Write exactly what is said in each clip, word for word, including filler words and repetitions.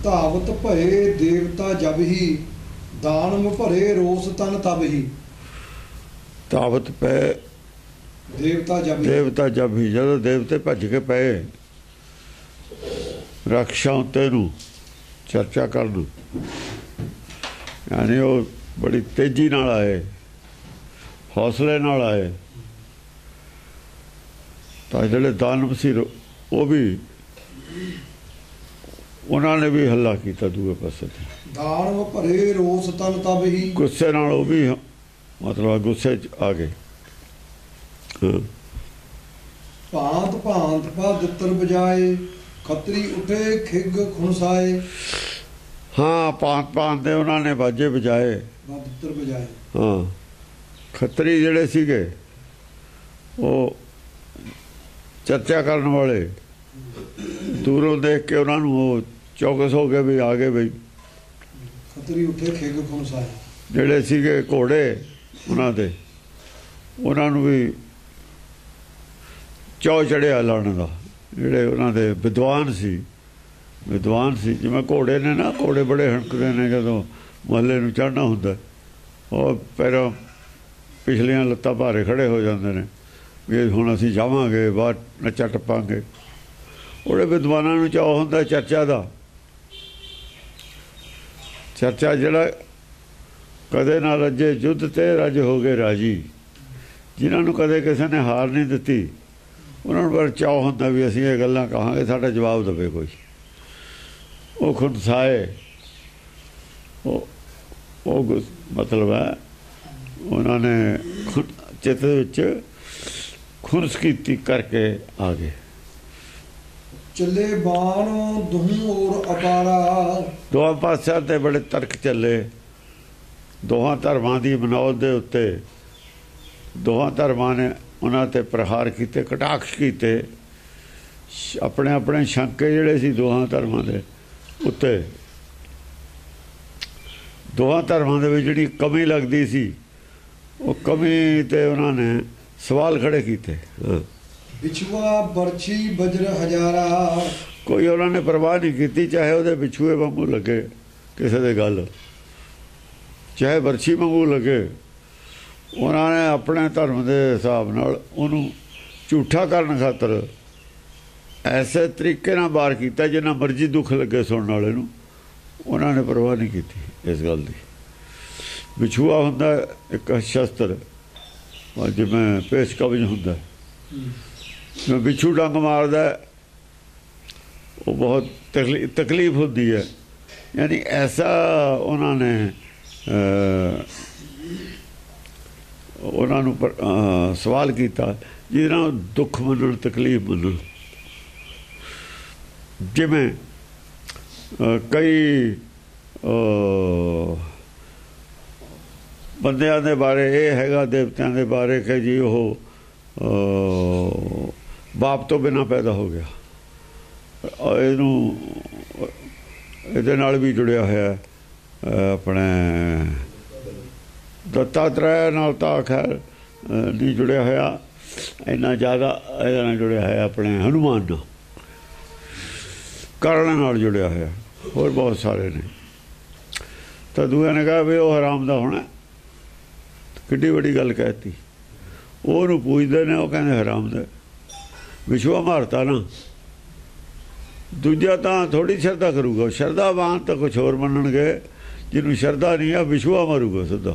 धावत भये देवता जब ही दानव भरे रोस तन तब ही। धावत पे देवता जब ही देवता जब ही जदों देवते भज के पे रक्षा उत्ते नूं चर्चा करन, यानी वो बड़ी तेजी नाल आए, हौसले नाल आए, तो जिहड़े दानव सी वो भी उन्होंने भी हल्ला किया दूए पासे। दानव भरे रोस तन तब ही, गुस्से नाल वो भी मतलब गुस्से च आ गए। हाँ। भांत भांत पा दित्र बजाए खतरी उठे खिग खुनसाए। हाँ, भांत भांत दे उन्होंने बाजे बजाए, दित्र बजाए। हाँ, खतरी जिहड़े सीगे वो चर्चा करने वाले दूरों देख के उन्होंने वो चौकस हो गए भी आ गए बई। खतरी उठे खिग खुनसाए, जिहड़े सीगे घोड़े उन्हों दे उन्होंने भी चौ चढ़िया लाने का। जिहड़े उन्हों दे विद्वान सी विद्वान सी जिवें घोड़े ने ना, घोड़े बड़े हणकदे ने जदों महल्ले नूं चढ़ना हुंदा, और पैरों पिछलियां लत्तां भारे खड़े हो जाते हैं भी हुण असीं जावांगे बाहर नच्चा टप्पांगे। उहड़े विद्वानां नूं चाअ हुंदा चर्चा दा। चर्चा जिहड़ा कदे ना रजे युद्ध ते रज हो गए राजी। जिन्हां नूं कदे किसी ने हार नहीं दित्ती उन्होंने पर चाअ हुंदा भी असीं ये गल्लां कहांगे, साडा जवाब देवे कोई। वो खुनसाए, वो मतलब है उन्होंने चित्त विच खुनस कीती करके आ गए। चले बाण दुहूं और अपारा, दोहां पासियां ते बड़े तर्क चले। दोहां धर्मां दी मनौत दे उत्ते दोहां धर्मां ने उन्हां ते प्रहार कीते, कटाक्ष कीते। अपने अपने शंके जिहड़े सी दोहां धर्मां दे उत्ते, दोहां धर्मां दे विच जिहड़ी कमी लगदी सी वो कमी ते उन्हां ने सवाल खड़े कीते। हाँ। बिछुआ बरछी बज्र हजारा, कोई उन्होंने परवाह नहीं की, चाहे वो बिछुए वांगू लगे किसी दे गल, चाहे बरछी वांगू लगे। उन्होंने अपने धर्म के हिसाब नाल उन्होंने झूठा करने खातर ऐसे तरीके नाल वार किया जिन्ना मर्जी दुख लगे सुनने वाले नूं। उन्होंने परवाह नहीं की इस गल की। बिछुआ हुंदा एक शस्त्र जिवें पेश कवच हुंदा, जिवें बिछू डंग मारदा वो बहुत तकलीफ तकलीफ होती है। यानी ऐसा उन्होंने उन्होंने पर सवाल किया जिहदे नाल दुख मनण तकलीफ मनण। जिवें कई बंदियां दे बारे ये हैगा देवतियां दे बारे कि जी वो बाप तो बिना पैदा हो गया, इनू ਇਹਦੇ ਨਾਲ भी जुड़िया होया अपने दत्तात्रेय नाल तां खैर नहीं जुड़िया होया इन्ना ज़्यादा, ਇਹਦੇ ਨਾਲ जुड़िया है अपने हनुमान नाल, कर्ण नाल जुड़िया होया, होर बहुत सारे ने। तो दूए ने कहा भी वो हराम दा होना, किड्डी बड़ी गल कहती। ਉਹਨੂੰ पूजते ने वो कहते हराम दा, विछुआ मारता ना। दूजा तो थोड़ी शरधा करूगा, शरधावान तो कुछ होर मनणगे, जिन्होंने शरधा नहीं है विछुआ मारूगा सीधा।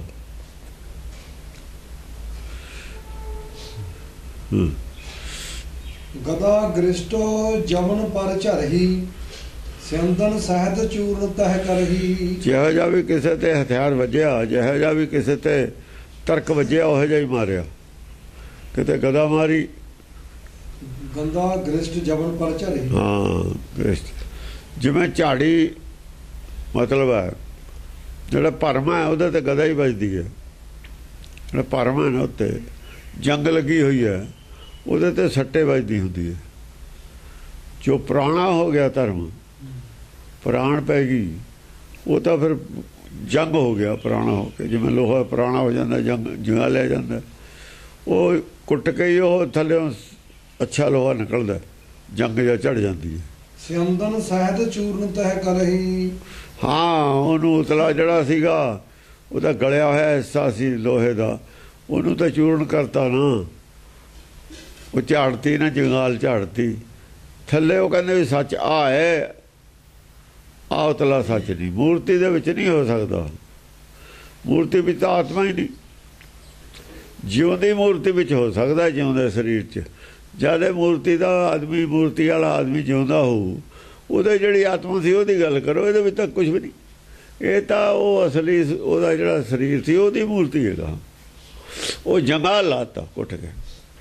गदा गृष्टो जमन पर झरही सिंदन सहत चूर्ण तह करही। जिहो जा भी किसी ते हथियार वजया, जिहो जा भी किसी ते तर्क वजया उहो जिहा ही मारिया। किते गदा मारी, गंदा गृष्ट जबन पर झरही। हाँ गृष्ट जिवें झाड़ी मतलब है जिहड़ा भरम है उहदे ते गदा ही बजदी है। जिहड़ा भरम है ना उत्ते जंग लगी हुई है उहदे ते सट्टे बजदी हुंदी है। जो पुराना हो गया धर्म, पुराण पै गई, वो तो फिर जंग हो गया पुराना हो के। जिवें लोहा पुराना हो जाता जंग जंगा लिया जाता, वो कुट के ही वो थल्ले अच्छा लोहा निकलता, जंग जा चढ़ जाती है, ਸਿਮੰਦਨ ਸਹਿਤ ਚੂਰਨ ਤਹਿ ਕਰਹੀ। ਹਾਂ, ਉਹਨੂੰ ਉਤਲਾ ਜਿਹੜਾ ਸੀਗਾ ਉਹਦਾ ਗਲਿਆ ਹੋਇਆ ਹਿੱਸਾ ਸੀ ਲੋਹੇ ਦਾ, ਉਹਨੂੰ ਤਾਂ ਚੂਰਨ ਕਰਤਾ ਨਾ, ਉਹ ਝਾੜਤੀ ਨਾ, ਜੰਗਾਲ ਝਾੜਤੀ ਥੱਲੇ। ਉਹ ਕਹਿੰਦੇ ਵੀ ਸੱਚ ਆ ਹੈ, ਆ ਉਤਲਾ ਸੱਚ ਨਹੀਂ, ਮੂਰਤੀ ਦੇ ਵਿੱਚ ਨਹੀਂ ਹੋ ਸਕਦਾ। ਮੂਰਤੀ ਵਿੱਚ ਤਾਂ ਆਤਮਾ ਹੀ ਨਹੀਂ, ਜਿਉਂਦੀ ਮੂਰਤੀ ਵਿੱਚ ਹੋ ਸਕਦਾ, ਜਿਉਂਦੇ ਸਰੀਰ 'ਚ। ਜਦ ਇਹ ਮੂਰਤੀ ਦਾ ਆਦਮੀ, ਮੂਰਤੀ ਵਾਲਾ ਆਦਮੀ ਜਿਉਂਦਾ ਹੋਊ, ਉਹਦੇ ਜਿਹੜੀ ਆਤਮਾ ਸੀ ਉਹਦੀ ਗੱਲ ਕਰੋ, ਇਹਦੇ ਵਿੱਚ ਤਾਂ ਕੁਝ ਵੀ ਨਹੀਂ। ਇਹ ਤਾਂ ਉਹ ਅਸਲੀ ਉਹਦਾ ਜਿਹੜਾ ਸਰੀਰ ਸੀ ਉਹਦੀ ਮੂਰਤੀ ਹੈਗਾ, ਉਹ ਜੰਗਾਲ ਲਾਤਾ ਕੁੱਟ ਕੇ।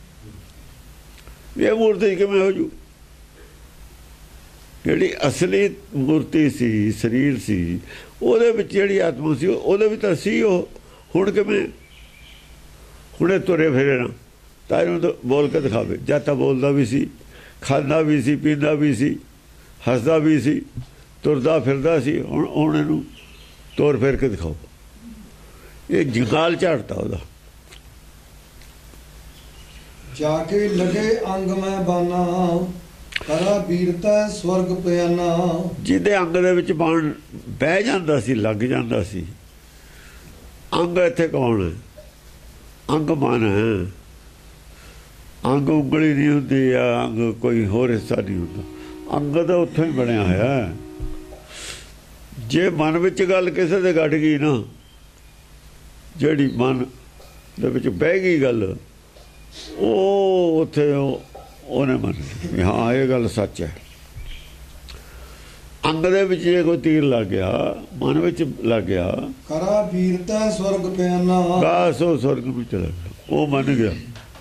ਇਹ ਮੂਰਤੀ ਕਿਵੇਂ ਹੋ ਜੂ? ਜਿਹੜੀ ਅਸਲੀ ਮੂਰਤੀ ਸੀ, ਸਰੀਰ ਸੀ, ਉਹਦੇ ਵਿੱਚ ਜਿਹੜੀ ਆਤਮਾ ਸੀ ਉਹਦੇ ਵਿੱਚ ਤਾਂ ਸੀ ਉਹ। ਹੁਣ ਕਿਵੇਂ? ਹੁਣੇ ਤੁਰੇ ਫਿਰੇ ਨਾ ਤਾਂ ਇਹਨੂੰ ਤਾਂ ਬੋਲ ਕੇ ਦਿਖਾਵੇ। ਜਦ ਤਾਂ ਬੋਲਦਾ ਵੀ ਸੀ, ਖਾਂਦਾ ਵੀ ਸੀ, ਪੀਂਦਾ ਵੀ ਸੀ, ਹੱਸਦਾ ਵੀ ਸੀ, ਤੁਰਦਾ ਫਿਰਦਾ ਸੀ। ਹੁਣ ਹੁਣ ਇਹਨੂੰ ਤੋਰ ਫੇਰ ਕੇ ਦਿਖਾਓ। ਇਹ ਜੰਗਾਲ ਝਾੜਤਾ ਉਹਦਾ। ਜਾ ਕੇ ਲਗੇ ਅੰਗ ਮੈਂ ਬਾਨਾ, ਕਰਾ ਵੀਰਤਾ ਸਵਰਗ ਪਿਆਨਾ। ਜਿਹਦੇ ਅੰਗ ਦੇ ਵਿੱਚ ਬਾਣ ਬਹਿ ਜਾਂਦਾ ਸੀ, ਲੱਗ ਜਾਂਦਾ ਸੀ। ਅੰਗ ਇੱਥੇ ਕੌਣ ਹੈ? ਅੰਗ ਮਨ ਹੈ। ਅੰਗ ਉਂਗਲੀ ਨਹੀਂ ਹੁੰਦੀ ਆ, ਅੰਗ ਕੋਈ ਹੋਰ ਹਿੱਸਾ ਨਹੀਂ ਹੁੰਦਾ। ਅੰਗ ਤਾਂ ਉੱਥੋਂ ਹੀ ਬਣਿਆ ਹੋਇਆ। ਜੇ ਮਨ ਵਿੱਚ ਗੱਲ ਕਿਸੇ ਦੇ ਗੱਡ ਗਈ ਨਾ, ਜਿਹੜੀ ਮਨ ਦੇ ਵਿੱਚ ਬਹਿ ਗਈ ਗੱਲ, ਉਹ ਉੱਥੇ ਉਹਨੇ ਮੰਨ ਲਈ ਹਾਂ ਇਹ ਗੱਲ ਸੱਚ ਹੈ। ਅੰਗ ਦੇ ਵਿੱਚ ਜੇ ਕੋਈ ਤੀਰ ਲੱਗ ਗਿਆ, ਮਨ ਵਿੱਚ ਲੱਗ ਗਿਆ, ਕਰਾ ਵੀਰਤਾ ਸਵਰਗ ਪਿਆਨਾ, ਬਸ ਉਹ ਸਵਰਗ ਨੂੰ ਚਲਾ ਗਿਆ। ਉਹ ਮੰਨ ਗਿਆ,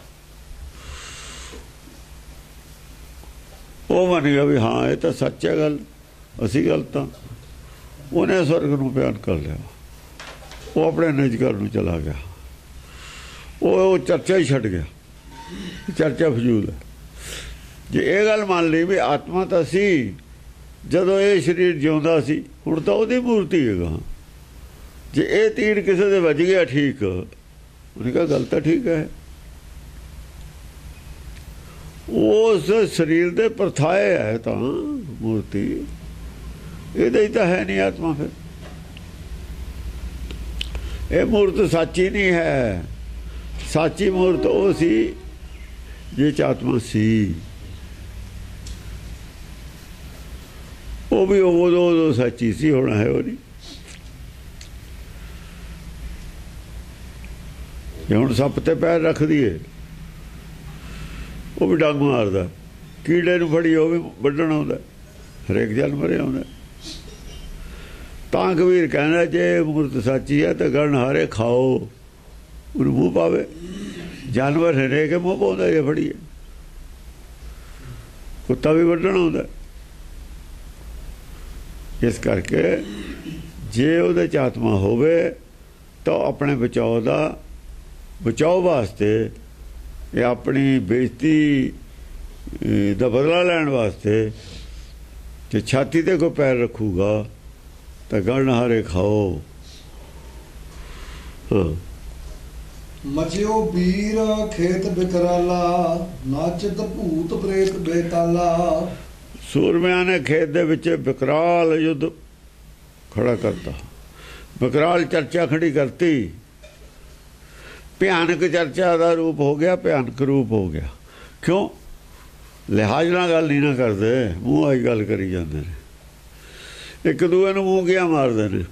ਉਹ ਮੰਨ ਗਿਆ ਵੀ ਹਾਂ ਇਹ ਤਾਂ ਸੱਚ ਹੈ ਗੱਲ, ਅਸੀਂ ਗਲਤ ਹਾਂ। ਉਹਨੇ ਸਵਰਗ ਨੂੰ ਬਿਆਨ ਕਰ ਲਿਆ। ਉਹ ਆਪਣੇ ਨਿਜ ਘਰ ਨੂੰ ਚਲਾ ਗਿਆ। ਉਹ ਚਰਚਾ ਹੀ ਛੱਡ ਗਿਆ। ਚਰਚਾ ਫਜ਼ੂਲ ਹੈ। ਜੇ ਇਹ ਗੱਲ ਮੰਨ ਲਈ ਵੀ ਆਤਮਾ ਤਾਂ ਸੀ ਜਦੋਂ ਇਹ ਸਰੀਰ ਜਿਉਂਦਾ ਸੀ, ਹੁਣ ਤਾਂ ਉਹਦੀ ਮੂਰਤੀ ਹੈਗਾ। ਜੇ ਇਹ ਤੀਰ ਕਿਸੇ ਦੇ ਵੱਜ ਗਿਆ ਠੀਕ, ਉਹਨੇ ਕਿਹਾ ਗੱਲ ਤਾਂ ਠੀਕ ਹੈ। ਉਸ ਸਰੀਰ ਦੇ ਪਰਥਾਏ ਹੈ ਤਾਂ ਮੂਰਤੀ, ਇਹਦੇ ਹੀ ਤਾਂ ਹੈ ਨਹੀਂ ਆਤਮਾ। ਫਿਰ ਇਹ ਮੂਰਤ ਸੱਚੀ ਨਹੀਂ ਹੈ। ਸੱਚੀ ਮੂਰਤ ਉਹ ਸੀ ਜਿਹ 'ਚ ਆਤਮਾ ਸੀ। ਉਹ ਵੀ ਉਦੋਂ ਉਦੋਂ ਸੱਚੀ ਸੀ, ਹੁਣ ਹੈ ਉਹ ਨਹੀਂ। ਜੇ ਹੁਣ ਸੱਪ ਤੇ ਪੈਰ ਰੱਖ ਦਈਏ, ਉਹ ਵੀ ਡੰਗ ਮਾਰਦਾ। ਕੀੜੇ ਨੂੰ ਫੜੀ ਉਹ ਵੀ ਵੱਢਣ ਆਉਂਦਾ। ਹਰੇਕ ਜਾਨਵਰ ਆਉਂਦਾ। ਤਾਂ ਕਬੀਰ ਕਹਿੰਦਾ ਜੇ ਮੂਰਤ ਸੱਚੀ ਹੈ ਤਾਂ ਗਣ ਹਾਰੇ ਖਾਓ, ਉਹਨੂੰ ਮੂੰਹ ਪਾਵੇ। ਜਾਨਵਰ ਹਰੇਕ ਮੂੰਹ ਪਾਉਂਦਾ ਜੇ ਫੜੀਏ। ਕੁੱਤਾ ਵੀ ਵੱਢਣ ਆਉਂਦਾ। ਇਸ ਕਰਕੇ ਜੇ ਉਹਦੇ 'ਚ ਆਤਮਾ ਹੋਵੇ ਤਾਂ ਆਪਣੇ ਬਚਾਓ ਦਾ, ਬਚਾਓ ਵਾਸਤੇ, ਇਹ ਆਪਣੀ ਬੇਇੱਜ਼ਤੀ ਦਾ ਬਦਲਾ ਲੈਣ ਵਾਸਤੇ ਜੇ ਛਾਤੀ 'ਤੇ ਕੋਈ ਪੈਰ ਰੱਖੂਗਾ ਤਾਂ ਗਣ ਹਾਰੇ ਖਾਓ। ਹਾਂ, ਮਚਿਓ ਵੀਰ ਖੇਤ ਬਿਕਰਾਲਾ, ਨਾਚਤ ਭੂਤ ਪ੍ਰੇਤ ਬੇਤਾਲਾ। ਸੂਰਮਿਆਂ ਨੇ ਖੇਤ ਦੇ ਵਿੱਚ ਵਿਕਰਾਲ ਯੁੱਧ ਖੜਾ ਕਰਤਾ। ਵਿਕਰਾਲ ਚਰਚਾ ਖੜੀ ਕਰਤੀ। ਭਿਆਨਕ ਚਰਚਾ ਦਾ ਰੂਪ ਹੋ ਗਿਆ, ਭਿਆਨਕ ਰੂਪ ਹੋ ਗਿਆ। ਕਿਉਂ? ਲਿਹਾਜ਼ ਨਾਲ ਗੱਲ ਨਹੀਂ ਨਾ ਕਰਦੇ, ਮੂੰਹ ਆਈ ਗੱਲ ਕਰੀ ਜਾਂਦੇ ਨੇ। ਇੱਕ ਦੂਏ ਨੂੰ ਮੂੰਹ ਗਿਆ ਮਾਰਦੇ ਨੇ।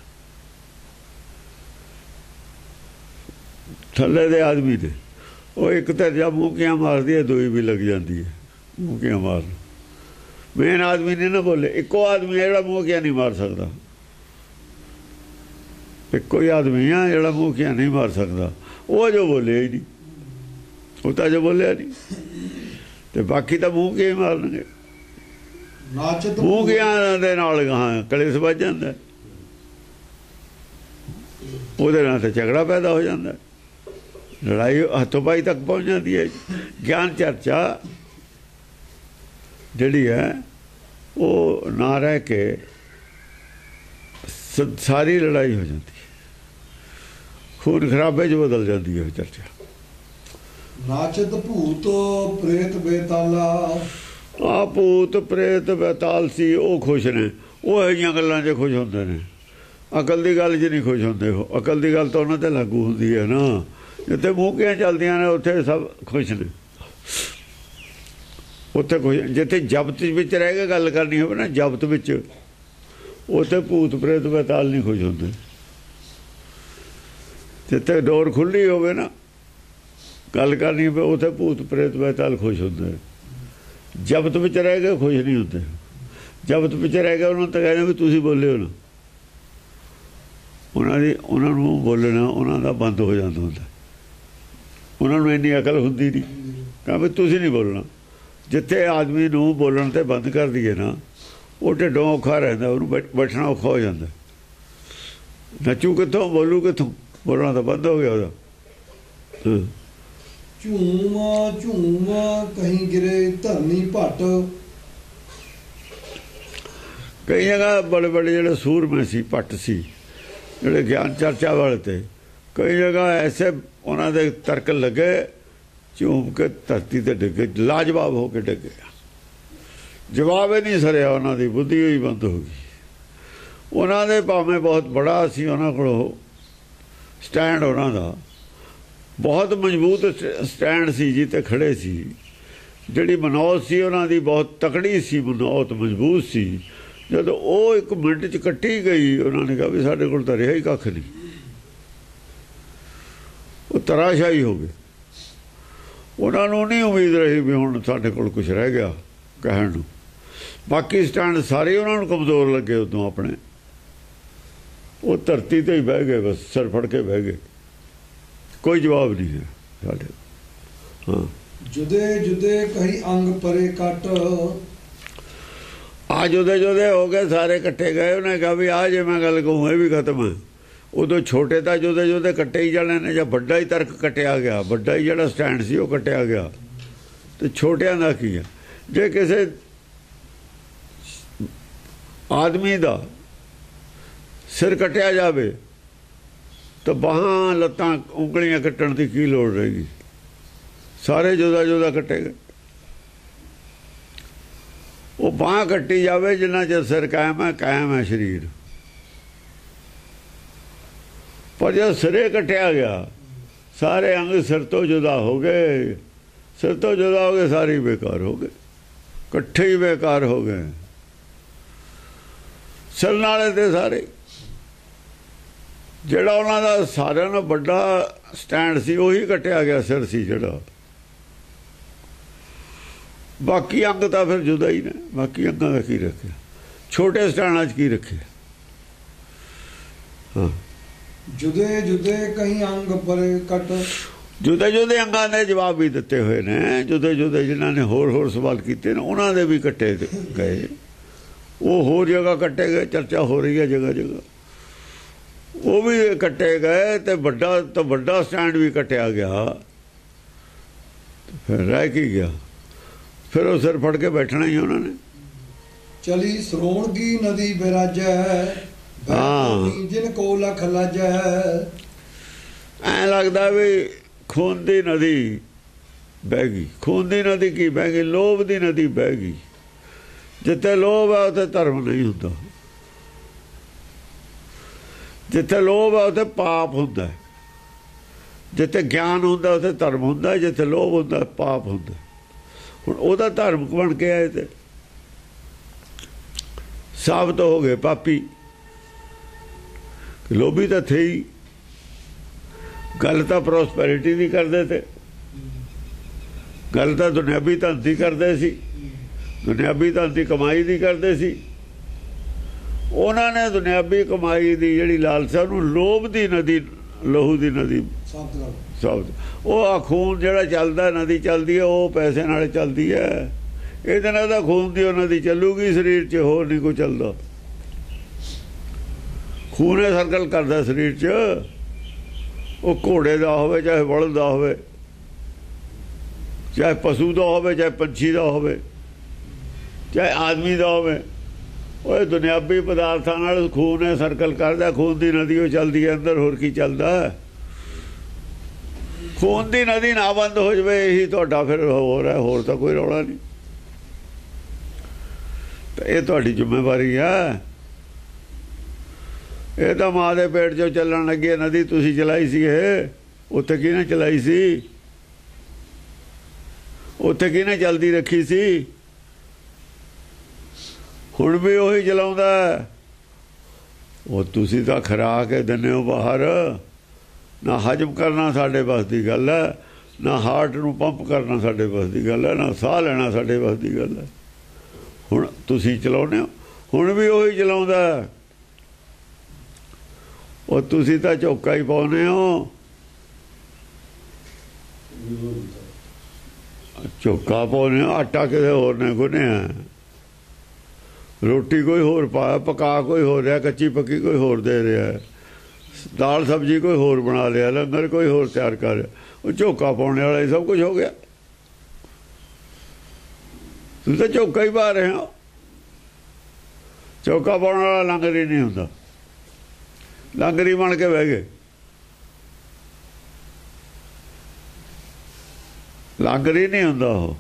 ਥੱਲੇ ਦੇ ਆਦਮੀ ਨੇ ਉਹ ਇੱਕ ਤਾਂ ਜਦ ਮੂੰਹ ਕਿਆ ਮਾਰਦੀ ਹੈ, ਦੂਈ ਵੀ ਲੱਗ ਜਾਂਦੀ ਹੈ ਮੂੰਹ ਕਿਆ ਮਾਰਨ। ਮੇਨ ਆਦਮੀ ਨੇ ਨਾ ਬੋਲੇ। ਇੱਕੋ ਆਦਮੀ ਹੈ ਜਿਹੜਾ ਮੂੰਹ ਕਿਆ ਨਹੀਂ ਮਾਰ ਸਕਦਾ। ਇੱਕੋ ਹੀ ਆਦਮੀ ਆ ਜਿਹੜਾ ਮੂੰਹ ਕਿਆ ਨਹੀਂ ਮਾਰ ਸਕਦਾ। ਉਹ ਜੋ ਬੋਲਿਆ ਹੀ ਨਹੀਂ, ਉਹ ਤਾਂ ਜੋ ਬੋਲਿਆ ਨਹੀਂ, ਤੇ ਬਾਕੀ ਤਾਂ ਮੂੰਹ ਕਿਆ ਹੀ ਮਾਰਨਗੇ। ਮੂੰਹ ਕਿਆ ਦੇ ਨਾਲ ਗਾਹਾਂ ਕਲੇਸ਼ ਵੱਜ ਜਾਂਦਾ। ਉਹਦੇ ਨਾਲ ਤਾਂ ਝਗੜਾ ਪੈਦਾ ਹੋ ਜਾਂਦਾ, ਲੜਾਈ ਹੱਥੋਂ ਪਾਈ ਤੱਕ ਪਹੁੰਚ ਜਾਂਦੀ ਹੈ। ਗਿਆਨ ਚਰਚਾ ਜਿਹੜੀ ਹੈ ਉਹ ਨਾ ਰਹਿ ਕੇ ਸਾਰੀ ਲੜਾਈ ਹੋ ਜਾਂਦੀ ਹੈ, ਖੂਨ ਖਰਾਬੇ 'ਚ ਬਦਲ ਜਾਂਦੀ ਹੈ ਚਰਚਾ। ਨਾਚਤ ਭੂਤ ਪ੍ਰੇਤ ਬੇਤਾਲਾ। ਆ ਭੂਤ ਪ੍ਰੇਤ ਬੈਤਾਲ ਸੀ ਉਹ ਖੁਸ਼ ਨੇ, ਉਹ ਇਹੋ ਜਿਹੀਆਂ ਗੱਲਾਂ 'ਚ ਖੁਸ਼ ਹੁੰਦੇ ਨੇ, ਅਕਲ ਦੀ ਗੱਲ 'ਚ ਨਹੀਂ ਖੁਸ਼ ਹੁੰਦੇ। ਉਹ ਅਕਲ ਦੀ ਗੱਲ ਤਾਂ ਉਹਨਾਂ 'ਤੇ ਲਾਗੂ ਹੁੰਦੀ ਹੈ ਨਾ, ਜਿੱਥੇ ਮੂੰਹਕੀਆਂ ਚੱਲਦੀਆਂ ਨੇ ਉੱਥੇ ਸਭ ਖੁਸ਼ ਨੇ, ਉੱਥੇ ਖੁਸ਼। ਜਿੱਥੇ ਜ਼ਬਤ ਵਿੱਚ ਰਹਿ ਕੇ ਗੱਲ ਕਰਨੀ ਹੋਵੇ ਨਾ, ਜ਼ਬਤ ਵਿੱਚ, ਉੱਥੇ ਭੂਤ ਪ੍ਰੇਤ ਬੈਤਾਲ ਨਹੀਂ ਖੁਸ਼ ਹੁੰਦੇ। ਜਿੱਥੇ ਡੋਰ ਖੁੱਲ੍ਹੀ ਹੋਵੇ ਨਾ, ਗੱਲ ਕਰਨੀ ਹੋਵੇ, ਉੱਥੇ ਭੂਤ ਪ੍ਰੇਤ ਬੈਤਾਲ ਖੁਸ਼ ਹੁੰਦੇ। ਜ਼ਬਤ ਵਿੱਚ ਰਹਿ ਕੇ ਖੁਸ਼ ਨਹੀਂ ਹੁੰਦੇ। ਜ਼ਬਤ ਵਿੱਚ ਰਹਿ ਕੇ ਉਹਨਾਂ ਤਾਂ ਕਹਿੰਦੇ ਵੀ ਤੁਸੀਂ ਬੋਲਿਓ ਨਾ, ਉਹਨਾਂ ਦੀ ਉਹਨਾਂ ਨੂੰ ਬੋਲਣਾ ਉਹਨਾਂ ਦਾ ਬੰਦ ਹੋ ਜਾਂਦਾ ਹੁੰਦਾ। ਉਹਨਾਂ ਨੂੰ ਇੰਨੀ ਅਕਲ ਹੁੰਦੀ ਨਹੀਂ ਕਿ ਵੀ ਤੁਸੀਂ ਨਹੀਂ ਬੋਲਣਾ। ਜਿੱਥੇ ਆਦਮੀ ਨੂੰ ਬੋਲਣ 'ਤੇ ਬੰਦ ਕਰ ਦਈਏ ਨਾ, ਉਹ ਢਿੱਡੋਂ ਔਖਾ ਰਹਿੰਦਾ, ਉਹਨੂੰ ਬੈਠਣਾ ਔਖਾ ਹੋ ਜਾਂਦਾ। ਨੱਚੂ ਕਿੱਥੋਂ, ਬੋਲੂ ਕਿੱਥੋਂ, ਬੋਲਣਾ ਤਾਂ ਬੰਦ ਹੋ ਗਿਆ ਉਹਦਾ। ਝੂਮਾ ਝੂਮਾ ਕਹੀਂ ਗਿਰੇ ਧਰਨੀ ਭੱਟ। ਕਈ ਜਗ੍ਹਾ ਬੜੇ ਬੜੇ ਜਿਹੜੇ ਸੂਰਮੇ ਸੀ, ਭੱਟ ਸੀ, ਜਿਹੜੇ ਗਿਆਨ ਚਰਚਾ ਵਾਲੇ ਤੇ, ਕਈ ਜਗ੍ਹਾ ਐਸੇ ਉਹਨਾਂ ਦੇ ਤਰਕ ਲੱਗੇ, ਝੂਮ ਕੇ ਧਰਤੀ 'ਤੇ ਡਿੱਗੇ, ਲਾਜਵਾਬ ਹੋ ਕੇ ਡਿੱਗੇ। ਜਵਾਬ ਹੀ ਨਹੀਂ ਸਰਿਆ, ਉਹਨਾਂ ਦੀ ਬੁੱਧੀ ਹੋਈ ਬੰਦ ਹੋ ਗਈ। ਉਹਨਾਂ ਦੇ ਭਾਵੇਂ ਬਹੁਤ ਬੜਾ ਸੀ ਉਹਨਾਂ ਕੋਲ ਸਟੈਂਡ, ਉਹਨਾਂ ਦਾ ਬਹੁਤ ਮਜ਼ਬੂਤ ਸਟੈਂਡ ਸੀ ਜੀ, ਤੇ ਖੜੇ ਸੀ। ਜਿਹੜੀ ਮਨੌਤ ਸੀ ਉਹਨਾਂ ਦੀ ਬਹੁਤ ਤਕੜੀ ਸੀ, ਮਨੌਤ ਮਜ਼ਬੂਤ ਸੀ। ਜਦੋਂ ਉਹ ਇੱਕ ਮਿੰਟ 'ਚ ਕੱਟੀ ਗਈ, ਉਹਨਾਂ ਨੇ ਕਿਹਾ ਵੀ ਸਾਡੇ ਕੋਲ ਤਾਂ ਰਿਹਾ ਹੀ ਕੱਖ ਨਹੀਂ। ਉਹ ਤਰਾਸ਼ਾਹੀ ਹੋ ਗਏ। ਉਹਨਾਂ ਨੂੰ ਨਹੀਂ ਉਮੀਦ ਰਹੀ ਵੀ ਹੁਣ ਸਾਡੇ ਕੋਲ ਕੁਛ ਰਹਿ ਗਿਆ ਕਹਿਣ ਨੂੰ। ਬਾਕੀ ਸਟੈਂਡ ਸਾਰੇ ਉਹਨਾਂ ਨੂੰ ਕਮਜ਼ੋਰ ਲੱਗੇ ਉਦੋਂ ਆਪਣੇ। ਉਹ ਧਰਤੀ 'ਤੇ ਹੀ ਬਹਿ ਗਏ, ਬਸ ਸਿਰ ਫੜ ਕੇ ਬਹਿ ਗਏ। ਕੋਈ ਜਵਾਬ ਨਹੀਂ ਹੈ ਸਾਡੇ। ਹਾਂ, ਜੁਦੇ ਜੁਦੇ ਕਹੀ ਅੰਗ ਪਰੇ ਕੱਟ। ਆ ਜੁਦੇ ਜੁਦੇ ਹੋ ਗਏ, ਸਾਰੇ ਇਕੱਠੇ ਗਏ। ਉਹਨੇ ਕਿਹਾ ਵੀ ਆ ਜੇ ਮੈਂ ਗੱਲ ਕਹੂੰ ਇਹ ਵੀ ਖਤਮ ਹੈ। ਉਦੋਂ ਛੋਟੇ ਤਾਂ ਜੁਦੇ ਜੁਦੇ ਕੱਟੇ ਹੀ ਜਾਣੇ ਨੇ, ਜਾਂ ਵੱਡਾ ਹੀ ਤਰਕ ਕੱਟਿਆ ਗਿਆ, ਵੱਡਾ ਹੀ ਜਿਹੜਾ ਸਟੈਂਡ ਸੀ ਉਹ ਕੱਟਿਆ ਗਿਆ। ਤੇ ਛੋਟਿਆਂ ਦਾ ਕੀ ਹੈ? ਜੇ ਕਿਸੇ ਆਦਮੀ ਦਾ ਸਿਰ ਕੱਟਿਆ ਜਾਵੇ ਤਾਂ ਬਾਹਾਂ ਲੱਤਾਂ ਉਂਗਲੀਆਂ ਕੱਟਣ ਦੀ ਕੀ ਲੋੜ ਰਹੇਗੀ? ਸਾਰੇ ਜੁਦਾ ਜੁਦਾ ਕੱਟੇ ਗਏ। ਉਹ ਬਾਂਹ ਕੱਟੀ ਜਾਵੇ ਜਿੰਨਾ ਚਿਰ ਸਿਰ ਕਾਇਮ ਹੈ, ਕਾਇਮ ਹੈ ਸਰੀਰ। ਪਰ ਜਦ ਸਿਰੇ ਕੱਟਿਆ ਗਿਆ, ਸਾਰੇ ਅੰਗ ਸਿਰ ਤੋਂ ਜੁਦਾ ਹੋ ਗਏ। ਸਿਰ ਤੋਂ ਜੁਦਾ ਹੋ ਗਏ, ਸਾਰੇ ਬੇਕਾਰ ਹੋ ਗਏ, ਇਕੱਠੇ ਹੀ ਬੇਕਾਰ ਹੋ ਗਏ। ਸਿਰ ਨਾਲੇ ਤੇ ਸਾਰੇ, ਜਿਹੜਾ ਉਹਨਾਂ ਦਾ ਸਾਰਿਆਂ ਨਾਲੋਂ ਵੱਡਾ ਸਟੈਂਡ ਸੀ ਉਹੀ ਕੱਟਿਆ ਗਿਆ, ਸਿਰ ਸੀ ਜਿਹੜਾ। ਬਾਕੀ ਅੰਗ ਤਾਂ ਫਿਰ ਜੁਦਾ ਹੀ ਨੇ। ਬਾਕੀ ਅੰਗਾਂ ਦਾ ਕੀ ਰੱਖਿਆ? ਛੋਟੇ ਸਟੈਂਡਾਂ 'ਚ ਕੀ ਰੱਖਿਆ? ਹਾਂ, ਜੁਦੇ ਜੁਦੇ ਕਹੀਂ ਅੰਗ ਪਰੇ ਕੱਟ। ਜੁਦੇ ਜੁਦੇ ਅੰਗਾਂ ਦੇ ਜਵਾਬ ਵੀ ਦਿੱਤੇ ਹੋਏ ਨੇ। ਜੁਦੇ ਜੁਦੇ ਜਿਨ੍ਹਾਂ ਨੇ ਹੋਰ ਹੋਰ ਸਵਾਲ ਕੀਤੇ ਨੇ, ਉਹਨਾਂ ਦੇ ਵੀ ਕੱਟੇ ਗਏ। ਉਹ ਹੋਰ ਜਗ੍ਹਾ ਕੱਟੇ ਗਏ, ਚਰਚਾ ਹੋ ਰਹੀ ਹੈ ਜਗ੍ਹਾ ਜਗ੍ਹਾ। ਉਹ ਵੀ ਕੱਟੇ ਗਏ, ਤੇ ਵੱਡਾ ਤੋਂ ਵੱਡਾ ਸਟੈਂਡ ਵੀ ਕੱਟਿਆ ਗਿਆ। ਫਿਰ ਰਹਿ ਕੀ ਗਿਆ? ਫਿਰ ਉਹ ਸਿਰ ਫੜ ਕੇ ਬੈਠਣਾ ਹੀ ਉਹਨਾਂ ਨੇ। ਚਲੀ ਸਰੋਣਗੀ ਨਦੀ ਬਿਰਾਜੈ, ਹਾਂ, ਜਿਨ ਕੋ ਲਖ ਲਾਜੈ। ਐਂ ਲੱਗਦਾ ਵੀ ਖੂਨ ਦੀ ਨਦੀ ਬਹਿ ਗਈ। ਖੂਨ ਦੀ ਨਦੀ ਕੀ ਬਹਿ ਗਈ? ਲੋਭ ਦੀ ਨਦੀ ਬਹਿ ਗਈ। ਜਿੱਥੇ ਲੋਭ ਹੈ ਉੱਥੇ ਧਰਮ ਨਹੀਂ ਹੁੰਦਾ। ਜਿੱਥੇ ਲੋਭ ਹੈ ਉੱਥੇ ਪਾਪ ਹੁੰਦਾ। ਜਿੱਥੇ ਗਿਆਨ ਹੁੰਦਾ ਉੱਥੇ ਧਰਮ ਹੁੰਦਾ। ਜਿੱਥੇ ਲੋਭ ਹੁੰਦਾ ਪਾਪ ਹੁੰਦਾ। ਹੁਣ ਉਹਦਾ ਧਰਮ ਬਣ ਕੇ ਆਏ ਤੇ ਸਾਬਤ ਹੋ ਗਏ ਪਾਪੀ। ਲੋਭੀ ਤਾਂ ਥੇ ਹੀ। ਗੱਲ ਤਾਂ ਪ੍ਰੋਸਪੈਰਿਟੀ ਦੀ ਕਰਦੇ ਤੇ, ਗੱਲ ਤਾਂ ਦੁਨਿਆਵੀ ਧਨ ਦੀ ਕਰਦੇ ਸੀ। ਦੁਨਿਆਵੀ ਧਨ ਦੀ ਕਮਾਈ ਦੀ ਕਰਦੇ ਸੀ। ਉਹਨਾਂ ਨੇ ਦੁਨਿਆਵੀ ਕਮਾਈ ਦੀ ਜਿਹੜੀ ਲਾਲਸਾ ਨੂੰ ਲੋਭ ਦੀ ਨਦੀ, ਲਹੂ ਦੀ ਨਦੀ ਸ਼ਬਦ, ਉਹ ਆ ਖੂਨ ਜਿਹੜਾ ਚੱਲਦਾ, ਨਦੀ ਚੱਲਦੀ ਹੈ, ਉਹ ਪੈਸੇ ਨਾਲ ਚੱਲਦੀ ਹੈ। ਇਹਦੇ ਨਾਲ ਤਾਂ ਖੂਨ ਦੀ ਉਹ ਨਦੀ ਚੱਲੂਗੀ ਸਰੀਰ 'ਚ, ਹੋਰ ਨਹੀਂ ਕੋਈ ਚੱਲਦਾ। ਖੂਨ ਸਰਕਲ ਕਰਦਾ ਸਰੀਰ 'ਚ। ਉਹ ਘੋੜੇ ਦਾ ਹੋਵੇ, ਚਾਹੇ ਬਲਦ ਦਾ ਹੋਵੇ, ਚਾਹੇ ਪਸ਼ੂ ਦਾ ਹੋਵੇ, ਚਾਹੇ ਪੰਛੀ ਦਾ ਹੋਵੇ, ਚਾਹੇ ਆਦਮੀ ਦਾ ਹੋਵੇ। ਉਹ ਦੁਨਿਆਵੀ ਪਦਾਰਥਾਂ ਨਾਲ ਖੂਨ ਹੈ ਸਰਕਲ ਕਰਦਾ। ਖੂਨ ਦੀ ਨਦੀ ਉਹ ਚੱਲਦੀ ਹੈ ਅੰਦਰ, ਹੋਰ ਕੀ ਚੱਲਦਾ? ਖੂਨ ਦੀ ਨਦੀ ਨਾ ਬੰਦ ਹੋ ਜਾਵੇ, ਇਹੀ ਤੁਹਾਡਾ ਫਿਰ ਹੋਰ ਹੈ, ਹੋਰ ਤਾਂ ਕੋਈ ਰੌਲਾ ਨਹੀਂ। तो ये तुहाडी जिम्मेवारी है। ये तो माँ के पेट चो चलन लगी है नदी, तुसी चलाई सी ये, उत्थे किहने चलाई सी, उत्थे किहने चलदी रखी सी, हुण भी उही चलाउंदा। वो तुसी तां खरा के दिंदे हो बाहर, ना हजम करना साडे बस की गल है, ना हार्ट नूं पंप करना साडे बस की गल है, ना साह लेना साडे बस की गल है। हुण तुसी चलाउने हो, हुण भी उही चलाउंदा। और तुसी तां झोका ही पाउने हो, झोका पाउने हो, आटा किसे होर ने गुन्निया, रोटी कोई होर पाया, पका कोई होर रहा, कच्ची पक्की कोई होर दे रहा है, दाल सब्जी कोई होर बना लिया, लंगर कोई होर तैयार कर रहा, वो झोका पाने वाला ही सब कुछ हो गया। तुम तो झोका ही पा रहे हो, झोका पाने वाला लंगर ही नहीं होंदा, लंगर ही बन के बह गए। लंगर ही नहीं होंदा वो,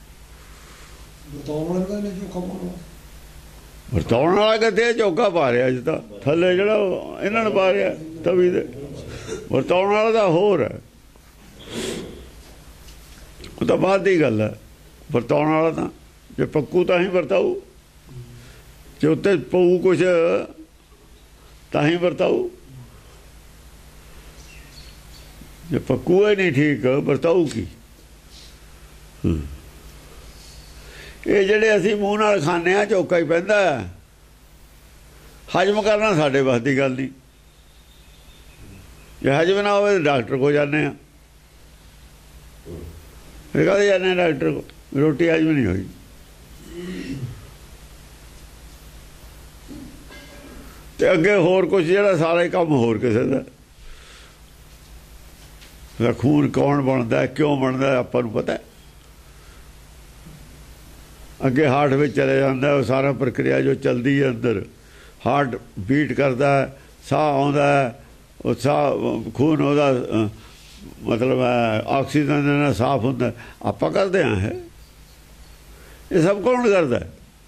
ਵਰਤਾਉਣ ਵਾਲਾ ਕਿੱਥੇ ਝੋਕਾ ਪਾ ਰਿਹਾ ਅੱਜ ਤਾਂ ਥੱਲੇ ਜਿਹੜਾ ਇਹਨਾਂ ਨੇ ਪਾ ਰਿਹਾ ਤਵੀ ਦੇ, ਵਰਤਾਉਣ ਵਾਲਾ ਤਾਂ ਹੋਰ ਹੈ, ਉਹ ਤਾਂ ਬਾਅਦ ਦੀ ਗੱਲ ਹੈ। ਵਰਤਾਉਣ ਵਾਲਾ ਤਾਂ ਜੇ ਪੱਕੂ ਤਾਂ ਹੀ ਵਰਤਾਊ, ਜੇ ਉੱਤੇ ਪਊ ਕੁਛ ਤਾਂ ਹੀ ਵਰਤਾਊ, ਜੇ ਪੱਕੂ ਹੀ ਨਹੀਂ ਠੀਕ ਵਰਤਾਊ ਕੀ। ਇਹ ਜਿਹੜੇ ਅਸੀਂ ਮੂੰਹ ਨਾਲ ਖਾਂਦੇ ਹਾਂ ਝੋਕਾ ਹੀ ਪੈਂਦਾ, ਹਜਮ ਕਰਨਾ ਸਾਡੇ ਵੱਸ ਦੀ ਗੱਲ ਨਹੀਂ। ਜੇ ਹਜਮ ਨਾ ਹੋਵੇ ਤਾਂ ਡਾਕਟਰ ਕੋਲ ਜਾਂਦੇ ਹਾਂ, ਫਿਰ ਕਾਹਦੇ ਜਾਂਦੇ ਹਾਂ ਡਾਕਟਰ ਕੋਲ, ਰੋਟੀ ਹਜਮ ਨਹੀਂ ਹੋਈ। ਤੇ ਅੱਗੇ ਹੋਰ ਕੁਛ ਜਿਹੜਾ ਸਾਰਾ ਹੀ ਕੰਮ ਹੋਰ ਕਿਸੇ ਦਾ, ਖੂਨ ਕੌਣ ਬਣਦਾ ਕਿਉਂ ਬਣਦਾ ਆਪਾਂ ਨੂੰ ਪਤਾ। ਅੱਗੇ ਹਾਰਟ ਵਿੱਚ ਚਲੇ ਜਾਂਦਾ, ਉਹ ਸਾਰਾ ਪ੍ਰਕਿਰਿਆ ਜੋ ਚੱਲਦੀ ਹੈ ਅੰਦਰ, ਹਾਰਟ ਬੀਟ ਕਰਦਾ, ਸਾਹ ਆਉਂਦਾ, ਉਹ ਸਾਹ ਖੂਨ ਉਹਦਾ ਮਤਲਬ ਹੈ ਆਕਸੀਜਨ ਦੇ ਨਾਲ ਸਾਫ਼ ਹੁੰਦਾ, ਆਪਾਂ ਕਰਦੇ ਹਾਂ। ਹੈ ਇਹ ਸਭ ਕੌਣ ਕਰਦਾ?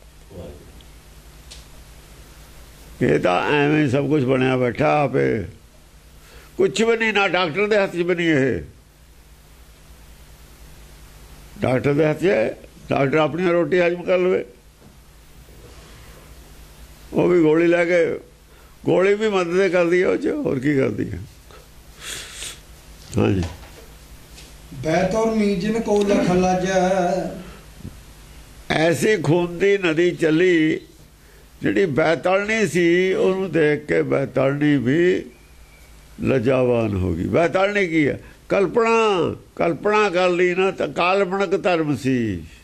ਇਹ ਤਾਂ ਐਵੇਂ ਸਭ ਕੁਛ ਬਣਿਆ ਬੈਠਾ ਆਪੇ, ਕੁਛ ਵੀ ਨਹੀਂ, ਨਾ ਡਾਕਟਰ ਦੇ ਹੱਥ 'ਚ ਬਣੀ। ਇਹ ਡਾਕਟਰ ਦੇ ਹੱਥ 'ਚ, ਡਾਕਟਰ ਆਪਣੀ ਰੋਟੀ ਹਜਮ ਕਰ ਲਵੇ, ਉਹ ਵੀ ਗੋਲੀ ਲੈ ਕੇ, ਗੋਲੀ ਵੀ ਮਦਦ ਕਰਦੀ ਹੈ ਉਹ 'ਚ, ਹੋਰ ਕੀ ਕਰਦੀ ਹੈ। ਹਾਂਜੀ, ਬੈਤ ਔਰ ਮੀਜਨ ਕੋ ਲਖ ਲਾਜੈ, ਐਸੀ ਖੂਨ ਦੀ ਨਦੀ ਚੱਲੀ ਜਿਹੜੀ ਬੈਤਲਣੀ ਸੀ, ਉਹਨੂੰ ਦੇਖ ਕੇ ਬੈਤਲਣੀ ਵੀ ਲਜਾਵਾਨ ਹੋ ਗਈ। ਬੈਤਲਣੀ ਕੀ ਹੈ? ਕਲਪਨਾ, ਕਲਪਨਾ ਕਰ ਲਈ ਨਾ ਤਾਂ ਕਾਲਪਨਕ ਧਰਮ ਸੀ।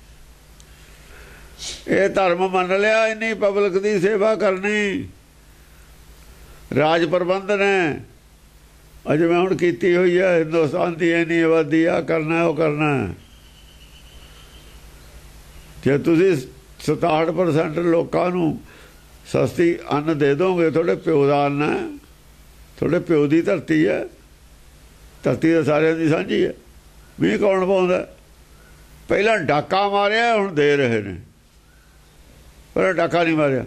ਇਹ ਧਰਮ ਮੰਨ ਲਿਆ, ਇੰਨੀ ਪਬਲਿਕ ਦੀ ਸੇਵਾ ਕਰਨੀ, ਰਾਜ ਪ੍ਰਬੰਧ ਨੇ ਅਜੇ ਮੈਂ ਹੁਣ ਕੀਤੀ ਹੋਈ ਹੈ, ਹਿੰਦੁਸਤਾਨ ਦੀ ਇੰਨੀ ਆਬਾਦੀ ਆ, ਕਰਨਾ ਉਹ ਕਰਨਾ। ਜੇ ਤੁਸੀਂ ਸਤਾਹਠ ਪਰਸੈਂਟ ਲੋਕਾਂ ਨੂੰ ਸਸਤੀ ਅੰਨ ਦੇ ਦੋਗੇ, ਤੁਹਾਡੇ ਪਿਓ ਦਾ ਅੰਨ ਹੈ, ਤੁਹਾਡੇ ਪਿਓ ਦੀ ਧਰਤੀ ਹੈ, ਧਰਤੀ ਤਾਂ ਸਾਰਿਆਂ ਦੀ ਸਾਂਝੀ ਹੈ। ਮੀਂਹ ਕੌਣ ਪਾਉਂਦਾ? ਪਹਿਲਾਂ ਡਾਕਾ ਮਾਰਿਆ, ਹੁਣ ਦੇ ਰਹੇ ਨੇ, ਪਹਿਲਾਂ ਡਾਕਾ ਨਹੀਂ ਮਾਰਿਆ,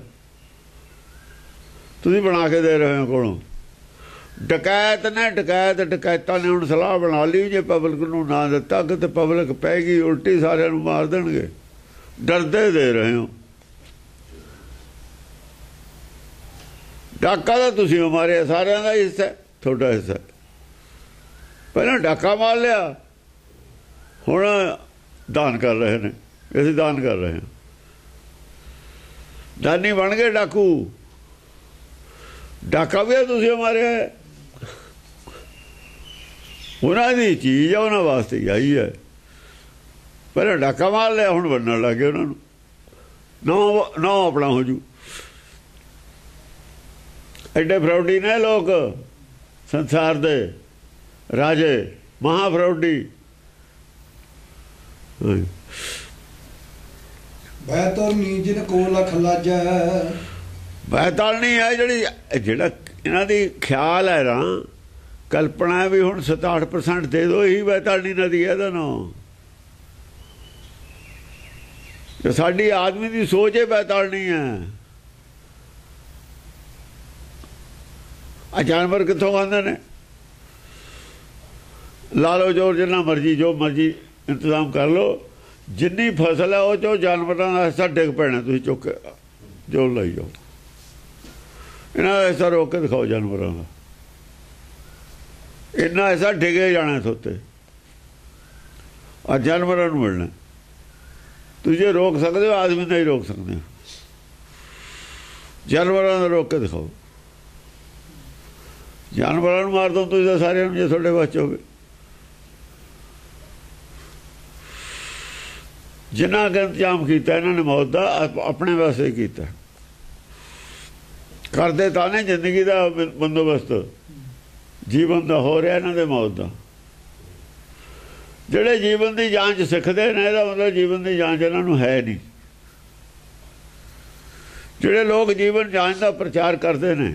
ਤੁਸੀਂ ਬਣਾ ਕੇ ਦੇ ਰਹੇ ਹੋ ਕੋਲੋਂ। ਡਕੈਤ ਨੇ, ਡਕੈਤ ਡਕੈਤਾਂ ਨੇ ਹੁਣ ਸਲਾਹ ਬਣਾ ਲਈ, ਜੇ ਪਬਲਿਕ ਨੂੰ ਨਾ ਦਿੱਤਾ ਕਿ ਪਬਲਿਕ ਪੈ ਗਈ ਉਲਟੀ, ਸਾਰਿਆਂ ਨੂੰ ਮਾਰ ਦੇਣਗੇ, ਡਰਦੇ ਦੇ ਰਹੇ ਹੋ। ਡਾਕਾ ਤਾਂ ਤੁਸੀਂ ਮਾਰਿਆ, ਸਾਰਿਆਂ ਦਾ ਹਿੱਸਾ, ਤੁਹਾਡਾ ਹਿੱਸਾ। ਪਹਿਲਾਂ ਡਾਕਾ ਮਾਰ ਲਿਆ, ਹੁਣ ਦਾਨ ਕਰ ਰਹੇ ਨੇ, ਅਸੀਂ ਦਾਨ ਕਰ ਰਹੇ ਹਾਂ, ਦਾਨੀ ਬਣ ਗਏ ਡਾਕੂ। ਡਾਕਾ ਵੀ ਤੁਸੀਂ ਮਾਰਿਆ, ਉਹਨਾਂ ਦੀ ਚੀਜ਼ ਆ, ਉਹਨਾਂ ਵਾਸਤੇ ਆਈ ਹੈ। ਪਹਿਲਾਂ ਡਾਕਾ ਮਾਰ ਲਿਆ, ਹੁਣ ਬਣਨ ਲੱਗ ਗਏ ਉਹਨਾਂ ਨੂੰ, ਨੌ ਨੌ ਆਪਣਾ ਹੋ ਜੂ। ਐਡੇ ਫਰੌਡੀ ਨੇ ਲੋਕ, ਸੰਸਾਰ ਦੇ ਰਾਜੇ, ਮਹਾ ਫਰੌਡੀ। ਬੈਤਲ ਨੀਜਨ ਕੋ ਲਖ ਲਾਜੈ, ਬੈਤਲ ਨਹੀਂ ਹੈ ਜਿਹੜੀ, ਜਿਹੜਾ ਇਹਨਾਂ ਦੀ ਖਿਆਲ ਹੈ ਨਾ, ਕਲਪਨਾ ਵੀ ਹੁਣ ਸਤਾਹਠ ਪਰਸੈਂਟ ਦੇ ਦਿਓ, ਇਹੀ ਬੈਤਲ ਨਹੀਂ ਨਦੀ ਹੈ ਇਹਦਾ ਨਾਂ। ਤੇ ਸਾਡੀ ਆਦਮੀ ਦੀ ਸੋਚ ਹੀ ਬੈਤਾਲਣੀ ਹੈ। ਆ ਜਾਨਵਰ ਕਿੱਥੋਂ ਆਉਂਦੇ ਨੇ? ਲਾ ਲਓ ਜੋਰ ਜਿੰਨਾ ਮਰਜੀ, ਜੋ ਮਰਜੀ ਇੰਤਜ਼ਾਮ ਕਰ ਲਓ, ਜਿੰਨੀ ਫਸਲ ਹੈ ਉਹ ਚੋਂ ਜਾਨਵਰਾਂ ਦਾ ਹਿੱਸਾ ਡਿੱਗ ਪੈਣਾ। ਤੁਸੀਂ ਚੁੱਕ ਕੇ ਜੋ ਲਈ ਜਾਓ, ਇਹਨਾਂ ਦਾ ਹਿੱਸਾ ਰੋਕ ਕੇ ਦਿਖਾਓ ਜਾਨਵਰਾਂ ਦਾ, ਇੰਨਾ ਹਿੱਸਾ ਡਿੱਗੇ ਜਾਣਾ ਉੱਤੇ। ਆ ਜਾਨਵਰਾਂ ਨੂੰ ਮਿਲਣਾ। ਤੁਸੀਂ ਜੇ ਰੋਕ ਸਕਦੇ ਹੋ, ਆਦਮੀ ਨਹੀਂ ਰੋਕ ਸਕਦੇ। ਜਾਨਵਰਾਂ ਨੂੰ ਰੋਕ ਕੇ ਦਿਖਾਓ। ਜਾਨਵਰਾਂ ਨੂੰ ਮਾਰ ਦੋ ਤੁਸੀਂ ਤਾਂ ਸਾਰਿਆਂ ਨੂੰ, ਜੇ ਤੁਹਾਡੇ ਵਾਸਤੇ ਹੋਵੇ। ਜਿੰਨਾ ਕੁ ਇੰਤਜ਼ਾਮ ਕੀਤਾ ਇਹਨਾਂ ਨੇ ਮੌਤ ਦਾ, ਆਪਣੇ ਵਾਸਤੇ ਕੀਤਾ। ਕਰਦੇ ਤਾਂ ਨੇ ਜ਼ਿੰਦਗੀ ਦਾ ਬੰਦੋਬਸਤ, ਜੀਵਨ ਦਾ ਹੋ ਰਿਹਾ, ਇਹਨਾਂ ਦੇ ਮੌਤ ਦਾ। ਜਿਹੜੇ ਜੀਵਨ ਦੀ ਜਾਂਚ ਸਿੱਖਦੇ ਨੇ, ਇਹਦਾ ਮਤਲਬ ਜੀਵਨ ਦੀ ਜਾਂਚ ਇਹਨਾਂ ਨੂੰ ਹੈ ਨਹੀਂ। ਜਿਹੜੇ ਲੋਕ ਜੀਵਨ ਜਾਂਚ ਦਾ ਪ੍ਰਚਾਰ ਕਰਦੇ ਨੇ,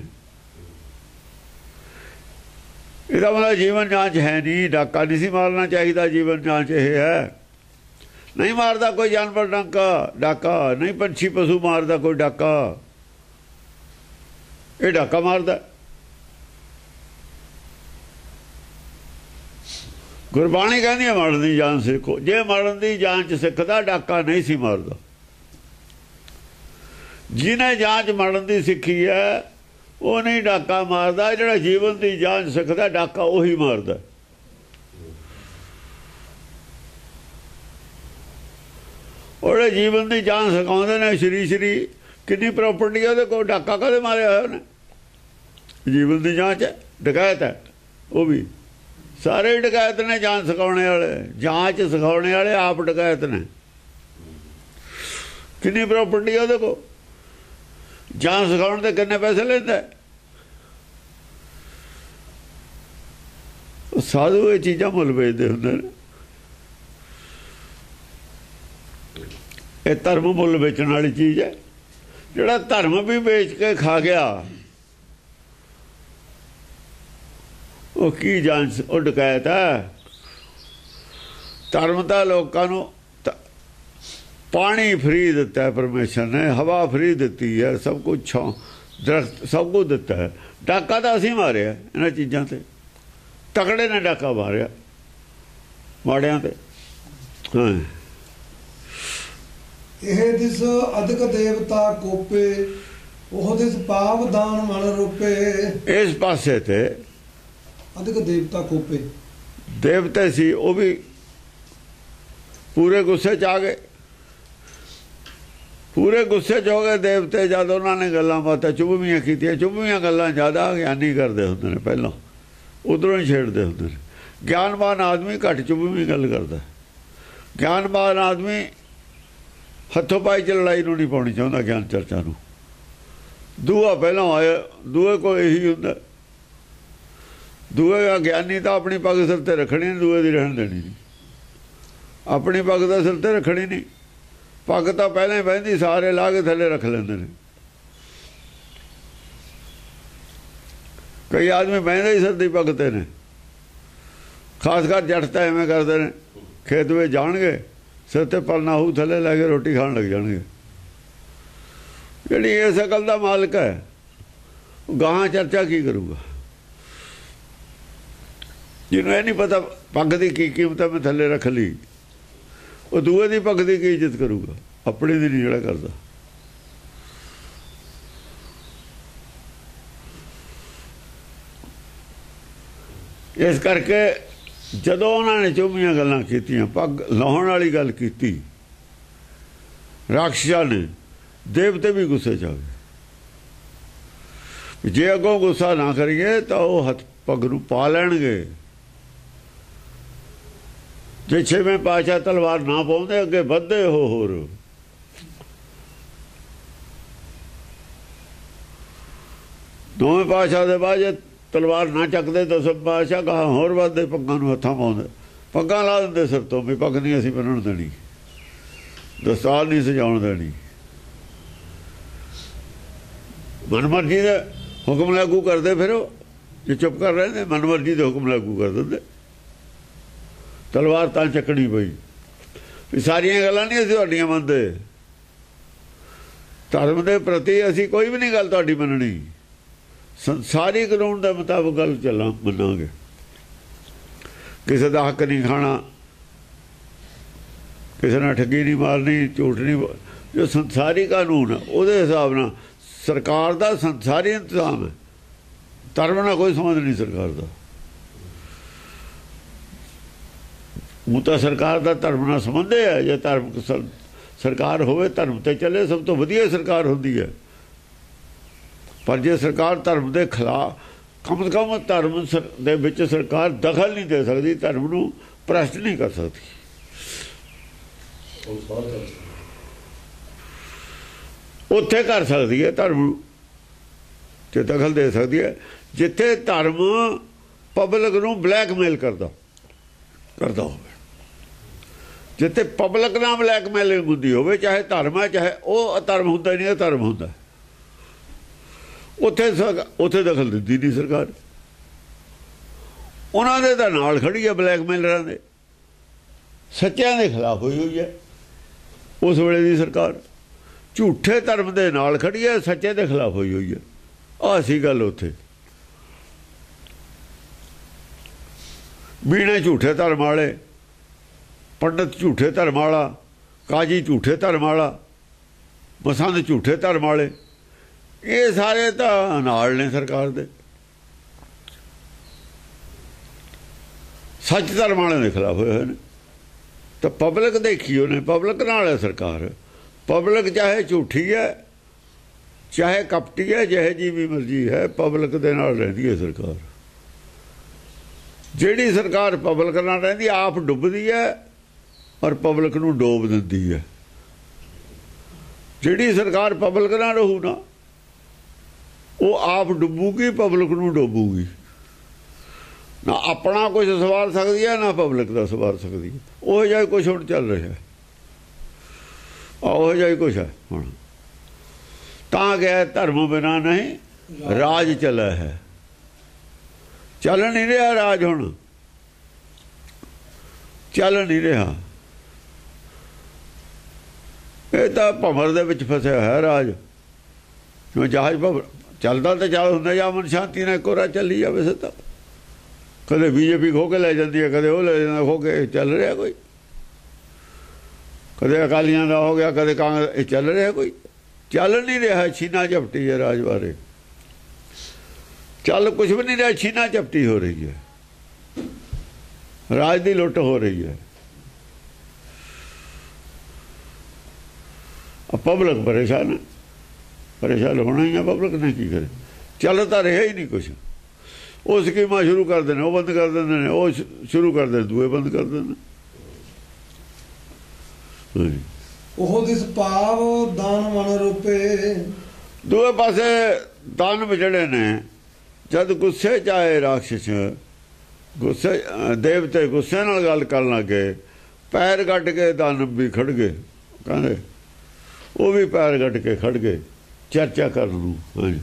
ਇਹਦਾ ਮਤਲਬ ਜੀਵਨ ਜਾਂਚ ਹੈ ਨਹੀਂ। ਡਾਕਾ ਨਹੀਂ ਸੀ ਮਾਰਨਾ ਚਾਹੀਦਾ, ਜੀਵਨ ਜਾਂਚ ਇਹ ਹੈ। ਨਹੀਂ ਮਾਰਦਾ ਕੋਈ ਜਾਨਵਰ ਡਾਕਾ ਡਾਕਾ ਨਹੀਂ, ਪੰਛੀ ਪਸ਼ੂ ਮਾਰਦਾ ਕੋਈ ਡਾਕਾ, ਇਹ ਡਾਕਾ ਮਾਰਦਾ। ਗੁਰਬਾਣੀ ਕਹਿੰਦੀ ਹੈ ਮਰਨ ਦੀ ਜਾਂਚ ਸਿੱਖੋ। ਜੇ ਮਰਨ ਦੀ ਜਾਂਚ ਸਿੱਖਦਾ, ਡਾਕਾ ਨਹੀਂ ਸੀ ਮਾਰਦਾ। ਜਿਹਨੇ ਜਾਂਚ ਮਰਨ ਦੀ ਸਿੱਖੀ ਹੈ ਉਹ ਨਹੀਂ ਡਾਕਾ ਮਾਰਦਾ। ਜਿਹੜਾ ਜੀਵਨ ਦੀ ਜਾਂਚ ਸਿੱਖਦਾ, ਡਾਕਾ ਉਹੀ ਮਾਰਦਾ। ਉਹਦੇ ਜੀਵਨ ਦੀ ਜਾਂਚ ਸਿਖਾਉਂਦੇ ਨੇ। ਸ਼੍ਰੀ ਸ਼੍ਰੀ ਕਿੰਨੀ ਪ੍ਰਾਪਰਟੀ ਉਹਦੇ ਕੋਲ, ਡਾਕਾ ਕਦੇ ਮਾਰਿਆ ਹੋਇਆ ਉਹਨੇ? ਜੀਵਨ ਦੀ ਜਾਂਚ ਹੈ, ਡਕੈਤ ਹੈ ਉਹ ਵੀ। ਸਾਰੇ ਡਕੈਤ ਨੇ ਜਾਂਚ ਸਿਖਾਉਣੇ ਵਾਲੇ, ਜਾਂਚ ਸਿਖਾਉਣੇ ਵਾਲੇ ਆਪ ਡਕੈਤ ਨੇ। ਕਿੰਨੀ ਪ੍ਰਾਪਰਟੀ ਉਹਦੇ ਕੋਲ, ਜਾਂਚ ਸਿਖਾਉਣ ਦੇ ਕਿੰਨੇ ਪੈਸੇ ਲੈਂਦਾ? ਸਾਧੂ ਇਹ ਚੀਜ਼ਾਂ ਮੁੱਲ ਵੇਚਦੇ ਹੁੰਦੇ ਨੇ। ਇਹ ਧਰਮ ਮੁੱਲ ਵੇਚਣ ਵਾਲੀ ਚੀਜ਼ ਹੈ। ਜਿਹੜਾ ਧਰਮ ਵੀ ਵੇਚ ਕੇ ਖਾ ਗਿਆ, ਉਹ ਕੀ ਜਾਂਚ, ਉਹ ਡਕੈਤ ਹੈ। ਧਰਮ ਤਾਂ ਲੋਕਾਂ ਨੂੰ ਪਾਣੀ ਫਰੀ ਦਿੱਤਾ ਹੈ ਪਰਮੇਸ਼ਰ ਨੇ, ਹਵਾ ਫਰੀ ਦਿੱਤੀ ਹੈ, ਸਭ ਕੁਝ ਛਾਂ ਦਰਖਤ ਸਭ ਕੁਝ ਦਿੱਤਾ ਹੈ। ਡਾਕਾ ਤਾਂ ਅਸੀਂ ਮਾਰਿਆ ਇਹਨਾਂ ਚੀਜ਼ਾਂ ਤੇ। ਤਕੜੇ ਨੇ ਡਾਕਾ ਮਾਰਿਆ ਮਾੜਿਆਂ ਤੇ। ਹਾਂ, ਇਹ ਦਿਸ ਅਧਿਕ ਦੇਵਤਾ ਕੋਪੇ, ਉਹ ਦਿਸ ਪਾਪ ਦਾਨ ਮਨ ਰੂਪੇ। ਇਸ ਪਾਸੇ ਤੇ ਅਧਿਕ ਦੇਵਤਾ ਕੋਪੇ, ਦੇਵਤੇ ਸੀ, ਉਹ ਵੀ ਪੂਰੇ ਗੁੱਸੇ 'ਚ ਆ ਗਏ। ਪੂਰੇ ਗੁੱਸੇ 'ਚ ਹੋ ਗਏ ਦੇਵਤੇ ਜਦ ਉਹਨਾਂ ਨੇ ਗੱਲਾਂ ਬਾਤਾਂ ਚੁਭਵੀਆਂ ਕੀਤੀਆਂ। ਚੁਭਵੀਆਂ ਗੱਲਾਂ ਜ਼ਿਆਦਾ ਗਿਆਨੀ ਕਰਦੇ ਹੁੰਦੇ ਨੇ, ਪਹਿਲਾਂ ਉਧਰੋਂ ਹੀ ਛੇੜਦੇ ਹੁੰਦੇ ਨੇ। ਗਿਆਨਵਾਨ ਆਦਮੀ ਘੱਟ ਚੁਭਵੀਂ ਗੱਲ ਕਰਦਾ। ਗਿਆਨਵਾਨ ਆਦਮੀ ਹੱਥੋਂ ਪਾਈ 'ਚ ਲੜਾਈ ਨੂੰ ਨਹੀਂ ਪਾਉਣੀ ਚਾਹੁੰਦਾ, ਗਿਆਨ ਚਰਚਾ ਨੂੰ। ਦੂਆ ਪਹਿਲਾਂ ਆਇਆ, ਦੂਏ ਕੋਲ ਇਹੀ ਹੁੰਦਾ। ਦੂਏ ਗਿਆਨੀ ਤਾਂ ਆਪਣੀ ਪੱਗ ਸਿਰ 'ਤੇ ਰੱਖਣੀ ਨਹੀਂ, ਦੂਏ ਦੀ ਰਹਿਣ ਦੇਣੀ ਨਹੀਂ। ਆਪਣੀ ਪੱਗ ਦਾ ਸਿਰ 'ਤੇ ਰੱਖਣੀ ਨਹੀਂ। ਪੱਗ ਤਾਂ ਪਹਿਲਾਂ ਹੀ ਬਹਿੰਦੀ, ਸਾਰੇ ਲਾ ਕੇ ਥੱਲੇ ਰੱਖ ਲੈਂਦੇ ਨੇ। ਕਈ ਆਦਮੀ ਬਹਿੰਦੇ ਹੀ ਸਿਰ ਦੀ ਪੱਗ 'ਤੇ ਨੇ। ਖਾਸ ਕਰ ਜੱਟ ਤਾਂ ਐਵੇਂ ਕਰਦੇ ਨੇ, ਖੇਤ ਵਿੱਚ ਜਾਣਗੇ ਸਿਰ 'ਤੇ ਪਰਨਾ ਹੋਊ, ਥੱਲੇ ਲੈ ਕੇ ਰੋਟੀ ਖਾਣ ਲੱਗ ਜਾਣਗੇ। ਜਿਹੜੀ ਇਸ ਅਕਲ ਦਾ ਮਾਲਕ ਹੈ, ਉਹ ਗਾਹਾਂ ਚਰਚਾ ਕੀ ਕਰੂਗਾ? ਜਿਹਨੂੰ ਇਹ ਨਹੀਂ ਪਤਾ ਪੱਗ ਦੀ ਕੀ ਕੀਮਤ ਹੈ, ਮੈਂ ਥੱਲੇ ਰੱਖ ਲਈ, ਉਹ ਦੂਏ ਦੀ ਪੱਗ ਦੀ ਕੀ ਇੱਜ਼ਤ ਕਰੂਗਾ? ਆਪਣੀ ਦੀ ਨਹੀਂ ਜਿਹੜਾ ਕਰਦਾ। ਇਸ ਕਰਕੇ ਜਦੋਂ ਉਹਨਾਂ ਨੇ ਚੁਭੀਆਂ ਗੱਲਾਂ ਕੀਤੀਆਂ, ਪੱਗ ਲਾਹੁਣ ਵਾਲੀ ਗੱਲ ਕੀਤੀ, ਰਾਖਸ਼ਾਂ ਨੇ, ਦੇਵਤੇ ਵੀ ਗੁੱਸੇ 'ਚ ਆ ਗਏ। ਜੇ ਅੱਗੋਂ ਗੁੱਸਾ ਨਾ ਕਰੀਏ ਤਾਂ ਉਹ ਹੱਥ ਪੱਗ ਨੂੰ ਪਾ ਲੈਣਗੇ। ਜੇ ਛੇਵੇਂ ਪਾਤਸ਼ਾਹ ਤਲਵਾਰ ਨਾ ਪਾਉਂਦੇ, ਅੱਗੇ ਵੱਧਦੇ ਹੋ ਹੋਰ। ਦੋਵੇਂ ਪਾਤਸ਼ਾਹ ਦੇ ਬਾਅਦ ਜੇ ਤਲਵਾਰ ਨਾ ਚੱਕਦੇ, ਦਸਵੇਂ ਪਾਤਸ਼ਾਹ ਗਾਹਾਂ ਹੋਰ ਵੱਧਦੇ, ਪੱਗਾਂ ਨੂੰ ਹੱਥਾਂ ਪਾਉਂਦੇ, ਪੱਗਾਂ ਲਾ ਦਿੰਦੇ ਸਿਰ ਤੋਂ ਵੀ ਪੱਗ ਨਹੀਂ ਅਸੀਂ ਬੰਨਣ ਦੇਣੀ, ਦਸਤਾਰ ਨਹੀਂ ਸਜਾਉਣ ਦੇਣੀ। ਮਨਮਰਜ਼ੀ ਦੇ ਹੁਕਮ ਲਾਗੂ ਕਰਦੇ, ਫਿਰ ਉਹ ਜੇ ਚੁੱਪ ਕਰ ਰਹੇ ਨੇ ਮਨਮਰਜ਼ੀ ਦੇ ਹੁਕਮ ਲਾਗੂ ਕਰ ਦਿੰਦੇ। ਤਲਵਾਰ ਤਾਂ ਚੱਕਣੀ ਪਈ ਵੀ ਸਾਰੀਆਂ ਗੱਲਾਂ ਨਹੀਂ ਅਸੀਂ ਤੁਹਾਡੀਆਂ ਮੰਨਦੇ, ਧਰਮ ਦੇ ਪ੍ਰਤੀ ਅਸੀਂ ਕੋਈ ਵੀ ਨਹੀਂ ਗੱਲ ਤੁਹਾਡੀ ਮੰਨਣੀ, ਸੰਸਾਰੀ ਕਾਨੂੰਨ ਦੇ ਮੁਤਾਬਕ ਗੱਲ ਚੱਲਾਂ ਮੰਨਾਂਗੇ। ਕਿਸੇ ਦਾ ਹੱਕ ਨਹੀਂ ਖਾਣਾ, ਕਿਸੇ ਨਾਲ ਠੱਗੀ ਨਹੀਂ ਮਾਰਨੀ, ਝੂਠ ਨਹੀਂ, ਜੋ ਸੰਸਾਰੀ ਕਾਨੂੰਨ ਹੈ ਉਹਦੇ ਹਿਸਾਬ ਨਾਲ ਸਰਕਾਰ ਦਾ ਸੰਸਾਰੀ ਇੰਤਜ਼ਾਮ ਹੈ। ਧਰਮ ਨਾਲ ਕੋਈ ਸੰਬੰਧ ਨਹੀਂ ਸਰਕਾਰ ਦਾ। ਉਹ ਤਾਂ ਸਰਕਾਰ ਦਾ ਧਰਮ ਨਾਲ ਸੰਬੰਧ ਹੈ। ਜੇ ਧਰਮ ਸਰਕਾਰ ਹੋਵੇ, ਧਰਮ ਤੇ ਚੱਲੇ, ਸਭ ਤੋਂ ਵਧੀਆ ਸਰਕਾਰ ਹੁੰਦੀ ਹੈ। ਪਰ ਜੇ ਸਰਕਾਰ ਧਰਮ ਦੇ ਖਿਲਾਫ, ਕਮ ਸੇ ਕਮ ਧਰਮ ਦੇ ਵਿੱਚ ਸਰਕਾਰ ਦਖਲ ਨਹੀਂ ਦੇ ਸਕਦੀ, ਧਰਮ ਨੂੰ ਭ੍ਰਸ਼ਟ ਨਹੀਂ ਕਰ ਸਕਦੀ। ਉੱਥੇ ਕਰ ਸਕਦੀ ਹੈ ਧਰਮ ਤੇ ਦਖਲ ਦੇ ਸਕਦੀ ਹੈ ਜਿੱਥੇ ਧਰਮ ਪਬਲਿਕ ਨੂੰ ਬਲੈਕਮੇਲ ਕਰਦਾ ਕਰਦਾ ਹੋਵੇ, ਜਿੱਥੇ ਪਬਲਿਕ ਨਾਲ ਬਲੈਕਮੇਲਿੰਗ ਹੁੰਦੀ ਹੋਵੇ, ਚਾਹੇ ਧਰਮ ਹੈ ਚਾਹੇ ਉਹ ਅਧਰਮ ਹੁੰਦਾ ਨਹੀਂ, ਧਰਮ ਹੁੰਦਾ, ਉੱਥੇ ਉੱਥੇ ਦਖਲ ਦਿੰਦੀ ਨਹੀਂ ਸਰਕਾਰ। ਉਹਨਾਂ ਦੇ ਤਾਂ ਨਾਲ ਖੜੀ ਹੈ ਬਲੈਕਮੇਲਰਾਂ ਦੇ, ਸੱਚਿਆਂ ਦੇ ਖਿਲਾਫ ਹੋਈ ਹੋਈ ਹੈ ਉਸ ਵੇਲੇ ਦੀ ਸਰਕਾਰ। ਝੂਠੇ ਧਰਮ ਦੇ ਨਾਲ ਖੜੀ ਹੈ, ਸੱਚੇ ਦੇ ਖਿਲਾਫ ਹੋਈ ਹੋਈ ਹੈ। ਆਹ ਸੀ ਗੱਲ ਉੱਥੇ। ਮੀਣੇ ਝੂਠੇ ਧਰਮ ਵਾਲੇ, ਪੰਡਤ ਝੂਠੇ ਧਰਮ ਵਾਲਾ, ਕਾਜੀ ਝੂਠੇ ਧਰਮ ਵਾਲਾ, ਮਸੰਦ ਝੂਠੇ ਧਰਮ ਵਾਲੇ, ਇਹ ਸਾਰੇ ਤਾਂ ਨਾਲ ਨੇ ਸਰਕਾਰ ਦੇ। ਸੱਚ ਧਰਮ ਵਾਲਿਆਂ ਦੇ ਖਿਲਾਫ ਹੋਏ ਹੋਏ ਨੇ। ਤਾਂ ਪਬਲਿਕ ਦੇਖੀ ਉਹਨੇ, ਪਬਲਿਕ ਨਾਲ ਹੈ ਸਰਕਾਰ। ਪਬਲਿਕ ਚਾਹੇ ਝੂਠੀ ਹੈ ਚਾਹੇ ਕਪਟੀ ਹੈ, ਜਿਹੇ ਜੀ ਵੀ ਮਰਜ਼ੀ ਹੈ, ਪਬਲਿਕ ਦੇ ਨਾਲ ਰਹਿੰਦੀ ਹੈ ਸਰਕਾਰ। ਜਿਹੜੀ ਸਰਕਾਰ ਪਬਲਿਕ ਨਾਲ ਰਹਿੰਦੀ ਆਪ ਡੁੱਬਦੀ ਹੈ ਔਰ ਪਬਲਿਕ ਨੂੰ ਡੋਬ ਦਿੰਦੀ ਹੈ। ਜਿਹੜੀ ਸਰਕਾਰ ਪਬਲਿਕ ਨਾਲ ਰਹੂ ਨਾ, ਉਹ ਆਪ ਡੁੱਬੂਗੀ, ਪਬਲਿਕ ਨੂੰ ਡੋਬੂਗੀ। ਨਾ ਆਪਣਾ ਕੁਝ ਸਵਾਰ ਸਕਦੀ ਹੈ, ਨਾ ਪਬਲਿਕ ਦਾ ਸਵਾਰ ਸਕਦੀ ਹੈ। ਉਹ ਜਿਹਾ ਕੁਛ ਹੁਣ ਚੱਲ ਰਿਹਾ, ਉਹ ਜਿਹਾ ਕੁਛ ਹੈ ਹੁਣ। ਤਾਂ ਗਿਆ ਧਰਮ ਬਿਨਾਂ ਨਹੀਂ ਰਾਜ ਚੱਲਿਆ ਹੈ। ਚੱਲ ਨਹੀਂ ਰਿਹਾ ਰਾਜ, ਹੁਣ ਚੱਲ ਨਹੀਂ ਰਿਹਾ। ਇਹ ਤਾਂ ਭੰਵਰ ਦੇ ਵਿੱਚ ਫਸਿਆ ਹੈ ਰਾਜ। ਜਿਵੇਂ ਜਹਾਜ਼ ਭੰਵਰ ਚੱਲਦਾ ਤਾਂ ਚੱਲ ਹੁੰਦਾ, ਜਾਂ ਅਮਨ ਸ਼ਾਂਤੀ ਨਾਲ ਕੋਰਾ ਚੱਲੀ ਜਾਵੇ ਸਿੱਧਾ। ਕਦੇ ਬੀਜੇਪੀ ਖੋ ਕੇ ਲੈ ਜਾਂਦੀ ਹੈ, ਕਦੇ ਉਹ ਲੈ ਜਾਂਦਾ ਖੋ ਕੇ। ਚੱਲ ਰਿਹਾ ਕੋਈ, ਕਦੇ ਅਕਾਲੀਆਂ ਦਾ ਹੋ ਗਿਆ, ਕਦੇ ਕਾਂਗਰਸ। ਇਹ ਚੱਲ ਰਿਹਾ ਕੋਈ? ਚੱਲ ਨਹੀਂ ਰਿਹਾ। ਛੀਨਾ ਝਪਟੀ ਹੈ ਰਾਜ ਬਾਰੇ, ਚੱਲ ਕੁਛ ਵੀ ਨਹੀਂ ਰਿਹਾ। ਛੀਨਾ ਝਪਟੀ ਹੋ ਰਹੀ ਹੈ, ਰਾਜ ਦੀ ਲੁੱਟ ਹੋ ਰਹੀ ਹੈ। ਪਬਲਿਕ ਪਰੇਸ਼ਾਨ ਹੈ, ਪਰੇਸ਼ਾਨ ਹੋਣਾ ਹੀ ਹੈ। ਪਬਲਿਕ ਨੇ ਕੀ ਕਰੇ? ਚੱਲ ਤਾਂ ਰਿਹਾ ਹੀ ਨਹੀਂ ਕੁਛ। ਉਹ ਸਕੀਮਾਂ ਸ਼ੁਰੂ ਕਰਦੇ ਨੇ, ਉਹ ਬੰਦ ਕਰ ਦਿੰਦੇ ਨੇ, ਉਹ ਸ਼ੁਰੂ ਕਰਦੇ ਨੇ, ਦੂਏ ਬੰਦ ਕਰ ਦਿੰਦੇ ਨੇ। ਉਹ ਦਿਸ ਭਾਵ ਦਾਨ ਮਨ ਰੂਪੇ। ਦੂਏ ਪਾਸੇ ਦਾਨਵ ਜਿਹੜੇ ਨੇ, ਜਦ ਗੁੱਸੇ ਚ ਆਏ ਰਾਖਸ਼, ਗੁੱਸੇ ਦੇਵਤੇ ਗੁੱਸੇ ਨਾਲ ਗੱਲ ਕਰਨ ਲੱਗੇ, ਪੈਰ ਕੱਢ ਕੇ ਦਾਨਵ ਵੀ ਖੜ ਗਏ। ਕਹਿੰਦੇ ਉਹ ਵੀ ਪੈਰ ਕੱਢ ਕੇ ਖੜ ਗਏ ਚਰਚਾ ਕਰਨ ਨੂੰ। ਹਾਂਜੀ,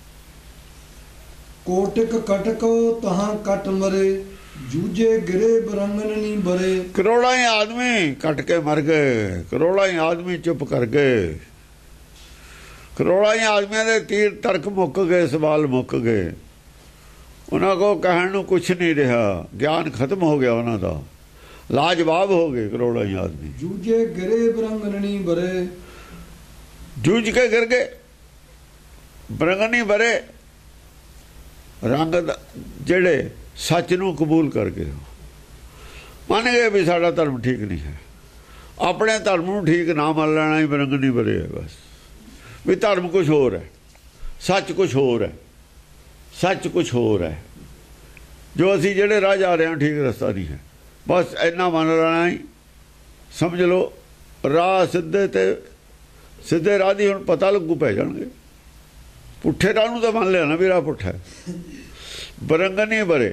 ਕੋਟਿਕ ਕਟਕੋ ਤਹਾਂ ਕਟ ਮਰੇ, ਜੂਝੇ ਗਿਰੇ ਬਰੰਗਨ ਨਹੀਂ ਬਰੇ। ਕਰੋੜਾਂ ਹੀ ਆਦਮੀ ਕੱਟ ਕੇ ਮਰ ਗਏ, ਕਰੋੜਾਂ ਹੀ ਆਦਮੀ ਚੁੱਪ ਕਰ ਗਏ, ਕਰੋੜਾਂ ਹੀ ਆਦਮੀਆਂ ਦੇ ਤੀਰ ਤਰਕ ਮੁੱਕ ਗਏ, ਸਵਾਲ ਮੁੱਕ ਗਏ। ਉਹਨਾਂ ਕੋਲ ਕਹਿਣ ਨੂੰ ਕੁਛ ਨਹੀਂ ਰਿਹਾ, ਗਿਆਨ ਖਤਮ ਹੋ ਗਿਆ ਉਹਨਾਂ ਦਾ, ਲਾਜਵਾਬ ਹੋ ਗਏ ਕਰੋੜਾਂ ਹੀ ਆਦਮੀ। ਜੂਝੇ ਗਿਰੇ ਬਰੰਗਨ ਨਹੀਂ ਬਰੇ, ਜੂਝ ਕੇ ਗਿਰ ਗਏ, ਬਰੰਗਨ ਨਹੀਂ ਬਰੇ। ਰੰਗ ਜਿਹੜੇ ਸੱਚ ਨੂੰ ਕਬੂਲ ਕਰ ਗਏ, ਮੰਨ ਗਏ ਵੀ ਸਾਡਾ ਧਰਮ ਠੀਕ ਨਹੀਂ ਹੈ, ਆਪਣੇ ਧਰਮ ਨੂੰ ਠੀਕ ਨਾ ਮੰਨ ਲੈਣਾ ਹੀ ਬਰੰਗਨ ਨਹੀਂ ਬਰੇ ਹੈ। ਬਸ ਵੀ ਧਰਮ ਕੁਛ ਹੋਰ ਹੈ, ਸੱਚ ਕੁਛ ਹੋਰ ਹੈ, ਸੱਚ ਕੁਛ ਹੋਰ ਹੈ। ਜੋ ਅਸੀਂ ਜਿਹੜੇ ਰਾਹ ਜਾ ਰਹੇ ਹਾਂ ਠੀਕ ਰਸਤਾ ਨਹੀਂ ਹੈ, ਬਸ ਇੰਨਾ ਮੰਨ ਲੈਣਾ ਹੀ। ਸਮਝ ਲਓ ਰਾਹ ਸਿੱਧੇ ਤੇ ਸਿੱਧੇ ਰਾਹ ਦੀ ਹੁਣ ਪਤਾ ਲੱਗੂ ਪੈ ਜਾਣਗੇ। ਪੁੱਠੇ ਰਾਹ ਨੂੰ ਤਾਂ ਮੰਨ ਲਿਆ ਨਾ ਵੀ ਰਾਹ ਪੁੱਠਾ ਹੈ। ਬਰੰਗਨ ਨਹੀਂ ਬਰੇ,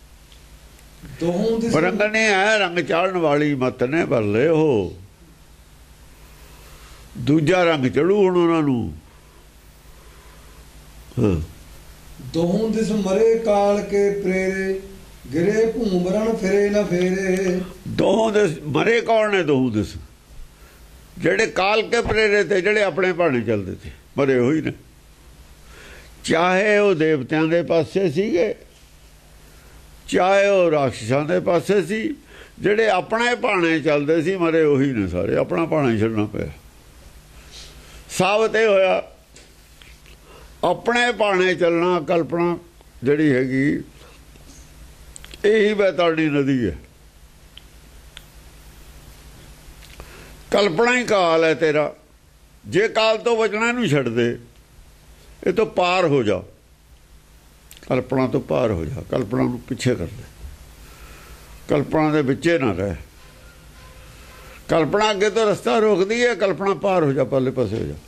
ਬਰੰਗਨ ਨਹੀਂ ਹੈ, ਰੰਗ ਚਾੜਨ ਵਾਲੀ ਮੱਤ ਨੇ ਬਰਲੇ। ਉਹ ਦੂਜਾ ਰੰਗ ਚੜੂ ਹੁਣ ਉਹਨਾਂ ਨੂੰ। ਦੋਹੋਂ ਦਿਸ ਮਰੇ ਕਾਲ ਕੇ ਪ੍ਰੇਰੇ, ਗਿਰੇ ਭੂਮਰਨ ਫਿਰੇ ਨਾ ਫੇਰੇ। ਦੋਹੋਂ ਦਿਸ ਮਰੇ ਕੌਣ ਨੇ? ਦੋਹੋਂ ਦਿਸ ਜਿਹੜੇ ਕਾਲ ਕੇ ਪ੍ਰੇਰੇ ਤੇ ਜਿਹੜੇ ਆਪਣੇ ਭਾਣੇ ਚੱਲਦੇ ਸੀ ਮਰੇ ਹੋਈ ਨੇ। ਚਾਹੇ ਉਹ ਦੇਵਤਿਆਂ ਦੇ ਪਾਸੇ ਸੀਗੇ, ਚਾਹੇ ਉਹ ਰਾਖਸ਼ਾਂ ਦੇ ਪਾਸੇ ਸੀ, ਜਿਹੜੇ ਆਪਣੇ ਭਾਣੇ ਚੱਲਦੇ ਸੀ ਮਰੇ ਉਹੀ ਨੇ ਸਾਰੇ। ਆਪਣਾ ਭਾਣਾ ਹੀ ਛੱਡਣਾ ਪਿਆ। ਸਾਬਤ ਇਹ ਹੋਇਆ ਆਪਣੇ ਭਾਣੇ ਚੱਲਣਾ ਕਲਪਨਾ ਜਿਹੜੀ ਹੈਗੀ ਇਹੀ ਬੈਤਾੜੀ ਨਦੀ ਹੈ। ਕਲਪਨਾ ਹੀ ਕਾਲ ਹੈ ਤੇਰਾ। ਜੇ ਕਾਲ ਤੋਂ ਬਚਣਾ ਇਹਨੂੰ ਛੱਡ ਦੇ, ਇਹ ਤੋਂ ਪਾਰ ਹੋ ਜਾ, ਕਲਪਨਾ ਤੋਂ ਪਾਰ ਹੋ ਜਾ, ਕਲਪਨਾ ਨੂੰ ਪਿੱਛੇ ਕਰ ਦੇ, ਕਲਪਨਾ ਦੇ ਵਿੱਚੇ ਨਾ ਰਹਿ। ਕਲਪਨਾ ਅੱਗੇ ਤੋਂ ਰਸਤਾ ਰੋਕਦੀ ਹੈ, ਕਲਪਨਾ ਪਾਰ ਹੋ ਜਾ, ਪਰਲੇ ਪਾਸੇ ਹੋ ਜਾ।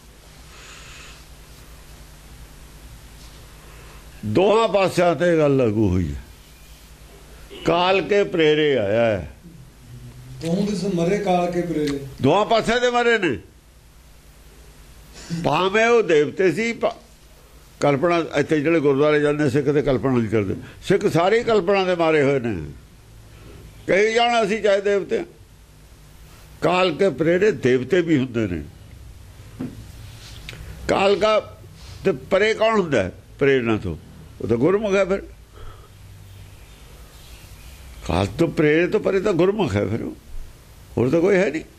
ਦੋਹਾਂ ਪਾਸਿਆਂ ਤੇ ਗੱਲ ਲਾਗੂ ਹੋਈ ਹੈ। ਕਾਲ ਕੇ ਪ੍ਰੇਰੇ ਆਇਆ ਹੈ, ਦੋਹਾਂ ਦੇ ਮਰੇ ਕਾਲ ਕੇ ਪ੍ਰੇਰੇ, ਦੋਹਾਂ ਪਾਸੇ ਦੇ ਮਰੇ ਨੇ। ਭਾਵੇਂ ਉਹ ਦੇਵਤੇ ਸੀ, ਕਲਪਨਾ ਇੱਥੇ ਜਿਹੜੇ ਗੁਰਦੁਆਰੇ ਜਾਂਦੇ ਸਿੱਖ ਤੇ ਕਲਪਨਾ ਨਹੀਂ ਕਰਦੇ। ਸਿੱਖ ਸਾਰੇ ਕਲਪਨਾ ਦੇ ਮਾਰੇ ਹੋਏ ਨੇ। ਕਹੀ ਜਾਣਾ ਅਸੀਂ ਚਾਹੇ ਦੇਵਤੇ। ਕਾਲ ਕੇ ਪ੍ਰੇਰੇ ਦੇਵਤੇ ਵੀ ਹੁੰਦੇ ਨੇ। ਕਾਲ ਕਾ ਤੇ ਪਰੇ ਕੌਣ ਹੁੰਦਾ ਹੈ ਪ੍ਰੇਰਨਾ ਤੋਂ? ਉਹ ਤਾਂ ਗੁਰਮੁਖ ਹੈ। ਫਿਰ ਕਾਲ ਤੋਂ ਪ੍ਰੇਰੇ ਤੋਂ ਪਰੇ ਤਾਂ ਗੁਰਮੁਖ ਹੈ। ਫਿਰ ਹੋਰ ਤਾਂ ਕੋਈ ਹੈ ਨਹੀਂ।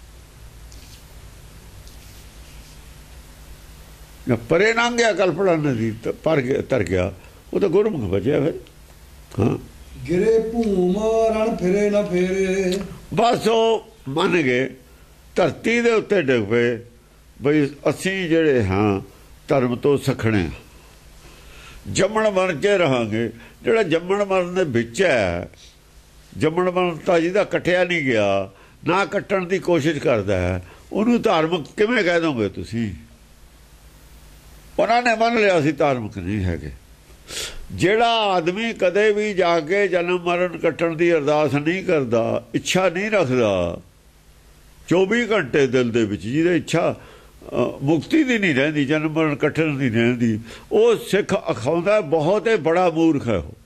ਪਰੇ ਲੰਘ ਗਿਆ ਕਲਪਨਾ ਨਦੀ ਪਰ ਤਰ ਗਿਆ, ਉਹ ਤਾਂ ਗੁਰਮੁਖ ਬਚਿਆ। ਫਿਰ ਹਾਂ ਗਿਰੇ ਭੂਮ ਰਣ ਫਿਰੇ ਨਾ ਫੇਰੇ, ਬਸ ਉਹ ਮੰਨ ਗਏ, ਧਰਤੀ ਦੇ ਉੱਤੇ ਡਿੱਗ ਪਏ ਬਈ ਅਸੀਂ ਜਿਹੜੇ ਹਾਂ ਧਰਮ ਤੋਂ ਸਖਣੇ, ਜੰਮਣ ਮਰਨ 'ਚ ਰਹਾਂਗੇ। ਜਿਹੜਾ ਜੰਮਣ ਮਰਨ ਦੇ ਵਿੱਚ ਹੈ, ਜੰਮਣ ਮਰਨ ਤਾਂ ਜਿਹਦਾ ਕੱਟਿਆ ਨਹੀਂ ਗਿਆ, ਨਾ ਕੱਟਣ ਦੀ ਕੋਸ਼ਿਸ਼ ਕਰਦਾ ਹੈ, ਉਹਨੂੰ ਧਾਰਮਿਕ ਕਿਵੇਂ ਕਹਿ ਦੋਗੇ ਤੁਸੀਂ? ਉਹਨਾਂ ਨੇ ਮੰਨ ਲਿਆ ਸੀ ਧਾਰਮਿਕ ਨਹੀਂ ਹੈਗੇ। ਜਿਹੜਾ ਆਦਮੀ ਕਦੇ ਵੀ ਜਾ ਕੇ ਜਨਮ ਮਰਨ ਕੱਟਣ ਦੀ ਅਰਦਾਸ ਨਹੀਂ ਕਰਦਾ, ਇੱਛਾ ਨਹੀਂ ਰੱਖਦਾ ਚੌਵੀ ਘੰਟੇ ਦਿਲ ਦੇ ਵਿੱਚ, ਜਿਹਦੇ ਇੱਛਾ ਮੁਕਤੀ ਦੀ ਨਹੀਂ ਰਹਿੰਦੀ, ਜਨਮ ਮਰਨ ਕੱਟਣ ਦੀ ਨਹੀਂ ਰਹਿੰਦੀ, ਉਹ ਸਿੱਖ ਅਖਾਉਂਦਾ ਬਹੁਤ ਹੀ ਬੜਾ ਮੂਰਖ ਹੈ। ਉਹ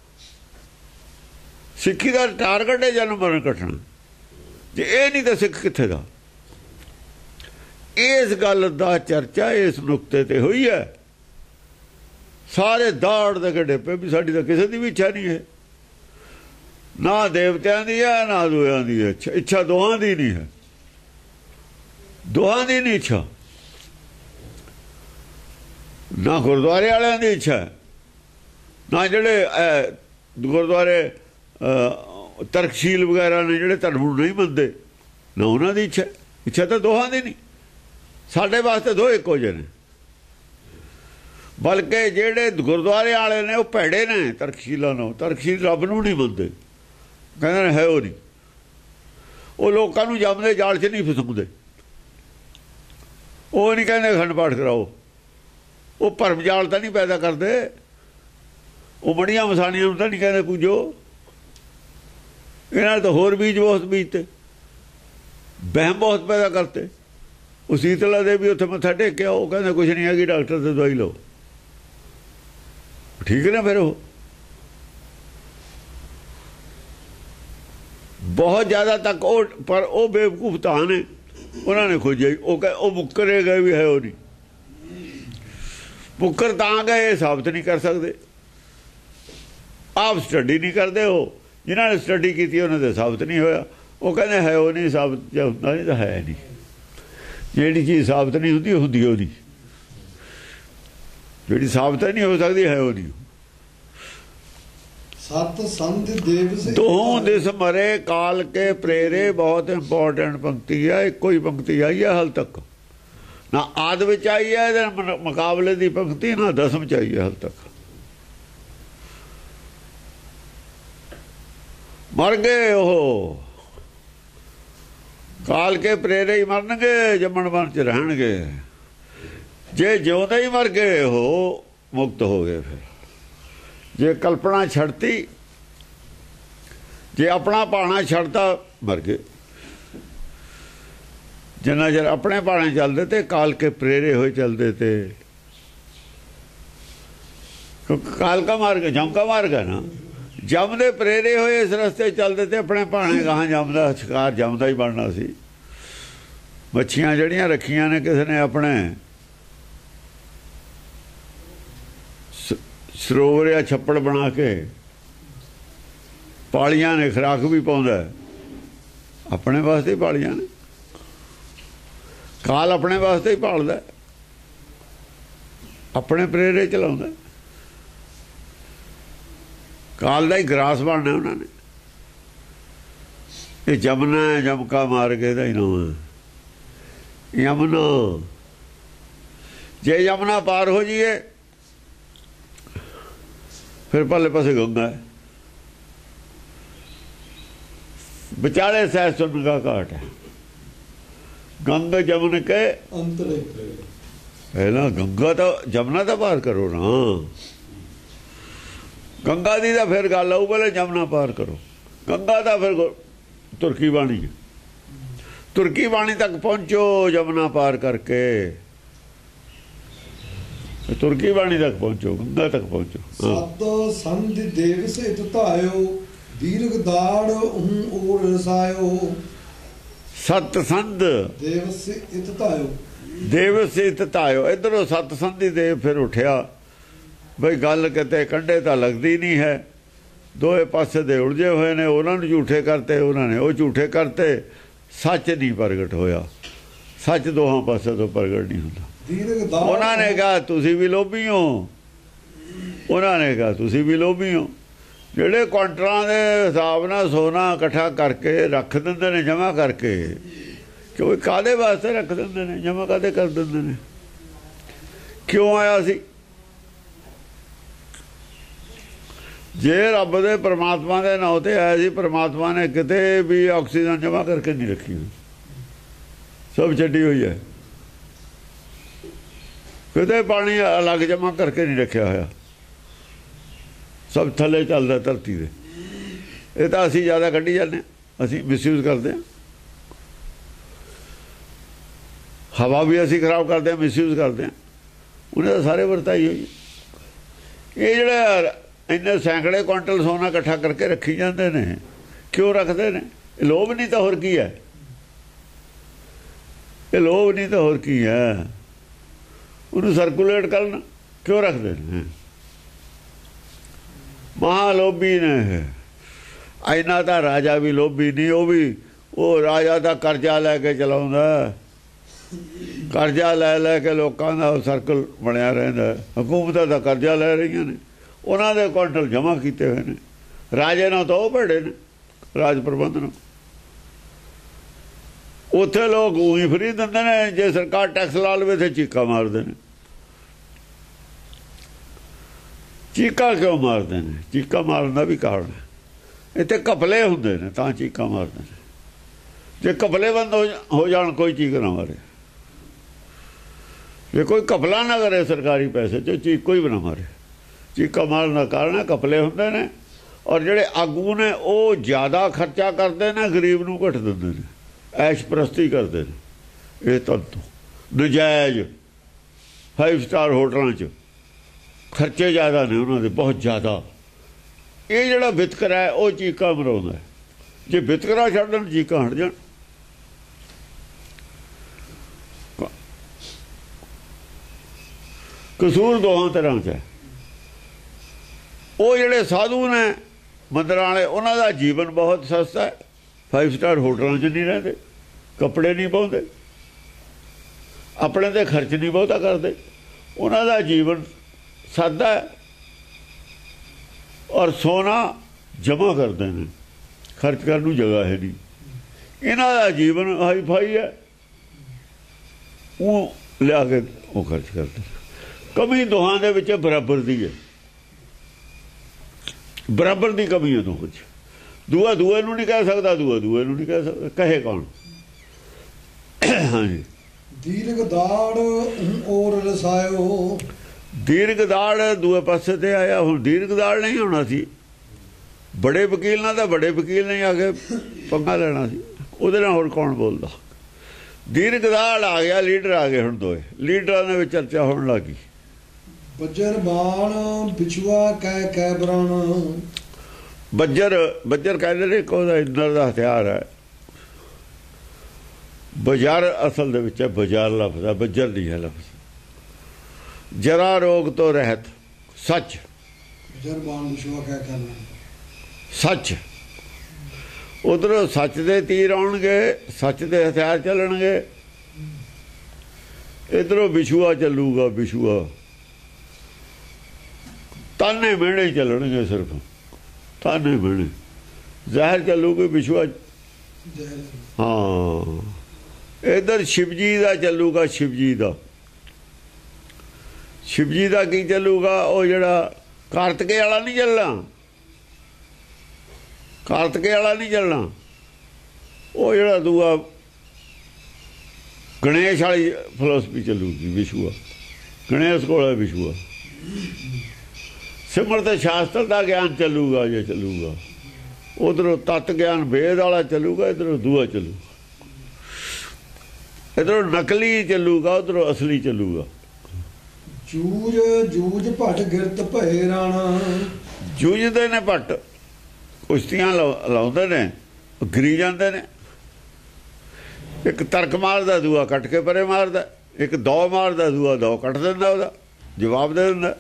ਸਿੱਖੀ ਦਾ ਟਾਰਗੇਟ ਹੈ ਜਨਮ ਮਰਨ ਕੱਟਣਾ। ਜੇ ਇਹ ਨਹੀਂ ਤਾਂ ਸਿੱਖ ਕਿੱਥੇ ਦਾ? ਇਸ ਗੱਲ ਦਾ ਚਰਚਾ ਇਸ ਨੁਕਤੇ ਤੇ ਹੋਈ ਹੈ। ਸਾਰੇ ਦਾੜ ਦੇ ਗੱਡੇ ਪਏ ਵੀ ਸਾਡੀ ਤਾਂ ਕਿਸੇ ਦੀ ਵੀ ਇੱਛਾ ਨਹੀਂ ਹੈ, ਨਾ ਦੇਵਤਿਆਂ ਦੀ ਹੈ ਨਾ ਦੂਆਂ ਦੀ ਹੈ। ਇੱਛਾ ਦੋਹਾਂ ਦੀ ਨਹੀਂ ਹੈ, ਦੋਹਾਂ ਦੀ ਨਹੀਂ ਇੱਛਾ। ਨਾ ਗੁਰਦੁਆਰੇ ਵਾਲਿਆਂ ਦੀ ਇੱਛਾ ਹੈ, ਨਾ ਜਿਹੜੇ ਗੁਰਦੁਆਰੇ ਤਰਕਸ਼ੀਲ ਵਗੈਰਾ ਨੇ ਜਿਹੜੇ ਧਰਮ ਨੂੰ ਨਹੀਂ ਮੰਨਦੇ, ਨਾ ਉਹਨਾਂ ਦੀ ਇੱਛਾ। ਇੱਛਾ ਤਾਂ ਦੋਹਾਂ ਦੀ ਨਹੀਂ। ਸਾਡੇ ਵਾਸਤੇ ਦੋ ਇੱਕੋ ਜਿਹੇ ਨੇ। ਬਲਕਿ ਜਿਹੜੇ ਗੁਰਦੁਆਰੇ ਵਾਲੇ ਨੇ ਉਹ ਭੈੜੇ ਨੇ ਤਰਕਸ਼ੀਲਾਂ ਨੂੰ। ਤਰਕਸ਼ੀਲ ਰੱਬ ਨੂੰ ਨਹੀਂ ਮੰਨਦੇ, ਕਹਿੰਦੇ ਨੇ ਹੈ ਉਹ ਨਹੀਂ। ਉਹ ਲੋਕਾਂ ਨੂੰ ਜੰਮਦੇ ਜਾਲ 'ਚ ਨਹੀਂ ਫਸਾਉਂਦੇ। ਉਹ ਨਹੀਂ ਕਹਿੰਦੇ ਅਖੰਡ ਪਾਠ ਕਰਾਓ। ਉਹ ਭਰਮ ਜਾਲ ਤਾਂ ਨਹੀਂ ਪੈਦਾ ਕਰਦੇ। ਉਹ ਮੜੀਆਂ ਮਸਾਣੀਆਂ ਨੂੰ ਤਾਂ ਨਹੀਂ ਕਹਿੰਦੇ ਪੂਜੋ। ਇਹਨਾਂ ਨੇ ਤਾਂ ਹੋਰ ਬੀਜ ਬਹੁਤ ਬੀਜਤੇ, ਵਹਿਮ ਬਹੁਤ ਪੈਦਾ ਕਰਤੇ। ਉਹ ਸੀਤਲਾ ਦੇਵੀ ਉੱਥੇ ਮੱਥਾ ਟੇਕਿਆ, ਉਹ ਕਹਿੰਦੇ ਕੁਛ ਨਹੀਂ ਹੈਗੀ, ਡਾਕਟਰ ਤੋਂ ਦਵਾਈ ਲਓ। ਠੀਕ ਹੈ ਨਾ? ਫਿਰ ਉਹ ਬਹੁਤ ਜ਼ਿਆਦਾ ਤੱਕ ਉਹ, ਪਰ ਉਹ ਬੇਵਕੂਫ ਤਾਂ ਨੇ, ਉਹਨਾਂ ਨੇ ਖੋਜਿਆ। ਉਹ ਕਹ ਉਹ ਮੁੱਕਰੇ ਗਏ ਵੀ ਹੈ ਉਹ ਨਹੀਂ। ਮੁੱਕਰ ਤਾਂ ਗਏ ਸਾਬਤ ਨਹੀਂ ਕਰ ਸਕਦੇ। ਆਪ ਸਟੱਡੀ ਨਹੀਂ ਕਰਦੇ। ਉਹ ਜਿਨ੍ਹਾਂ ਨੇ ਸਟੱਡੀ ਕੀਤੀ ਉਹਨਾਂ ਦੇ ਸਾਬਤ ਨਹੀਂ ਹੋਇਆ। ਉਹ ਕਹਿੰਦੇ ਹੈ ਉਹ ਨਹੀਂ, ਸਾਬਤ ਜਾਂ ਹੁੰਦਾ ਨਹੀਂ ਤਾਂ ਹੈ ਨਹੀਂ। ਜਿਹੜੀ ਚੀਜ਼ ਸਾਬਤ ਨਹੀਂ ਹੁੰਦੀ ਉਹ ਹੁੰਦੀ ਉਹ ਨਹੀਂ। ਜਿਹੜੀ ਸਾਬਤ ਨਹੀਂ ਹੋ ਸਕਦੀ ਹੈ ਉਹ ਨਹੀਂ। ਸਤ ਸੰਧ ਦੇਵ ਸੇ ਦੋਹਾਂ ਦਿਸ ਮਰੇ ਕਾਲ ਕੇ ਪ੍ਰੇਰੇ, ਬਹੁਤ ਇੰਪੋਰਟੈਂਟ ਪੰਕਤੀ ਹੈ। ਇੱਕੋ ਹੀ ਪੰਕਤੀ ਆਈ ਹੈ ਹਾਲ ਤੱਕ, ਨਾ ਆਦ ਵਿੱਚ ਆਈ ਹੈ ਇਹਦੇ ਮੁਕਾਬਲੇ ਦੀ ਪੰਕਤੀ, ਨਾ ਦਸਮ ਚ ਆਈ ਹੈ ਹਾਲ ਤੱਕ। ਮਰ ਗਏ ਉਹ, ਕਾਲ ਕੇ ਪ੍ਰੇਰੇ ਹੀ ਮਰਨਗੇ, ਜੰਮਣ ਮਰਨ ਚ ਰਹਿਣਗੇ। ਜੇ ਜਿਉਂਦੇ ਹੀ ਮਰ ਗਏ ਉਹ ਮੁਕਤ ਹੋ ਗਏ। ਫਿਰ ਜੇ ਕਲਪਨਾ ਛੱਡਤੀ, ਜੇ ਆਪਣਾ ਭਾਣਾ ਛੱਡਤਾ, ਮਰ ਗਏ। ਜਿੰਨਾ ਚਿਰ ਆਪਣੇ ਭਾਣੇ ਚੱਲਦੇ ਤੇ ਕਾਲ ਕੇ ਪ੍ਰੇਰੇ ਹੋਏ ਚੱਲਦੇ ਤੇ, ਕਾਲ ਕਾ ਮਾਰਗ ਜਮ ਕਾ ਮਾਰਗ ਹੈ ਨਾ। ਜਮ ਦੇ ਪ੍ਰੇਰੇ ਹੋਏ ਇਸ ਰਸਤੇ ਚੱਲਦੇ ਤੇ ਆਪਣੇ ਭਾਣੇ ਗਾਹਾਂ ਜਮ ਦਾ ਸ਼ਿਕਾਰ ਜਮ ਦਾ ਹੀ ਬਣਨਾ ਸੀ। ਮੱਛੀਆਂ ਜਿਹੜੀਆਂ ਰੱਖੀਆਂ ਨੇ ਕਿਸੇ ਨੇ ਆਪਣੇ ਸਰੋਵਰ ਜਾਂ ਛੱਪੜ ਬਣਾ ਕੇ ਪਾਲੀਆਂ ਨੇ, ਖੁਰਾਕ ਵੀ ਪਾਉਂਦਾ, ਆਪਣੇ ਵਾਸਤੇ ਹੀ ਪਾਲੀਆਂ ਨੇ। ਕਾਲ ਆਪਣੇ ਵਾਸਤੇ ਹੀ ਪਾਲਦਾ, ਆਪਣੇ ਪ੍ਰੇਰੇ ਚਲਾਉਂਦਾ। ਕਾਲ ਦਾ ਹੀ ਗਰਾਸ ਬਣਨਾ ਉਹਨਾਂ ਨੇ। ਇਹ ਜਮਨਾ ਜਮਕਾ ਮਾਰ ਕੇ ਦਾ ਹੀ ਨਾਮ ਯਮਨਾ। ਜੇ ਯਮਨਾ ਪਾਰ ਹੋ ਜਾਈਏ ਫਿਰ ਪਰਲੇ ਪਾਸੇ ਗੰਗਾ ਹੈ, ਵਿਚਾਲੇ ਸਹਿ ਸੁਨ का घाट है। गंगा जमुन के अंतरे पहला गंगा तो जमुना तो पार करो ना, गंगा दी तो फिर गल आऊ, पहले जमुना पार करो। गंगा तो फिर तुर्की बाणी है, तुर्की बाणी तक पहुंचो जमुना पार करके, तुर्की बाणी तक पहुंचो, गंगा तक पहुंचो। सत संधि देव से तायो दीर्घ दाड़ हूं और रसायो। सत संध देव से इततायो, देव से इततायो। इधरों सत संधि देव फिर उठिया बई गल किते कंढे तां लगदी नहीं है, दोए पासे दे उलझे हुए ने, उन्होंने झूठे करते, उन्होंने वो झूठे करते, सच नहीं प्रगट होया। सच दोहां पासे तो प्रगट नहीं होता। उन्होंने कहा तुसी भी लोभी हो, उन्होंने कहा तुसी भी लोभी हो। ਜਿਹੜੇ ਕੁਆਂਟਲਾਂ ਦੇ ਹਿਸਾਬ ਨਾਲ ਸੋਨਾ ਇਕੱਠਾ ਕਰਕੇ ਰੱਖ ਦਿੰਦੇ ਨੇ, ਜਮ੍ਹਾਂ ਕਰਕੇ, ਕਿਉਂ ਕਾਹਦੇ ਵਾਸਤੇ ਰੱਖ ਦਿੰਦੇ ਨੇ, ਜਮ੍ਹਾਂ ਕਾਹਦੇ ਕਰ ਦਿੰਦੇ ਨੇ, ਕਿਉਂ ਆਇਆ ਸੀ? ਜੇ ਰੱਬ ਦੇ ਪਰਮਾਤਮਾ ਦੇ ਨਾਂ ਤੇ ਆਇਆ ਸੀ, ਪਰਮਾਤਮਾ ਨੇ ਕਿਤੇ ਵੀ ਆਕਸੀਜਨ ਜਮ੍ਹਾਂ ਕਰਕੇ ਨਹੀਂ ਰੱਖੀ ਹੋਈ, ਸਭ ਛੱਡੀ ਹੋਈ ਹੈ। ਕਿਤੇ ਪਾਣੀ ਅਲੱਗ ਜਮ੍ਹਾਂ ਕਰਕੇ ਨਹੀਂ ਰੱਖਿਆ ਹੋਇਆ, सब थले चलता धरती दे। ये तो असी ज़्यादा कढ़ी जाने, असी मिसयूज करते हैं। हवा भी असी खराब करते हैं, मिसयूज करते हैं। उन्हें तो सारे वरताई हुई। ये जोड़े इन्ने सैकड़े क्वांटल सोना इकट्ठा करके रखी जाते हैं, क्यों रखते हैं? लोभ नहीं तो होर की है, ये लोभ नहीं तो होर की है। उन्हें सर्कुलेट करना क्यों रखते हैं? महालोभी ने है। इन्ना तो राजा भी लोभी नहीं, वो भी वो राजा तो करजा लैके चलाउंदा, करजा लै लैके लोगों का सर्कल बनया रहिंदा। हुकूमतां तो करजा लै रही ने, उन्हां दे क्वांटल जमा किए हुए हैं। राजे नाल तो वो भैड़े ने, राज प्रबंध नाल। उत्थे लोग ऊई फ्री दिंदे ने, जे सरकार टैक्स ला लवे तो चीका मारदे ने। चीका क्यों मारते हैं? चीका मारन का भी कारण है, इतने कपले होंगे ने तां चीका मारते हैं। जे कपले बंद हो, हो जान कोई चीक ना मारे, जे कोई कपला ना करे सरकारी पैसे तो चीक कोई भी ना मारे। चीका मारन का कारण है कपले होंगे ने, और जेडे आगू ने वो ज़्यादा खर्चा करते हैं, गरीब नूं घट दिंदे ने, ऐश प्रस्ती करते हैं। ये तंतु नजायज़ फाइव स्टार होटलों च खर्चे ज़्यादा ने उन्होंने, बहुत ज़्यादा। ये जोड़ा वितकरा है वो चीका मराउंदा है। जे वितकरा छड्ड देण चीका हट जाण। कसूर दोहां तरह च है। वो जोड़े साधु ने मंदिर वाले, उन्हों का जीवन बहुत सस्ता है, फाइव स्टार होटलों च नहीं रहते, कपड़े नहीं पाउंदे, अपने ते खर्च नहीं बहुता करते, उन्हों का जीवन सादा है। और सोना जमा करते हैं, खर्च करने को जगह है नहीं। इन्हों का जीवन हाई फाई है, वो लिया के वो खर्च करते। कमी दोहां दे विच बराबर दी है, बराबर दी कमी है दोहां च। दूआ दूए नूं नहीं कह सकता, दूआ दूए नूं नहीं कह सकता, कहे कौन? हाँ जी। दीर्घ दाड़ और रसायो। दीर्घ दाड़ दूए पासे ते आया, हुण दीर्घ दाड़ नहीं होना सी। बड़े वकील नाल तां बड़े वकील ने आके पंगा लेना सी, उहदे नाल होर कौन बोलदा? दीर्घ दाड़ आ गया, लीडर आ गए, हुण दोए लीडरां दे विच चर्चा होण लगी। बज्जर बाण बिछुआ कै कै बराण। बज्जर बज्जर कहते ने कि इंद्र का हथियार है। ਬਜਰ ਅਸਲ ਦੇ ਵਿੱਚ ਹੈ, ਬਜਰ ਲਫ਼ਜ਼ ਹੈ, ਬੱਜਰ ਨਹੀਂ ਹੈ ਲਫ਼ਜ਼। ਜਰਾ ਰੋਗ ਤੋਂ ਰਹਿਤ, ਸੱਚ ਜਰਬਾਨ ਵਿਸ਼ਵਾ ਕਹਿ ਕਰਨਾ ਸੱਚ। ਉਧਰੋਂ ਸੱਚ ਦੇ ਤੀਰ ਆਉਣਗੇ, ਸੱਚ ਦੇ ਹਥਿਆਰ ਚੱਲਣਗੇ। ਇਧਰੋਂ ਵਿਛੂਆ ਚੱਲੂਗਾ, ਵਿਛੂਆ ਤਾਨੇ ਮਿਹਣੇ ਚੱਲਣਗੇ, ਸਿਰਫ ਤਾਨੇ ਮਿਹਣੇ। ਜ਼ਹਿਰ ਚੱਲੂਗੀ, ਵਿਛੂਆ ਹਾਂ। ਇਧਰ ਸ਼ਿਵਜੀ ਦਾ ਚੱਲੂਗਾ, ਸ਼ਿਵਜੀ ਦਾ। ਸ਼ਿਵਜੀ ਦਾ ਕੀ ਚੱਲੂਗਾ? ਉਹ ਜਿਹੜਾ ਕਾਰਤਕੇ ਵਾਲਾ ਨਹੀਂ ਚੱਲਣਾ, ਕਾਰਤਕੇ ਵਾਲਾ ਨਹੀਂ ਚੱਲਣਾ। ਉਹ ਜਿਹੜਾ ਦੂਆ ਗਣੇਸ਼ ਵਾਲੀ ਫਿਲਾਸਫੀ ਚੱਲੂਗੀ, ਵਿਸ਼ੂਆ। ਗਣੇਸ਼ ਕੋਲ ਹੈ ਵਿਸ਼ੂਆ। ਸਿਮਰਤ ਸ਼ਾਸਤਰ ਦਾ ਗਿਆਨ ਚੱਲੂਗਾ, ਜੇ ਚੱਲੂਗਾ। ਉਧਰੋਂ ਤਤ ਗਿਆਨ ਵੇਦ ਵਾਲਾ ਚੱਲੂਗਾ, ਇਧਰੋਂ ਦੂਆ ਚੱਲੂਗਾ। ਇਧਰੋਂ ਨਕਲੀ ਚੱਲੂਗਾ, ਉਧਰੋਂ ਅਸਲੀ ਚੱਲੂਗਾ। ਜੂਝ ਜੂਝ ਭਟ ਗਿਰਤ ਭਏ ਰਾਣਾ। ਜੂਝਦੇ ਨੇ ਭੱਟ, ਕੁਸ਼ਤੀਆਂ ਲਾਉਂਦੇ ਨੇ, ਗਿਰੀ ਜਾਂਦੇ ਨੇ। ਇੱਕ ਤਰਕ ਮਾਰਦਾ, ਦੂਆ ਕੱਟ ਕੇ ਪਰੇ ਮਾਰਦਾ। ਇੱਕ ਦੋ ਮਾਰਦਾ, ਦੂਆ ਦੋ ਕੱਟ ਦਿੰਦਾ, ਉਹਦਾ ਜਵਾਬ ਦੇ ਦਿੰਦਾ।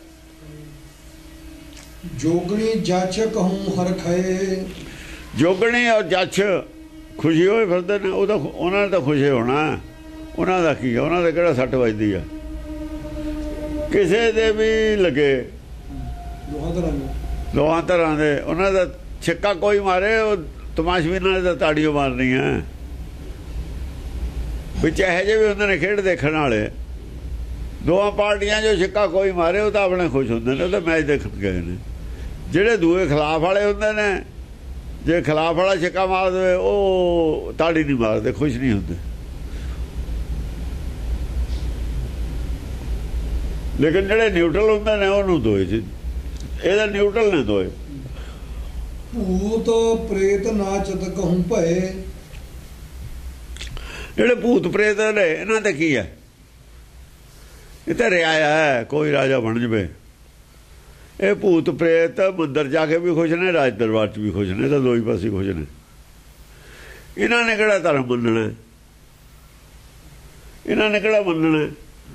ਜੋਗਣੀ ਜੱਛ ਕਹੂੰ ਹਰ ਖਏ। ਜੋਗਣੀ ਔਰ ਜੱਛ ਖੁਸ਼ੀ ਹੋਏ ਫਿਰਦੇ ਨੇ। ਉਹਦਾ ਉਹਨਾਂ ਨੇ ਤਾਂ ਖੁਸ਼ੀ ਹੋਣਾ, ਉਹਨਾਂ ਦਾ ਕੀ ਹੈ? ਉਹਨਾਂ ਦੇ ਕਿਹੜਾ ਸੱਟ ਵੱਜਦੀ ਆ? ਕਿਸੇ ਦੇ ਵੀ ਲੱਗੇ, ਦੋਹਾਂ ਤਰ੍ਹਾਂ ਦੇ ਦੋਹਾਂ ਤਰ੍ਹਾਂ ਦੇ। ਉਹਨਾਂ ਦਾ ਛਿੱਕਾ ਕੋਈ ਮਾਰੇ, ਉਹ ਤਮਾਸ਼ਬੀਨਾਂ ਨੇ ਤਾਂ ਤਾੜੀਓ ਮਾਰਨੀ ਹੈ। ਵਿੱਚ ਇਹੋ ਜਿਹੇ ਵੀ ਹੁੰਦੇ ਨੇ ਖੇਡ ਦੇਖਣ ਵਾਲੇ। ਦੋਹਾਂ ਪਾਰਟੀਆਂ ਜੋ ਛਿੱਕਾ ਕੋਈ ਮਾਰੇ, ਉਹ ਤਾਂ ਆਪਣੇ ਖੁਸ਼ ਹੁੰਦੇ ਨੇ, ਉਹ ਤਾਂ ਮੈਚ ਦੇਖਣ ਗਏ ਨੇ। ਜਿਹੜੇ ਦੂਏ ਖਿਲਾਫ ਵਾਲੇ ਹੁੰਦੇ ਨੇ, ਜੇ ਖਿਲਾਫ ਵਾਲਾ ਛਿੱਕਾ ਮਾਰ ਦੇਵੇ, ਉਹ ਤਾੜੀ ਨਹੀਂ ਮਾਰਦੇ, ਖੁਸ਼ ਨਹੀਂ ਹੁੰਦੇ। ਲੇਕਿਨ ਜਿਹੜੇ ਨਿਊਟਰਲ ਹੁੰਦੇ ਨੇ, ਉਹਨੂੰ ਦੋਏ ਜੀ। ਇਹਦਾ ਨਿਊਟਰਲ ਨੇ ਦੋਏ। ਭੂਤ ਪ੍ਰੇਤ ਨਾਚਤ ਕਹੂੰ ਭਏ। ਜਿਹੜੇ ਭੂਤ ਪ੍ਰੇਤ ਨੇ, ਇਹਨਾਂ ਦਾ ਕੀ ਹੈ? ਇਹ ਤਾਂ ਰਿਆਇਆ ਹੈ, ਕੋਈ ਰਾਜਾ ਬਣ ਜਵੇ। ਇਹ ਭੂਤ ਪ੍ਰੇਤ ਮੰਦਰ ਜਾ ਕੇ ਵੀ ਖੁਸ਼ ਨੇ, ਰਾਜ ਦਰਬਾਰ 'ਚ ਵੀ ਖੁਸ਼ ਨੇ, ਤਾਂ ਦੋ ਹੀ ਪਾਸੇ ਖੁਸ਼ ਨੇ। ਇਹਨਾਂ ਨੇ ਕਿਹੜਾ ਧਰਮ ਮੰਨਣਾ? ਇਹਨਾਂ ਨੇ ਕਿਹੜਾ ਮੰਨਣਾ?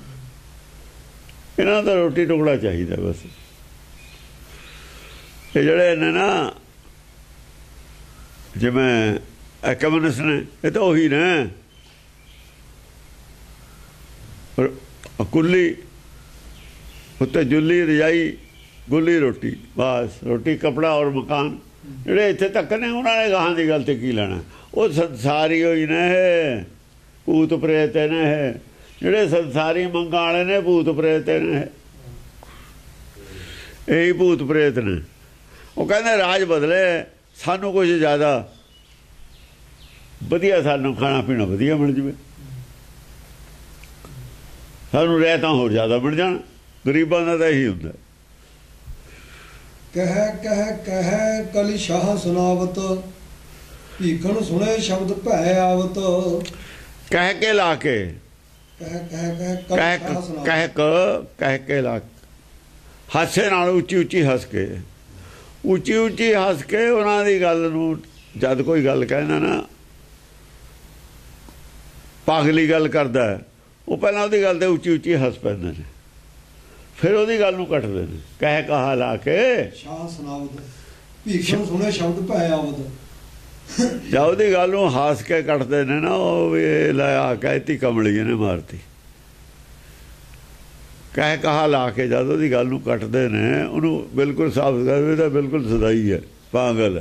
ਇਹਨਾਂ ਦਾ ਰੋਟੀ ਟੁਕੜਾ ਚਾਹੀਦਾ ਬਸ। ਇਹ ਜਿਹੜੇ ਨੇ ਨਾ, ਜਿਵੇਂ ਕਮਿਊਨਿਸਟ ਨੇ, ਇਹ ਤਾਂ ਉਹੀ ਨੇ। ਕੁੱਲੀ ਉੱਤੇ ਜੁੱਲੀ, ਰਜਾਈ, ਗੁੱਲੀ, ਰੋਟੀ, ਬਸ। ਰੋਟੀ, ਕਪੜਾ ਔਰ ਮਕਾਨ। ਜਿਹੜੇ ਇੱਥੇ ਤੱਕ ਨੇ, ਉਹਨਾਂ ਨੇ ਗਾਹਾਂ ਦੀ ਗੱਲ ਤੇ ਕੀ ਲੈਣਾ? ਉਹ ਸੰਸਾਰੀ ਹੋਈ ਨੇ, ਭੂਤ ਪ੍ਰੇਤ ਨੇ। ਇਹ ਜਿਹੜੇ ਸੰਸਾਰੀ ਮੰਗਾਂ ਵਾਲੇ ਨੇ, ਭੂਤ ਪ੍ਰੇਤ ਨੇ। ਇਹੀ ਭੂਤ ਪ੍ਰੇਤ ਨੇ। ਉਹ ਕਹਿੰਦੇ ਰਾਜ ਬਦਲੇ, ਸਾਨੂੰ ਕੁਝ ਜ਼ਿਆਦਾ ਵਧੀਆ, ਸਾਨੂੰ ਖਾਣਾ ਪੀਣਾ ਵਧੀਆ ਮਿਲ ਜਾਵੇ, ਸਾਨੂੰ ਰਹਿਤਾਂ ਹੋਰ ਜ਼ਿਆਦਾ ਮਿਲ ਜਾਣ। ਗਰੀਬਾਂ ਦਾ ਤਾਂ ਇਹੀ ਹੁੰਦਾ। ਕਹਿ ਕਹਿ ਕਹਿ ਕਲੀ ਸ਼ਾਹ ਸੁਨਾਵਤ। ਭੀਖਣ ਸੁਣੇ ਸ਼ਬਦ ਭੈ ਆਵਤ। ਕਹਿ ਕੇ ਲਾ ਕੇ, ਕਹਿ ਕਹਿ ਕਹਿ ਕਲੀ ਕਹਿ ਸ਼ਾਹ ਸੁਨਾਵਤ। ਕਹਿ ਕ ਕਹਿ ਕੇ ਲਾ, ਹਾਸੇ ਨਾਲ ਉੱਚੀ ਉੱਚੀ ਹੱਸ ਕੇ, ਉੱਚੀ ਉੱਚੀ ਹੱਸ ਕੇ ਉਹਨਾਂ ਦੀ ਗੱਲ ਨੂੰ। ਜਦ ਕੋਈ ਗੱਲ ਕਹਿੰਦਾ ਨਾ, ਪਾਗਲੀ ਗੱਲ ਕਰਦਾ, ਉਹ ਪਹਿਲਾਂ ਉਹਦੀ ਗੱਲ ਤੇ ਉੱਚੀ ਉੱਚੀ ਹੱਸ ਪੈਂਦੇ ਨੇ, ਫਿਰ ਉਹਦੀ ਗੱਲ ਨੂੰ ਕੱਟਦੇ ਨੇ। ਕਹਿ ਕਹਾ ਲਾ ਕੇ ਸ਼ਾਹ ਸੁਨਾਵਤ। ਭੀਖਣ ਸੁਣੇ ਸ਼ਬਦ ਭੈ ਆਵਤ। ਜਾਂ ਉਹਦੀ ਗੱਲ ਨੂੰ ਹੱਸ ਕੇ ਕੱਟਦੇ ਨੇ ਨਾ, ਉਹ ਵੀ ਲੈ ਆ ਕਹਿਤੀ ਕਮਲੀ ਨੇ ਮਾਰਤੀ। ਕਹਿ ਕਹਾ ਲਾ ਕੇ ਜਦ ਉਹਦੀ ਗੱਲ ਨੂੰ ਕੱਟਦੇ ਨੇ, ਉਹਨੂੰ ਬਿਲਕੁਲ ਸਾਫ਼ ਕਰਦੇ ਤਾਂ ਬਿਲਕੁਲ ਸਦਾਈ ਹੈ, ਪਾਗਲ ਹੈ।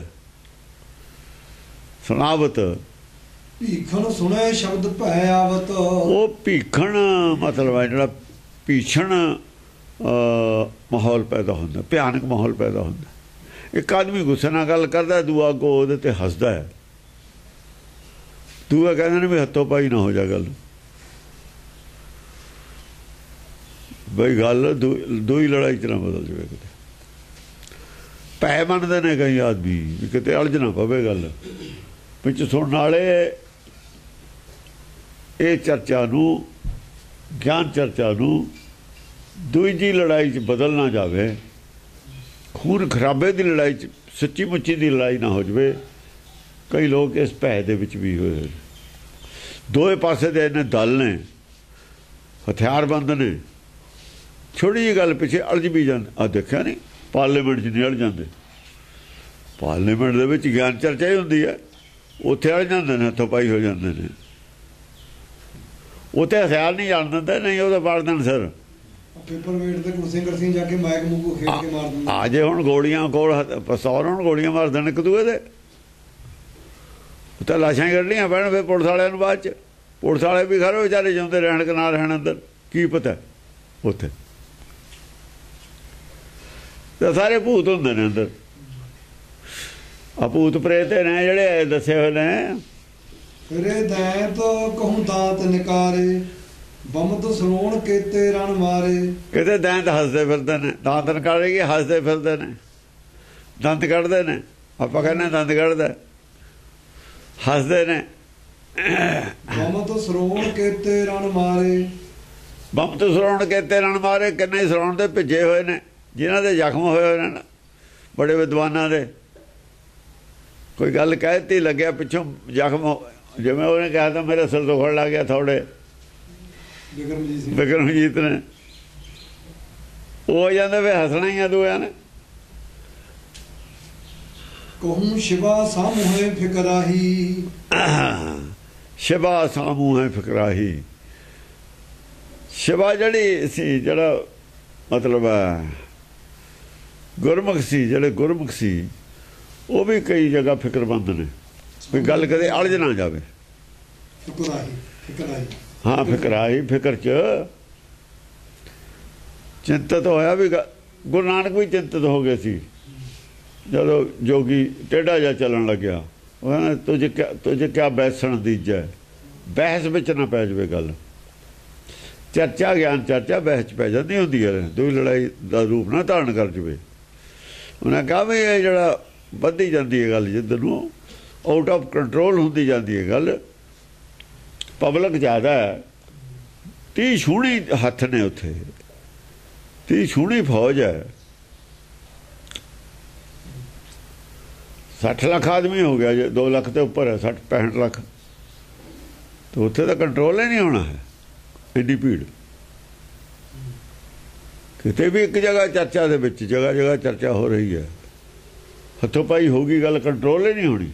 ਸੁਨਾਵਤ, ਭੀਖਣ ਸੁਣੇ ਸ਼ਬਦ ਭੈ ਆਵਤ। ਉਹ ਭੀਖਣ ਮਤਲਬ ਹੈ ਜਿਹੜਾ ਭੀਸ਼ਣ ਮਾਹੌਲ ਪੈਦਾ ਹੁੰਦਾ, ਭਿਆਨਕ ਮਾਹੌਲ ਪੈਦਾ ਹੁੰਦਾ। ਇੱਕ ਆਦਮੀ ਗੁੱਸੇ ਨਾਲ ਗੱਲ ਕਰਦਾ, ਦੂਆ ਅੱਗੋਂ ਉਹਦੇ ਤੇ ਹੱਸਦਾ ਹੈ। ਦੂਆ ਕਹਿੰਦੇ ਨੇ ਵੀ ਹੱਥੋਂ ਪਾਈ ਨਾ ਹੋ ਜਾ ਗੱਲ, ਬਈ ਗੱਲ ਦੋ ਹੀ ਲੜਾਈ 'ਚ ਨਾ ਬਦਲ ਜਾਵੇ। ਕਿਤੇ ਪੈ ਮੰਨਦੇ ਨੇ ਕਈ ਆਦਮੀ ਵੀ ਕਿਤੇ ਅਲਝ ਨਾ ਪਵੇ ਗੱਲ ਵਿੱਚ। ਸੁਣਨ ਵਾਲੇ ਇਹ ਚਰਚਾ ਨੂੰ, ਗਿਆਨ ਚਰਚਾ ਨੂੰ ਦੂਜੀ ਲੜਾਈ 'ਚ ਬਦਲ ਨਾ ਜਾਵੇ। ਖੂਨ ਖਰਾਬੇ ਦੀ ਲੜਾਈ 'ਚ, ਸੱਚੀ ਮੁੱਚੀ ਦੀ ਲੜਾਈ ਨਾ ਹੋ ਜਾਵੇ। ਕਈ ਲੋਕ ਇਸ ਭੈ ਦੇ ਵਿੱਚ ਵੀ ਹੋਏ। ਦੋਏ ਪਾਸੇ ਦੇ ਇਹਨੇ ਦਲ ਨੇ, ਹਥਿਆਰਬੰਦ ਨੇ। ਛੋਟੀ ਜਿਹੀ ਗੱਲ ਪਿੱਛੇ ਅਲਝ ਵੀ ਜਾਂਦੇ। ਆ ਦੇਖਿਆ ਨਹੀਂ ਪਾਰਲੀਮੈਂਟ 'ਚ ਨਹੀਂ ਅੜ ਜਾਂਦੇ। ਪਾਰਲੀਮੈਂਟ ਦੇ ਵਿੱਚ ਗਿਆਨ ਚਰਚਾ ਹੀ ਹੁੰਦੀ ਹੈ, ਉੱਥੇ ਅੜ ਜਾਂਦੇ ਨੇ, ਹੱਥੋਂ ਪਾਈ ਹੋ ਜਾਂਦੇ ਨੇ। ਉੱਥੇ ਹਥਿਆਰ ਨਹੀਂ ਜਾਣ ਦਿੰਦੇ, ਨਹੀਂ ਉਹਦਾ ਮਾਰ ਦੇਣ ਸਰ। ਪੇਪਰ ਵੇਟ ਤੇ ਗੁਰਸਿੰਘ ਸਿੰਘ ਜਾ ਕੇ ਮਾਇਕ ਮੂਕੂ ਖੇਡ ਕੇ ਮਾਰ ਦਿੰਦੇ। ਆ ਜੇ ਹੁਣ ਗੋਲੀਆਂ ਕੋਲ ਪਸੌਰ ਹੁਣ ਗੋਲੀਆਂ ਮਾਰ ਦੇਣ ਇੱਕ ਦੂਏ ਦੇ, ਤਾਂ ਲਾਸ਼ਾਂ ਹੀ ਕੱਢਣੀਆਂ ਪੈਣ ਫਿਰ ਪੁਲਿਸ ਵਾਲਿਆਂ ਨੂੰ। ਬਾਅਦ 'ਚ ਪੁਲਿਸ ਵਾਲੇ ਵੀ ਖਰੇ ਵਿਚਾਰੇ ਜਿਉਂਦੇ ਰਹਿਣ ਕਿ ਨਾ ਰਹਿਣ ਅੰਦਰ, ਕੀ ਪਤਾ ਉੱਥੇ ਤਾਂ ਸਾਰੇ ਭੂਤ ਹੁੰਦੇ ਨੇ ਅੰਦਰ। ਆ ਭੂਤ ਪ੍ਰੇਤ ਨੇ ਜਿਹੜੇ ਦੱਸੇ ਹੋਏ ਨੇ। ਫਿਰੇ ਦੈਂਤ ਕਹੂੰ ਦਾਂਤ ਨਿਕਾਰੇ, ਬੰਮਤ ਸਰੋਣ ਕੇਤੇ ਰਣ ਮਾਰੇ। ਕਿਤੇ ਦੈਂਤ ਹੱਸਦੇ ਫਿਰਦੇ ਨੇ, ਦਾਂਤ ਨਿਕਾਰੇ ਕੀ ਹੱਸਦੇ ਫਿਰਦੇ ਨੇ, ਦੰਦ ਕੱਢਦੇ ਨੇ। ਆਪਾਂ ਕਹਿੰਦੇ ਦੰਦ ਕੱਢਦਾ, ਹੱਸਦੇ ਨੇ। ਬੰਮਤ ਸਰੋਣ ਕੇਤੇ ਰਣ ਮਾਰੇ, ਬੰਮਤ ਸਰੋਣ ਕੇਤੇ ਰਣ ਮਾਰੇ। ਕਿੰਨੇ ਸਰੋਣ ਦੇ ਭਿੱਜੇ ਹੋਏ ਨੇ, ਜਿਨ੍ਹਾਂ ਦੇ ਜ਼ਖਮ ਹੋਏ ਹੋਏ ਨੇ ਬੜੇ ਵਿਦਵਾਨਾਂ ਦੇ। ਕੋਈ ਗੱਲ ਕਹਿਤੀ ਲੱਗਿਆ ਪਿੱਛੋਂ ਜ਼ਖਮ, ਜਿਵੇਂ ਉਹਨੇ ਕਿਹਾ ਤਾਂ ਮੇਰੇ ਸਿਰ ਦੁਖਣ ਲੱਗ ਗਿਆ ਥੋੜੇ, ਬਿਕਰਮਜੀਤ ਸਿੰਘ ਬਿਕਰਮਜੀਤ ਨੇ। ਉਹ ਜਾਂਦੇ ਵੇ ਹੱਸਣਾ ਹੀ ਆ ਦੂਆਂ ਨੇ। ਕਹੂੰ ਸ਼ਿਵਾ ਸਾਮੂਹੇ ਫਿਕਰਾਹੀ, ਸ਼ਿਵਾ ਸਾਮੂਹੇ ਫਿਕਰਾਹੀ। ਸ਼ਿਵਾ ਜਿਹੜੀ ਸੀ, ਜਿਹੜਾ ਮਤਲਬ ਗੁਰਮੁਖ ਸੀ, ਜਿਹੜੇ ਗੁਰਮੁਖ ਸੀ ਉਹ ਵੀ ਕਈ ਜਗ੍ਹਾ ਫਿਕਰਮੰਦ ਨੇ, ਕੋਈ ਗੱਲ ਕਦੇ ਅਲਝ ਨਾ ਜਾਵੇ। ਫਿਕਰਾਹੀ ਫਿਕਰਾਹੀ ਹਾਂ ਫਿਕਰਾਹੀ, ਫਿਕਰ 'ਚ ਚਿੰਤਤ ਹੋਇਆ ਵੀ। ਗੁਰੂ ਨਾਨਕ ਵੀ ਚਿੰਤਤ ਹੋ ਗਏ ਸੀ ਜਦੋਂ ਜੋਗੀ ਟੇਢਾ ਜਿਹਾ ਚੱਲਣ ਲੱਗਿਆ। ਉਹ ਕਹਿੰਦਾ ਤੁਝ ਕਿਆ ਤੁਝ ਕਿਆ ਬੈਸਣ ਦੀਜੈ, ਬਹਿਸ ਵਿੱਚ ਨਾ ਪੈ ਜਾਵੇ ਗੱਲ। ਚਰਚਾ ਗਿਆਨ ਚਰਚਾ ਬਹਿਸ 'ਚ ਪੈ ਜਾਂਦੀ ਹੁੰਦੀ ਹੈ, ਦੂਈ ਲੜਾਈ ਦਾ ਰੂਪ ਨਾ ਧਾਰਨ ਕਰ ਜਾਵੇ। ਉਹਨੇ ਕਿਹਾ ਵੀ ਇਹ ਜਿਹੜਾ ਵੱਧਦੀ ਜਾਂਦੀ ਹੈ ਗੱਲ, ਜਿੱਧਰ ਨੂੰ ਆਊਟ ਆਫ ਕੰਟਰੋਲ ਹੁੰਦੀ ਜਾਂਦੀ ਹੈ ਗੱਲ, ਪਬਲਿਕ ਜ਼ਿਆਦਾ ਹੈ, ਤੀਹ ਛੂਣੀ ਹੱਥ ਨੇ ਉੱਥੇ, ਤੀਹ ਛੂਣੀ ਫੌਜ ਹੈ, ਸੱਠ ਲੱਖ ਆਦਮੀ ਹੋ ਗਿਆ ਜੇ, ਦੋ ਲੱਖ ਤੇ ਉੱਪਰ ਹੈ, ਸੱਠ ਪੈਂਹਠ ਲੱਖ। ਤੇ ਉੱਥੇ ਤਾਂ ਕੰਟਰੋਲ ਹੀ ਨਹੀਂ ਹੋਣਾ ਹੈ, ਐਡੀ ਭੀੜ। ਕਿਤੇ ਵੀ ਇੱਕ ਜਗ੍ਹਾ ਚਰਚਾ ਦੇ ਵਿੱਚ, ਜਗ੍ਹਾ ਜਗ੍ਹਾ ਚਰਚਾ ਹੋ ਰਹੀ ਹੈ, ਹੱਥੋਂ ਪਾਈ ਹੋਊਗੀ ਗੱਲ, ਕੰਟਰੋਲ ਹੀ ਨਹੀਂ ਹੋਣੀ।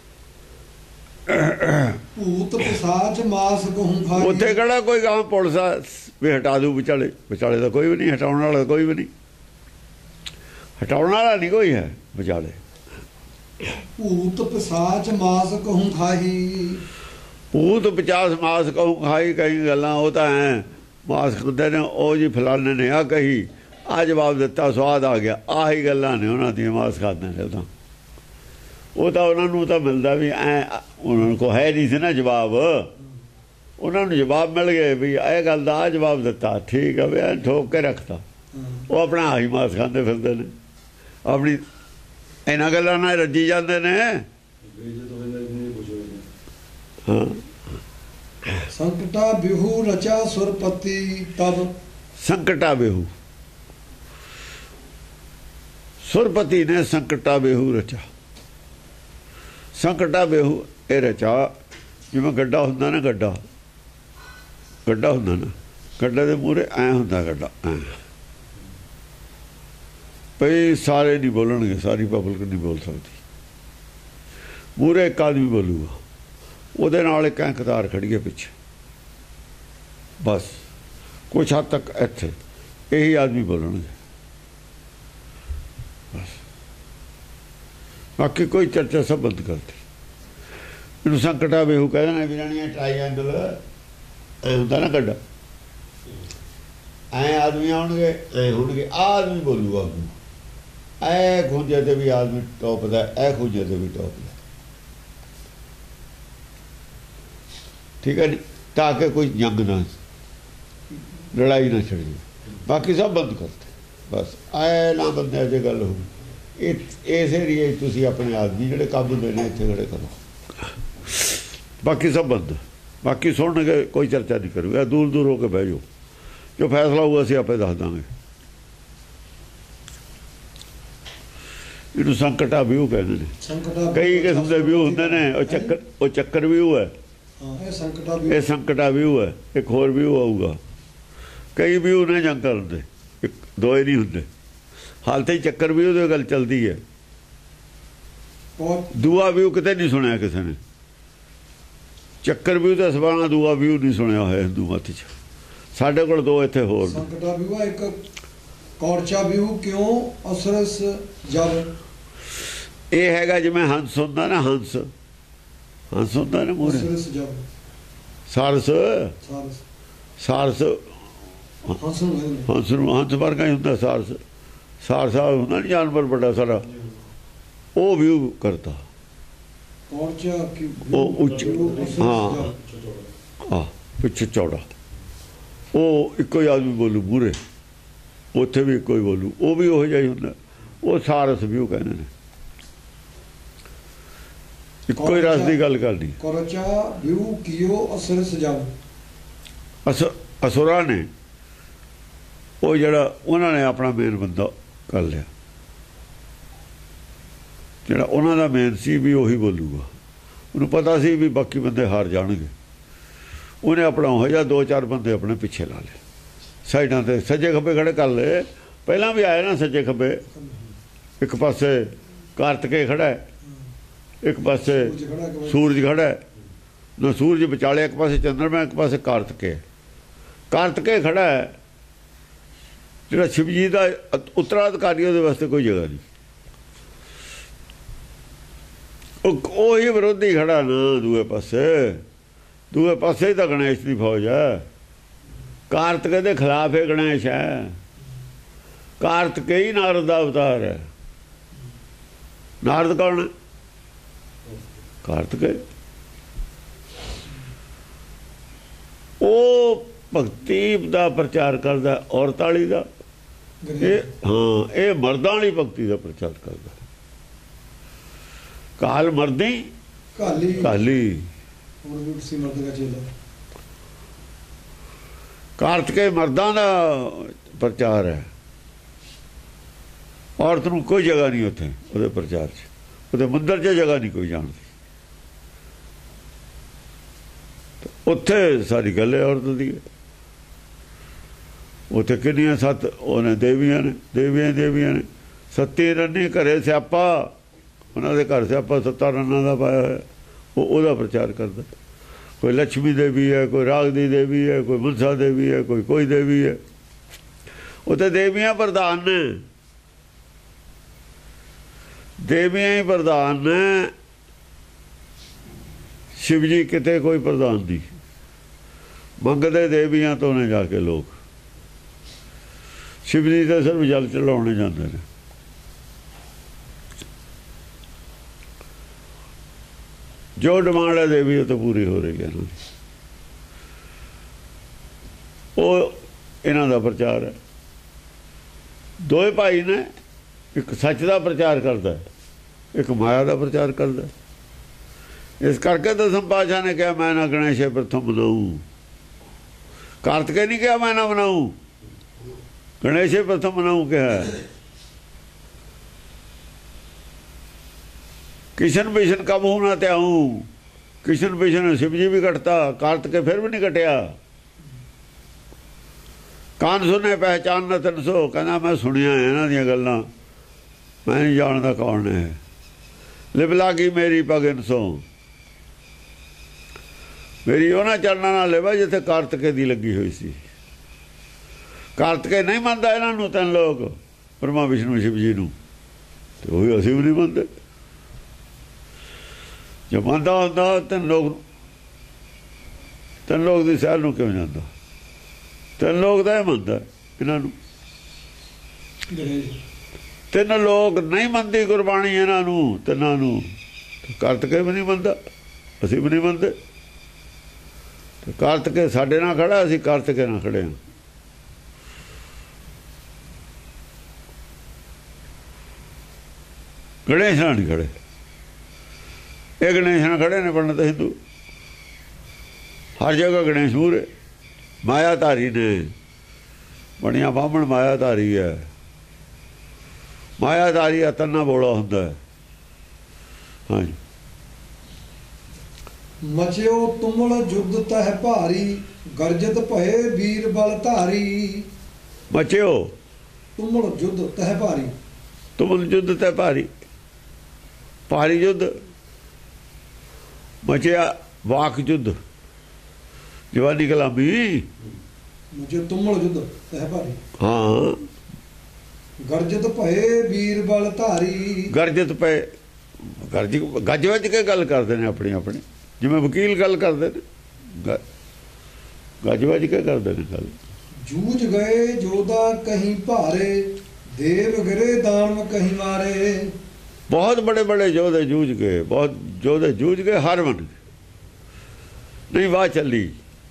ਭੂਤ ਪਿਸਾਚ ਮਾਸ ਕਹੂੰ ਖਾਈ, ਉੱਥੇ ਕਿਹੜਾ ਕੋਈ ਗਾਂ ਪੁਲਿਸ ਆ ਵੀ ਹਟਾ ਦੂ ਵਿਚਾਲੇ, ਵਿਚਾਲੇ ਦਾ ਕੋਈ ਵੀ ਨਹੀਂ, ਹਟਾਉਣ ਵਾਲਾ ਕੋਈ ਵੀ ਨਹੀਂ, ਹਟਾਉਣ ਵਾਲਾ ਨਹੀਂ ਕੋਈ ਹੈ ਵਿਚਾਲੇ। ਭੂਤ ਪਿਸਾਚ ਮਾਸ ਕਹੂੰ ਖਾਈ, ਭੂਤ ਪਚਾਸ ਮਾਸ ਕਹੂੰ ਖਾਈ। ਕਈ ਗੱਲਾਂ ਉਹ ਤਾਂ ਐ ਮਾਸ ਖਾਂਦੇ ਨੇ, ਉਹ ਜੀ ਫਲਾਣੇ ਨੇ ਆ ਕਹੀ, ਆ ਜਵਾਬ ਦਿੱਤਾ, ਸਵਾਦ ਆ ਗਿਆ। ਆਹੀ ਗੱਲਾਂ ਨੇ ਉਹਨਾਂ ਦੀਆਂ, ਮਾਸ ਖਾਂਦੇ ਨੇ। ਉਹ ਤਾਂ ਉਹ ਤਾਂ ਉਹਨਾਂ ਨੂੰ ਤਾਂ ਮਿਲਦਾ ਵੀ ਐ, ਉਹਨਾਂ ਕੋਲ ਹੈ ਨਹੀਂ ਸੀ ਨਾ ਜਵਾਬ, ਉਹਨਾਂ ਨੂੰ ਜਵਾਬ ਮਿਲ ਗਏ ਵੀ ਇਹ ਗੱਲ ਦਾ ਆ ਜਵਾਬ ਦਿੱਤਾ, ਠੀਕ ਹੈ ਵੀ ਐ ਠੋਕ ਕੇ ਰੱਖਤਾ। ਉਹ ਆਪਣਾ ਆਹੀ ਮਾਸ ਖਾਂਦੇ ਫਿਰਦੇ ਨੇ, ਆਪਣੀ ਇਹਨਾਂ ਗੱਲਾਂ ਨਾਲ ਰੱਜੀ ਜਾਂਦੇ ਨੇ। ਹਾਂ ਸੰਕਟਾ ਬਿਹੂ ਰਚਾ ਸੁਰਪਤੀ ਤਬ, ਸੰਕਟਾ ਬਿਹੂ, ਸੁਰਪਤੀ ਨੇ ਸੰਕਟਾ ਬਿਹੂ ਰਚਾ। ਸੰਕਟਾ ਬਿਹੂ ਇਹ ਰਚਾ, ਜਿਵੇਂ ਗੱਡਾ ਹੁੰਦਾ ਨਾ, ਗੱਡਾ ਗੱਡਾ ਹੁੰਦਾ ਨਾ, ਗੱਡੇ ਦੇ ਮੂਹਰੇ ਐਂ ਹੁੰਦਾ ਗੱਡਾ, ਐਂ ਭਈ ਸਾਰੇ ਨਹੀਂ ਬੋਲਣਗੇ, ਸਾਰੀ ਪਬਲਿਕ ਨਹੀਂ ਬੋਲ ਸਕਦੀ, ਮੂਹਰੇ ਇੱਕ ਆਦਮੀ ਬੋਲੂਗਾ, ਉਹਦੇ ਨਾਲ ਇੱਕ ਐਂ ਕਤਾਰ ਖੜੀ ਹੈ ਪਿੱਛੇ, ਬਸ ਕੁਛ ਹੱਦ ਤੱਕ ਇੱਥੇ ਇਹੀ ਆਦਮੀ ਬੋਲਣਗੇ ਬਸ, ਬਾਕੀ ਕੋਈ ਚਰਚਾ ਸਭ ਬੰਦ ਕਰਤੀ। ਇਹਨੂੰ ਸੰਕਟਾ ਬੇਹੂ ਕਹਿੰਦੇ ਨੇ, ਵੀਰਾਣੀਆਂ ਟਰਾਈਐਂਗਲ ਐ ਹੁੰਦਾ ਨਾ ਗੱਡਾ, ਐ ਆਦਮੀ ਆਉਣਗੇ, ਐ ਹੋਣਗੇ, ਆ ਆਦਮੀ ਬੋਲੂਗਾ, ਐ ਖੂੰਜੇ ਤੇ ਵੀ ਆਦਮੀ ਟੋਪ ਦਾ, ਐ ਖੂੰਜੇ ਤੇ ਵੀ ਟੋਪ ਦਾ, ਠੀਕ ਹੈ ਜੀ, ਤਾਂ ਕਿ ਕੋਈ ਜੰਗ ਨਾ, ਲੜਾਈ ਨਾ ਛੜ ਜਾਵੇ। ਬਾਕੀ ਸਭ ਬੰਦ ਕਰਤੇ ਬਸ, ਐ ਨਾ ਬੰਦੇ ਜੇ ਗੱਲ ਹੋਊ। ਇਹ ਇਸ ਏਰੀਏ ਤੁਸੀਂ ਆਪਣੇ ਆਦਮੀ ਜਿਹੜੇ ਕੰਮ ਦੇ ਨੇ ਇੱਥੇ ਖੜੇ ਕਰੋ, ਬਾਕੀ ਸਭ ਬੰਦ। ਬਾਕੀ ਸੁਣਨਗੇ, ਕੋਈ ਚਰਚਾ ਨਹੀਂ ਕਰੂਗਾ, ਦੂਰ ਦੂਰ ਹੋ ਕੇ ਬਹਿ ਜਾਓ, ਜੋ ਫੈਸਲਾ ਹੋਊਗਾ ਅਸੀਂ ਆਪੇ ਦੱਸ ਦਾਂਗੇ। ਇਹਨੂੰ ਸੰਕਟਾ ਵਿਊ ਕਹਿੰਦੇ ਨੇ, ਕਈ ਕਿਸਮ ਦੇ ਵਿਊ ਹੁੰਦੇ ਨੇ। ਉਹ ਚੱਕਰ ਉਹ ਚੱਕਰ ਵਿਊ ਹੈ, ਹਾਂ ਇਹ ਸੰਕਟਾ ਵੀ ਇਹ ਸੰਕਟਾ ਵਿਊ ਹੈ। ਇੱਕ ਹੋਰ ਵਿਊ ਆਊਗਾ, ਕਈ ਵਿਊ ਨੇ ਜੰਗ ਕਰਨ ਦੇ, ਇੱਕ ਦੋ ਹੀ ਨਹੀਂ ਹੁੰਦੇ। ਹਾਲ ਤੇ ਚੱਕਰ ਵਿਊ ਦੀ ਗੱਲ ਚੱਲਦੀ ਹੈ। ਦੂਆ ਵਿਊ ਕਿਤੇ ਨਹੀਂ ਸੁਣਿਆ ਕਿਸੇ ਨੇ। ਚੱਕਰ ਵਿਊ ਦਾ ਸਵਾਣਾ ਦੂਆ ਵਿਊ ਨਹੀਂ ਸੁਣਿਆ ਹੋਇਆ ਹਿੰਦੂ ਮਤ 'ਚ। ਸਾਡੇ ਕੋਲ ਦੋ ਇੱਥੇ ਹੋਰ ਸੰਕਟਾ ਵਿਊ ਆ, ਇੱਕ ਕੌਰਚਾ ਵਿਊ ਕਿਉਂ ਅਸਰਸ ਜਬ। ਇਹ ਹੈਗਾ ਜਿਵੇਂ ਹੰਸ ਹੁੰਦਾ ਨਾ, ਹੰਸ ਹੰਸ ਹੁੰਦਾ ਨਾ ਮੂਹਰੇ, ਅਸਰਸ ਜਬ ਸਾਰਸ ਸਾਰਸ ਸਾਰਸ ਹੰਸ ਨੂੰ ਕਹਿੰਦੇ ਨੇ। ਹੰਸ ਨੂੰ ਹੰਸ ਵਰਗਾ ਹੀ ਹੁੰਦਾ ਸਾਰਸ। ਸਾਰਸਾ ਹੁੰਦਾ ਨਹੀਂ ਜਾਨਵਰ ਵੱਡਾ ਸਾਰਾ, ਉਹ ਵਿਊ ਕਰਤਾ। ਕੌਰਚਾ ਕੀ ਉਹ ਉੱਚ, ਹਾਂ ਆ ਪਿੱਛੇ ਚੌੜਾ, ਉਹ ਇੱਕੋ ਹੀ ਆਦਮੀ ਬੋਲੂ ਮੂਹਰੇ, ਉੱਥੇ ਵੀ ਇੱਕੋ ਹੀ ਬੋਲੂ, ਉਹ ਵੀ ਉਹੋ ਜਿਹਾ ਹੀ ਹੁੰਦਾ। ਉਹ ਸਾਰਸ ਵਿਊ ਕਹਿੰਦੇ ਨੇ। ਇੱਕੋ ਹੀ ਰਸ ਦੀ ਗੱਲ ਕਰਨੀ। ਕੌਰਚਾ ਵਿਊ ਕਿਉ ਅਸਰਸ ਜਬ। ਅਸ ਅਸੁਰਾਂ ਨੇ ਉਹ ਜਿਹੜਾ ਉਹਨਾਂ ਨੇ ਆਪਣਾ ਮੇਨ ਬੰਦਾ ਕਰ ਲਿਆ, ਜਿਹੜਾ ਉਹਨਾਂ ਦਾ ਮੇਨ ਸੀ ਵੀ ਉਹੀ ਬੋਲੂਗਾ। ਉਹਨੂੰ ਪਤਾ ਸੀ ਵੀ ਬਾਕੀ ਬੰਦੇ ਹਾਰ ਜਾਣਗੇ। ਉਹਨੇ ਆਪਣਾ ਉਹ ਜਿਹਾ ਦੋ ਚਾਰ ਬੰਦੇ ਆਪਣੇ ਪਿੱਛੇ ਲਾ ਲਏ, ਸਾਈਡਾਂ ਤੇ ਸੱਜੇ ਖੱਬੇ ਖੜੇ ਕਰ ਲਏ। ਪਹਿਲਾਂ ਵੀ ਆਏ ਨਾ ਸੱਜੇ ਖੱਬੇ। ਇੱਕ ਪਾਸੇ ਕਾਰਤਿਕੇ ਖੜਾ ਹੈ, ਇੱਕ ਪਾਸੇ ਸੂਰਜ ਖੜਾ ਹੈ ਨਾ, ਸੂਰਜ ਵਿਚਾਲੇ, ਇੱਕ ਪਾਸੇ ਚੰਦਰਮਾ, ਇੱਕ ਪਾਸੇ ਕਾਰਤਿਕੇ। ਕਾਰਤਿਕੇ ਖੜਾ ਹੈ ਜਿਹੜਾ ਸ਼ਿਵ ਜੀ ਦਾ ਉੱਤਰਾਧਿਕਾਰੀ, ਉਹਦੇ ਵਾਸਤੇ ਕੋਈ ਜਗ੍ਹਾ ਨਹੀਂ। ਉਹ ਉਹੀ ਵਿਰੋਧੀ ਖੜਾ ਨਾ ਦੂਏ ਪਾਸੇ। ਦੂਏ ਪਾਸੇ ਹੀ ਤਾਂ ਗਣੇਸ਼ ਦੀ ਫੌਜ ਹੈ। ਕਾਰਤਿਕੇ ਦੇ ਖਿਲਾਫ ਇਹ ਗਣੇਸ਼ ਹੈ। ਕਾਰਤਿਕੇ ਹੀ ਨਾਰਦ ਦਾ ਅਵਤਾਰ ਹੈ। ਨਾਰਦ ਕੌਣ ਹੈ? ਕਾਰਤਿਕੇ। ਉਹ ਭਗਤੀ ਦਾ ਪ੍ਰਚਾਰ ਕਰਦਾ, ਔਰਤਾਂ ਵਾਲੀ ਦਾ। ਇਹ ਹਾਂ ਇਹ ਮਰਦਾਂ ਵਾਲੀ ਭਗਤੀ ਦਾ ਪ੍ਰਚਾਰ ਕਰਦਾ। ਕਾਲ ਮਰਦੀ ਕਾਲੀ ਕਾਲੀ ਕਾਰਤਿਕੇ ਮਰਦਾਂ ਦਾ ਪ੍ਰਚਾਰ ਹੈ। ਔਰਤ ਨੂੰ ਕੋਈ ਜਗ੍ਹਾ ਨਹੀਂ ਉੱਥੇ, ਉਹਦੇ ਪ੍ਰਚਾਰ 'ਚ। ਉਹਦੇ ਮੰਦਰ 'ਚ ਜਗ੍ਹਾ ਨਹੀਂ ਕੋਈ ਜਾਣਦੀ। ਉੱਥੇ ਸਾਰੀ ਗੱਲ ਹੈ ਔਰਤ ਦੀ। ਉੱਥੇ ਕਿੰਨੀਆਂ ਸੱਤ ਉਹਨੇ ਦੇਵੀਆਂ ਨੇ, ਦੇਵੀਆਂ ਦੇਵੀਆਂ ਨੇ। ਸੱਤੀ ਰੰਨੀ ਘਰੇ ਸਿਆਪਾ, ਉਹਨਾਂ ਦੇ ਘਰ ਸਿਆਪਾ ਸੱਤਾਂ ਰੰਨਾਂ ਦਾ ਪਾਇਆ ਹੋਇਆ। ਉਹ ਉਹਦਾ ਪ੍ਰਚਾਰ ਕਰਦਾ। ਕੋਈ ਲక్ష్ਮੀ ਦੇਵੀ ਹੈ, ਕੋਈ ਰਾਗ ਦੀ ਦੇਵੀ ਹੈ, ਕੋਈ ਮਨਸਾ ਦੇਵੀ ਹੈ, ਕੋਈ ਕੋਈ ਦੇਵੀ ਹੈ। ਉੱਥੇ ਦੇਵੀਆਂ ਪ੍ਰਧਾਨ ਨੇ, ਦੇਵੀਆਂ ਹੀ ਪ੍ਰਧਾਨ ਨੇ। ਸ਼ਿਵ ਜੀ ਕਿਤੇ ਕੋਈ ਪ੍ਰਧਾਨ ਨਹੀਂ। ਮੰਗਦੇ ਦੇਵੀਆਂ ਤੋਂ ਨੇ ਜਾ ਕੇ ਲੋਕ। ਸ਼ਿਵ ਜੀ ਤਾਂ ਸਿਰਫ ਜਲ ਚੜਾਉਣੇ ਜਾਂਦੇ ਨੇ। ਜੋ ਡਿਮਾਂਡ ਹੈ ਦੇਵੀ ਉਹ ਤਾਂ ਪੂਰੀ ਹੋ ਰਹੀ ਹੈ ਇਹਨਾਂ ਦੀ। ਉਹ ਇਹਨਾਂ ਦਾ ਪ੍ਰਚਾਰ ਹੈ। ਦੋਏ ਭਾਈ ਨੇ, ਇੱਕ ਸੱਚ ਦਾ ਪ੍ਰਚਾਰ ਕਰਦਾ, ਇੱਕ ਮਾਇਆ ਦਾ ਪ੍ਰਚਾਰ ਕਰਦਾ। ਇਸ ਕਰਕੇ ਦਸਮ ਪਾਤਸ਼ਾਹ ਨੇ ਕਿਹਾ ਮੈਂ ਨਾ ਗਣੇਸ਼ ਪ੍ਰਥਮ ਮਨਾਊ। ਕਾਰਤਿਕੇ ਨਹੀਂ ਕਿਹਾ ਮੈਂ ਨਾ ਮਨਾਊ, ਗਣੇਸ਼ ਪ੍ਰਥਮ ਮਨਾਊ ਕਿਹਾ। ਕਿਸ਼ਨ ਬਿਸ਼ਨ ਕਬ ਹੂੰ ਨਾ ਤਿਆਊਂ। ਕਿਸ਼ਨ ਬਿਸ਼ਨ ਸ਼ਿਵ ਜੀ ਵੀ ਘਟਤਾ, ਕਾਰਤਿਕੇ ਫਿਰ ਵੀ ਨਹੀਂ ਘਟਿਆ। ਕਾਨ ਸੁਣੇ ਪਹਿਚਾਨ ਨਾ ਤਿੰਨ ਸੌ। ਕਹਿੰਦਾ ਮੈਂ ਸੁਣਿਆ ਇਹਨਾਂ ਦੀਆਂ ਗੱਲਾਂ, ਮੈਂ ਨਹੀਂ ਜਾਣਦਾ ਕੌਣ ਹੈ। ਲਿਵ ਲਾਗੀ ਮੇਰੀ ਪਗਨ ਸੋ। ਮੇਰੀ ਉਹਨਾਂ ਚਰਨਾਂ ਨਾਲ ਲਿਵਾ ਜਿੱਥੇ ਕਾਰਤਿਕੇ ਦੀ ਲੱਗੀ ਹੋਈ ਸੀ। ਕਾਰਤਿਕੇ ਨਹੀਂ ਮੰਨਦਾ ਇਹਨਾਂ ਨੂੰ ਤਿੰਨ ਲੋਕ, ਬ੍ਰਹਮਾ ਵਿਸ਼ਨੂੰ ਸ਼ਿਵ ਜੀ ਨੂੰ, ਤੇ ਉਹ ਅਸੀਂ ਵੀ ਨਹੀਂ ਮੰਨਦੇ। ਜੇ ਮੰਨਦਾ ਹੁੰਦਾ ਤਿੰਨ ਲੋਕ, ਤਿੰਨ ਲੋਕ ਦੀ ਸੈਰ ਨੂੰ ਕਿਉਂ ਜਾਂਦਾ? ਤਿੰਨ ਲੋਕ ਤਾਂ ਇਹ ਮੰਨਦਾ ਇਹਨਾਂ ਨੂੰ। ਤਿੰਨ ਲੋਕ ਨਹੀਂ ਮੰਨਦੀ ਗੁਰਬਾਣੀ ਇਹਨਾਂ ਨੂੰ, ਤਿੰਨਾਂ ਨੂੰ। ਕਾਰਤਿਕੇ ਵੀ ਨਹੀਂ ਮੰਨਦਾ, ਅਸੀਂ ਵੀ ਨਹੀਂ ਮੰਨਦੇ। ਕਾਰਤਿਕੇ ਸਾਡੇ ਨਾਲ ਖੜਾ, ਅਸੀਂ ਕਾਰਤਿਕੇ ਨਾਲ ਖੜੇ ਹਾਂ। ਗਣੇਸ਼ ਨਾਲ ਨਹੀਂ ਖੜੇ। ਇਹ ਗਣੇਸ਼ ਨਾਲ ਖੜੇ ਨੇ ਪੰਡਤ ਹਿੰਦੂ। ਹਰ ਜਗ੍ਹਾ ਗਣੇਸ਼ ਮੂਹਰੇ। ਮਾਇਆ ਧਾਰੀ ਨੇ, ਬਣਿਆ ਬਾਹਮਣ ਮਾਇਆ ਧਾਰੀ ਹੈ। ਮਾਇਆ ਧਾਰੀ ਤੰਨਾ ਬੋਲਾ ਹੁੰਦਾ ਹੈ। ਹਾਂਜੀ ਮਚਿਓ ਤੁਮਲ ਜੁਦ ਤਹਿ ਭਾਰੀ ਗਰਜਤ ਭਏ ਵੀਰ ਬਲ ਧਾਰੀ। ਮਚਿਓ ਤੁਮਲ ਜੁਦ ਤਹਿ ਭਾਰੀ ਤੁਮਲ ਜੁੱਧ ਤੇ ਭਾਰੀ ਭਾਰੀ ਜੁੱਧ ਮਚਿਆ ਵਾਕ ਜੁੱਧ ਜਵਾਨੀ ਕਲਾਮੀ। ਮਚਿਓ ਤੁਮਲ ਜੁਦ ਤਹਿ ਭਾਰੀ ਹਾਂ ਗਰਜਤ ਭਏ ਵੀਰ ਬਲ ਧਾਰੀ। ਗਰਜਤ ਪਏ ਗਰਜ ਗੱਜ ਵੱਜ ਕੇ ਗੱਲ ਕਰਦੇ ਨੇ ਆਪਣੀ ਆਪਣੀ, ਜਿਵੇਂ ਵਕੀਲ ਗੱਲ ਕਰਦੇ ਨੇ, ਗ- ਗੱਜ ਵੱਜ ਕੇ ਕਰਦੇ ਨੇ ਗੱਲ। ਜੂਝ ਗਏ ਜੋਦਾ ਕਹੀਂ ਭਾਰੇ ਦੇਵ ਗਿਰੇ ਦਾਨਵ ਕਹੀਂ ਮਾਰੇ। ਬਹੁਤ ਬੜੇ ਬੜੇ ਯੋਧੇ ਜੂਝ ਗਏ, ਬਹੁਤ ਯੋਧੇ ਜੂਝ ਗਏ, ਹਾਰ ਮੰਨ ਗਏ, ਨਹੀਂ ਵਾਹ ਚੱਲੀ।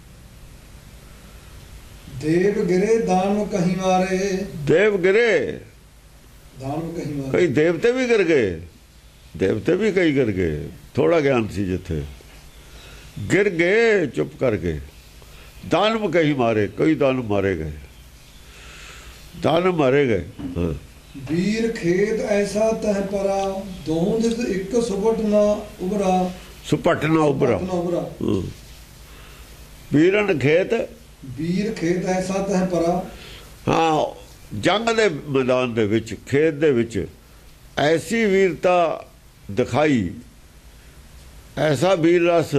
ਦੇਵ ਗਿਰੇ ਦਾਨਵ ਕਹੀਂ ਮਾਰੇ। ਦੇਵ ਗਿਰੇ, ਦਾਨਵ ਕਹੀਂ ਮਾਰੇ। ਕਈ ਦੇਵਤੇ ਵੀ ਗਿਰ ਗਏ, ਦੇਵਤੇ ਵੀ ਕਈ ਗਿਰ ਗਏ, ਥੋੜਾ ਗਿਆਨ ਸੀ ਜਿੱਥੇ ਗਿਰ ਗਏ ਚੁੱਪ ਕਰ ਗਏ। ਦਾਨਵ ਕਈ ਮਾਰੇ, ਕਈ ਦਾਨਵ ਮਾਰੇ ਗਏ, ਦਾਨਵ ਮਾਰੇ ਗਏ। ਹਾਂ ਵੀਰ ਖੇਤ ਐਸਾ ਤਹ ਪਰਾ ਦੋਹ ਦਿਸ ਇੱਕ ਸੁਬਟ ਨਾ ਉਬਰਾ। ਸੁਪਟ ਨਾ ਉਬਰਾ। ਸੁਪਟ ਨਾ ਉਬਰਾ। ਹਾਂ। ਵੀਰਨ ਖੇਤ, ਵੀਰ ਖੇਤ ਐਸਾ ਤਹ ਪਰਾ। ਹਾਂ ਜੰਗ ਦੇ ਮੈਦਾਨ ਦੇ ਵਿੱਚ, ਖੇਤ ਦੇ ਵਿੱਚ ਐਸੀ ਵੀਰਤਾ ਦਿਖਾਈ, ਐਸਾ ਵੀਰ ਰਸ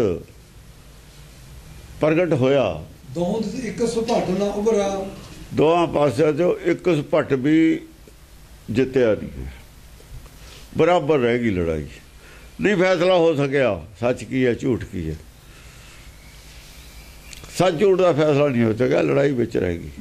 ਪ੍ਰਗਟ ਹੋਇਆ। ਦੋਹ ਦਿਸ ਇੱਕ ਸੁਭਟ ਨਾ ਉਬਰਾ। ਦੋਹਾਂ ਪਾਸਿਆਂ ਚੋਂ ਇੱਕ ਸੁਭਟ ਵੀ ਜਿੱਤਿਆ ਨਹੀਂ, ਬਰਾਬਰ ਰਹਿ ਗਈ ਲੜਾਈ, ਨਹੀਂ ਫੈਸਲਾ ਹੋ ਸਕਿਆ ਸੱਚ ਕੀ ਹੈ ਝੂਠ ਕੀ ਹੈ। ਸੱਚ ਝੂਠ ਦਾ ਫੈਸਲਾ ਨਹੀਂ ਹੋ ਸਕਿਆ, ਲੜਾਈ ਵਿੱਚ ਰਹਿ ਗਈ।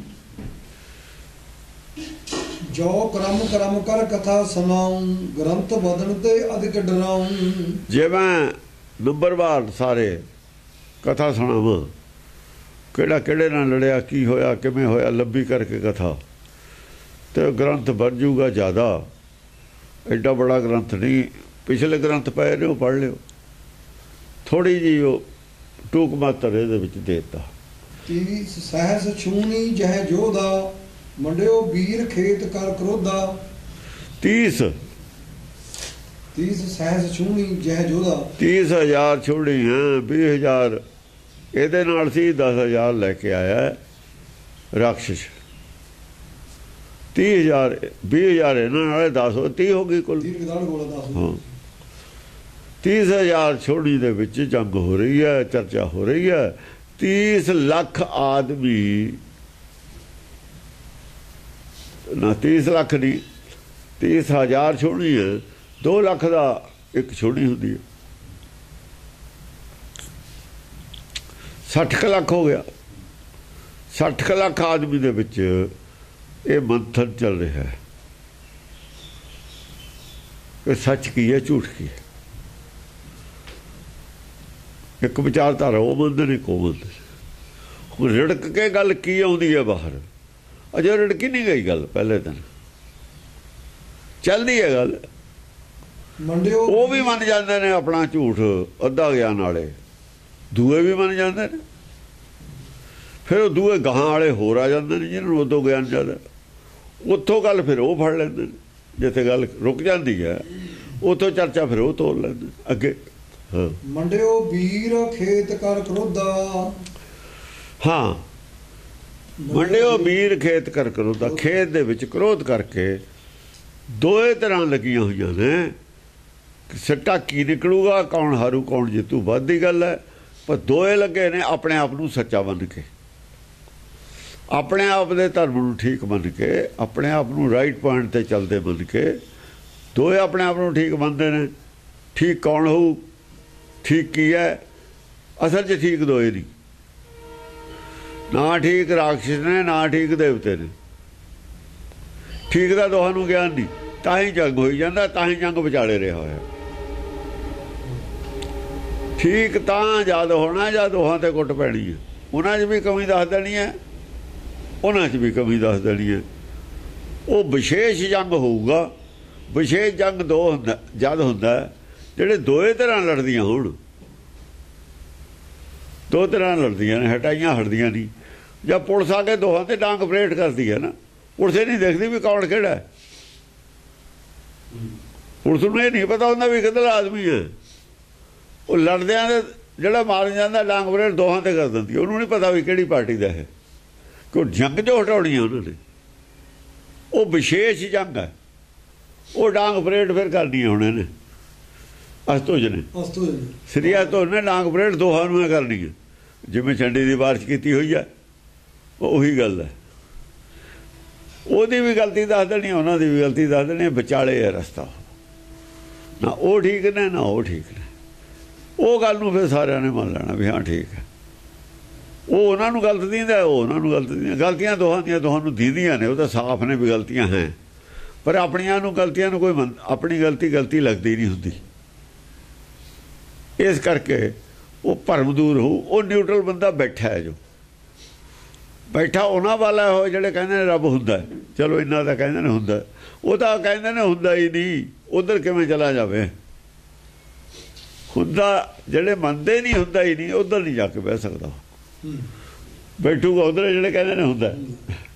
ਜੋ ਕਰਮ ਕਰਮ ਕਰ ਕਥਾ ਸੁਣਾਉ ਗ੍ਰੰਥ ਬਦਨ ਤੇ ਅਧਿਕ ਡਰਾਉ। ਜੇ ਮੈਂ ਨੰਬਰਵਾਰ ਸਾਰੇ ਕਥਾ ਸੁਣਾਵਾਂ, ਕਿਹੜਾ ਕਿਹੜੇ ਨਾਲ ਲੜਿਆ, ਕੀ ਹੋਇਆ, ਕਿਵੇਂ ਹੋਇਆ, ਲੰਬੀ ਕਰਕੇ ਕਥਾ, ਤੇ ਗ੍ਰੰਥ ਬਣ ਜੂਗਾ ਜ਼ਿਆਦਾ। ਐਡਾ ਬੜਾ ਗ੍ਰੰਥ ਨਹੀਂ, ਪਿਛਲੇ ਗ੍ਰੰਥ ਪਏ ਨੇ ਉਹ ਪੜ੍ਹ ਲਿਓ, ਥੋੜੀ ਜਿਹੀ ਉਹ ਟੂਕ ਮਾਤਰ ਇਹਦੇ ਵਿੱਚ ਦੇਤਾ। ਤੀਸ ਸਹਿਸ ਛੂਣੀ ਜਹ ਜੋਦਾ ਮੰਡਿਓ ਵੀਰ ਖੇਤ ਕਰ ਕਰੋਧਾ। ਤੀਸ ਤੀਸ ਸਹਿਸ ਛੂਣੀ ਜਹ ਜੋਦਾ। ਤੀਸ ਹਜ਼ਾਰ ਛੋੜੀ ਹੈ, ਵੀਹ ਹਜ਼ਾਰ ਇਹਦੇ ਨਾਲ ਸੀ, ਦਸ ਹਜ਼ਾਰ ਲੈ ਕੇ ਆਇਆ ਰਾਖਸ਼। ਤੀਹ ਹਜ਼ਾਰ ਵੀਹ ਹਜ਼ਾਰ ਇਹਨਾਂ ਨਾਲ ਦਸ ਹੋ ਤੀਹ ਹੋ ਗਈ ਕੁੱਲ। ਹਾਂ ਤੀਸ ਹਜ਼ਾਰ ਛੋੜੀ ਦੇ ਵਿੱਚ ਜੰਗ ਹੋ ਰਹੀ ਹੈ, ਚਰਚਾ ਹੋ ਰਹੀ ਹੈ। ਤੀਸ ਲੱਖ ਆਦਮੀ ਨਾ, ਤੀਸ ਲੱਖ ਨਹੀਂ, ਤੀਸ ਹਜ਼ਾਰ ਛੋੜੀ ਹੈ, ਦੋ ਲੱਖ ਦਾ ਇੱਕ ਛੋੜੀ ਹੁੰਦੀ ਹੈ, ਸੱਠ ਕੁ ਲੱਖ ਹੋ ਗਿਆ। ਸੱਠ ਕੁ ਲੱਖ ਆਦਮੀ ਦੇ ਵਿੱਚ ਇਹ ਮੰਥਨ ਚੱਲ ਰਿਹਾ ਹੈ ਕਿ ਸੱਚ ਕੀ ਹੈ ਝੂਠ ਕੀ ਹੈ। ਇੱਕ ਵਿਚਾਰਧਾਰਾ ਉਹ ਮੰਨਦੇ ਨੇ, ਕੋ ਮੰਨਦੇ ਹੁਣ ਰਿੜਕ ਕੇ ਗੱਲ ਕੀ ਆਉਂਦੀ ਹੈ ਬਾਹਰ, ਅਜੇ ਰਿੜਕੀ ਨਹੀਂ ਗਈ ਗੱਲ, ਪਹਿਲੇ ਦਿਨ ਚੱਲਦੀ ਹੈ ਗੱਲ। ਮੰਡਿਓ ਉਹ ਵੀ ਮੰਨ ਜਾਂਦੇ ਨੇ ਆਪਣਾ ਝੂਠ, ਅੱਧਾ ਗਿਆਨ ਵਾਲੇ ਦੂਏ ਵੀ ਮੰਨ ਜਾਂਦੇ ਨੇ। ਫਿਰ ਉਹ ਦੂਏ ਗਾਹਾਂ ਵਾਲੇ ਹੋਰ ਆ ਜਾਂਦੇ ਨੇ ਜਿਹਨਾਂ ਨੂੰ ਉਦੋਂ ਗਿਆਨ ਜ਼ਿਆਦਾ, ਉੱਥੋਂ ਗੱਲ ਫਿਰ ਉਹ ਫੜ ਲੈਂਦੇ ਨੇ। ਜਿੱਥੇ ਗੱਲ ਰੁਕ ਜਾਂਦੀ ਹੈ ਉੱਥੋਂ ਚਰਚਾ ਫਿਰ ਉਹ ਤੋੜ ਲੈਂਦੇ ਅੱਗੇ। ਹਾਂ ਮੰਡਿਓ ਵੀਰ ਖੇਤ ਕਰ ਕਰੋਧਾ। ਹਾਂ ਮੰਡਿਓ ਵੀਰ ਖੇਤ ਕਰ ਕਰੋਧਾ। ਖੇਤ ਦੇ ਵਿੱਚ ਕ੍ਰੋਧ ਕਰਕੇ ਦੋਏ ਤਰ੍ਹਾਂ ਲੱਗੀਆਂ ਹੋਈਆਂ ਨੇ। ਸਿੱਟਾ ਕੀ ਨਿਕਲੂਗਾ, ਕੌਣ ਹਾਰੂ ਕੌਣ ਜਿੱਤੂ, ਵੱਧ ਦੀ ਗੱਲ ਹੈ। ਪਰ ਦੋਏ ਲੱਗੇ ਨੇ ਆਪਣੇ ਆਪ ਨੂੰ ਸੱਚਾ ਮੰਨ ਕੇ, ਆਪਣੇ ਆਪ ਦੇ ਧਰਮ ਨੂੰ ਠੀਕ ਮੰਨ ਕੇ, ਆਪਣੇ ਆਪ ਨੂੰ ਰਾਈਟ ਪੁਆਇੰਟ ਤੇ ਚੱਲਦੇ ਮੰਨ ਕੇ। ਦੋਏ ਆਪਣੇ ਆਪ ਨੂੰ ਠੀਕ ਮੰਨਦੇ ਨੇ। ਠੀਕ ਕੌਣ ਹੋਊ, ਠੀਕ ਕੀ ਹੈ, ਅਸਲ 'ਚ ਠੀਕ ਦੋਏ ਨਹੀਂ। ਨਾ ਠੀਕ ਰਾਖਸ਼ ਨੇ, ਨਾ ਠੀਕ ਦੇਵਤੇ ਨੇ। ਠੀਕ ਦਾ ਦੋਹਾਂ ਨੂੰ ਗਿਆਨ ਨਹੀਂ, ਤਾਂ ਹੀ ਜੰਗ ਹੋਈ ਜਾਂਦਾ, ਤਾਂ ਹੀ ਜੰਗ ਵਿਚਾਲੇ ਰਿਹਾ ਹੋਇਆ। ਠੀਕ ਤਾਂ ਜਦ ਹੋਣਾ ਜਦ ਦੋਹਾਂ ਤੇ ਕੁੱਟ ਪੈਣੀ ਹੈ। ਉਹਨਾਂ 'ਚ ਵੀ ਕਮੀ ਦੱਸ ਦੇਣੀ ਹੈ, ਉਹਨਾਂ 'ਚ ਵੀ ਕਮੀ ਦੱਸ ਦੇਣੀ ਹੈ। ਉਹ ਵਿਸ਼ੇਸ਼ ਜੰਗ ਹੋਊਗਾ। ਵਿਸ਼ੇਸ਼ ਜੰਗ ਦੋ ਹੁੰਦਾ ਜਦ ਹੁੰਦਾ ਜਿਹੜੇ ਦੋਏ ਤਰ੍ਹਾਂ ਲੜਦੀਆਂ ਹੋਣ। ਦੋ ਤਰ੍ਹਾਂ ਲੜਦੀਆਂ ਨੇ, ਹਟਾਈਆਂ ਹਟਦੀਆਂ ਨਹੀਂ। ਜਾਂ ਪੁਲਿਸ ਆ ਕੇ ਦੋਹਾਂ ਤੇ ਡਾਂਗ ਪਰੇਡ ਕਰਦੀ ਹੈ ਨਾ, ਪੁਲਿਸ ਇਹ ਨਹੀਂ ਦੇਖਦੀ ਵੀ ਕੌਣ ਕਿਹੜਾ ਹੈ। ਪੁਲਿਸ ਨੂੰ ਇਹ ਨਹੀਂ ਪਤਾ ਹੁੰਦਾ ਵੀ ਕਿੱਧਰ ਆਦਮੀ ਹੈ। ਉਹ ਲੜਦਿਆਂ ਦੇ ਜਿਹੜਾ ਮਾਰ ਜਾਂਦਾ ਡਾਂਗ ਪਰੇਡ ਦੋਹਾਂ ਤੇ ਕਰ ਦਿੰਦੀ, ਉਹਨੂੰ ਨਹੀਂ ਪਤਾ ਵੀ ਕਿਹੜੀ ਪਾਰਟੀ ਦਾ ਹੈ, ਕਿ ਜੰਗ ਜੋ ਹਟਾਉਣੀ ਆ ਉਹਨਾਂ ਨੇ, ਉਹ ਵਿਸ਼ੇਸ਼ ਜੰਗ ਹੈ, ਉਹ ਡਾਂਗ ਪਰੇਡ ਫਿਰ ਕਰਨੀ ਹੁਣ ਨੇ ਅਸਤੋਜ ਨੇ ਸ੍ਰੀ ਅਸਤੋਜ ਨੇ ਡਾਂਗ ਪਰੇਡ ਦੋਹਾਂ ਨੂੰ ਕਰਨੀ ਹੈ, ਜਿਵੇਂ ਝੰਡੇ ਦੀ ਬਾਰਿਸ਼ ਕੀਤੀ ਹੋਈ ਹੈ, ਉਹੀ ਗੱਲ ਹੈ। ਉਹਦੀ ਵੀ ਗਲਤੀ ਦੱਸ ਦੇਣੀ, ਉਹਨਾਂ ਦੀ ਵੀ ਗਲਤੀ ਦੱਸ ਦੇਣੀ, ਵਿਚਾਲੇ ਹੈ ਰਸਤਾ, ਨਾ ਉਹ ਠੀਕ ਨੇ ਨਾ ਉਹ ਠੀਕ ਨੇ। ਉਹ ਗੱਲ ਨੂੰ ਫਿਰ ਸਾਰਿਆਂ ਨੇ ਮੰਨ ਲੈਣਾ ਵੀ ਹਾਂ ਠੀਕ ਹੈ, ਉਹ ਉਹਨਾਂ ਨੂੰ ਗਲਤ ਦਿੰਦਾ, ਉਹ ਉਹਨਾਂ ਨੂੰ ਗਲਤ ਦਿੰਦਾ, ਗਲਤੀਆਂ ਦੋਹਾਂ ਦੀਆਂ ਦੋਹਾਂ ਨੂੰ ਦੀਦੀਆਂ ਨੇ, ਉਹ ਤਾਂ ਸਾਫ਼ ਨੇ ਵੀ ਗਲਤੀਆਂ ਹੈ, ਪਰ ਆਪਣੀਆਂ ਨੂੰ ਗਲਤੀਆਂ ਨੂੰ ਕੋਈ ਆਪਣੀ ਗਲਤੀ ਗਲਤੀ ਲੱਗਦੀ ਨਹੀਂ ਹੁੰਦੀ। ਇਸ ਕਰਕੇ ਉਹ ਭਰਮ ਦੂਰ ਹੋ, ਉਹ ਨਿਊਟਰਲ ਬੰਦਾ ਬੈਠਾ ਹੈ, ਜੋ ਬੈਠਾ ਉਹਨਾਂ ਵਾਲਾ ਹੋ ਜਿਹੜੇ ਕਹਿੰਦੇ ਨੇ ਰੱਬ ਹੁੰਦਾ, ਚਲੋ ਇੰਨਾ ਤਾਂ ਕਹਿੰਦੇ ਨੇ ਹੁੰਦਾ, ਉਹ ਤਾਂ ਕਹਿੰਦੇ ਨੇ ਹੁੰਦਾ ਹੀ ਨਹੀਂ, ਉੱਧਰ ਕਿਵੇਂ ਚਲਾ ਜਾਵੇ, ਹੁੰਦਾ ਜਿਹੜੇ ਮੰਨਦੇ ਨਹੀਂ ਹੁੰਦਾ ਹੀ ਨਹੀਂ, ਉੱਧਰ ਨਹੀਂ ਜਾ ਕੇ ਬਹਿ ਸਕਦਾ, ਬੈਠੂਗਾ ਉੱਧਰ ਜਿਹੜੇ ਕਹਿੰਦੇ ਨੇ ਹੁੰਦਾ।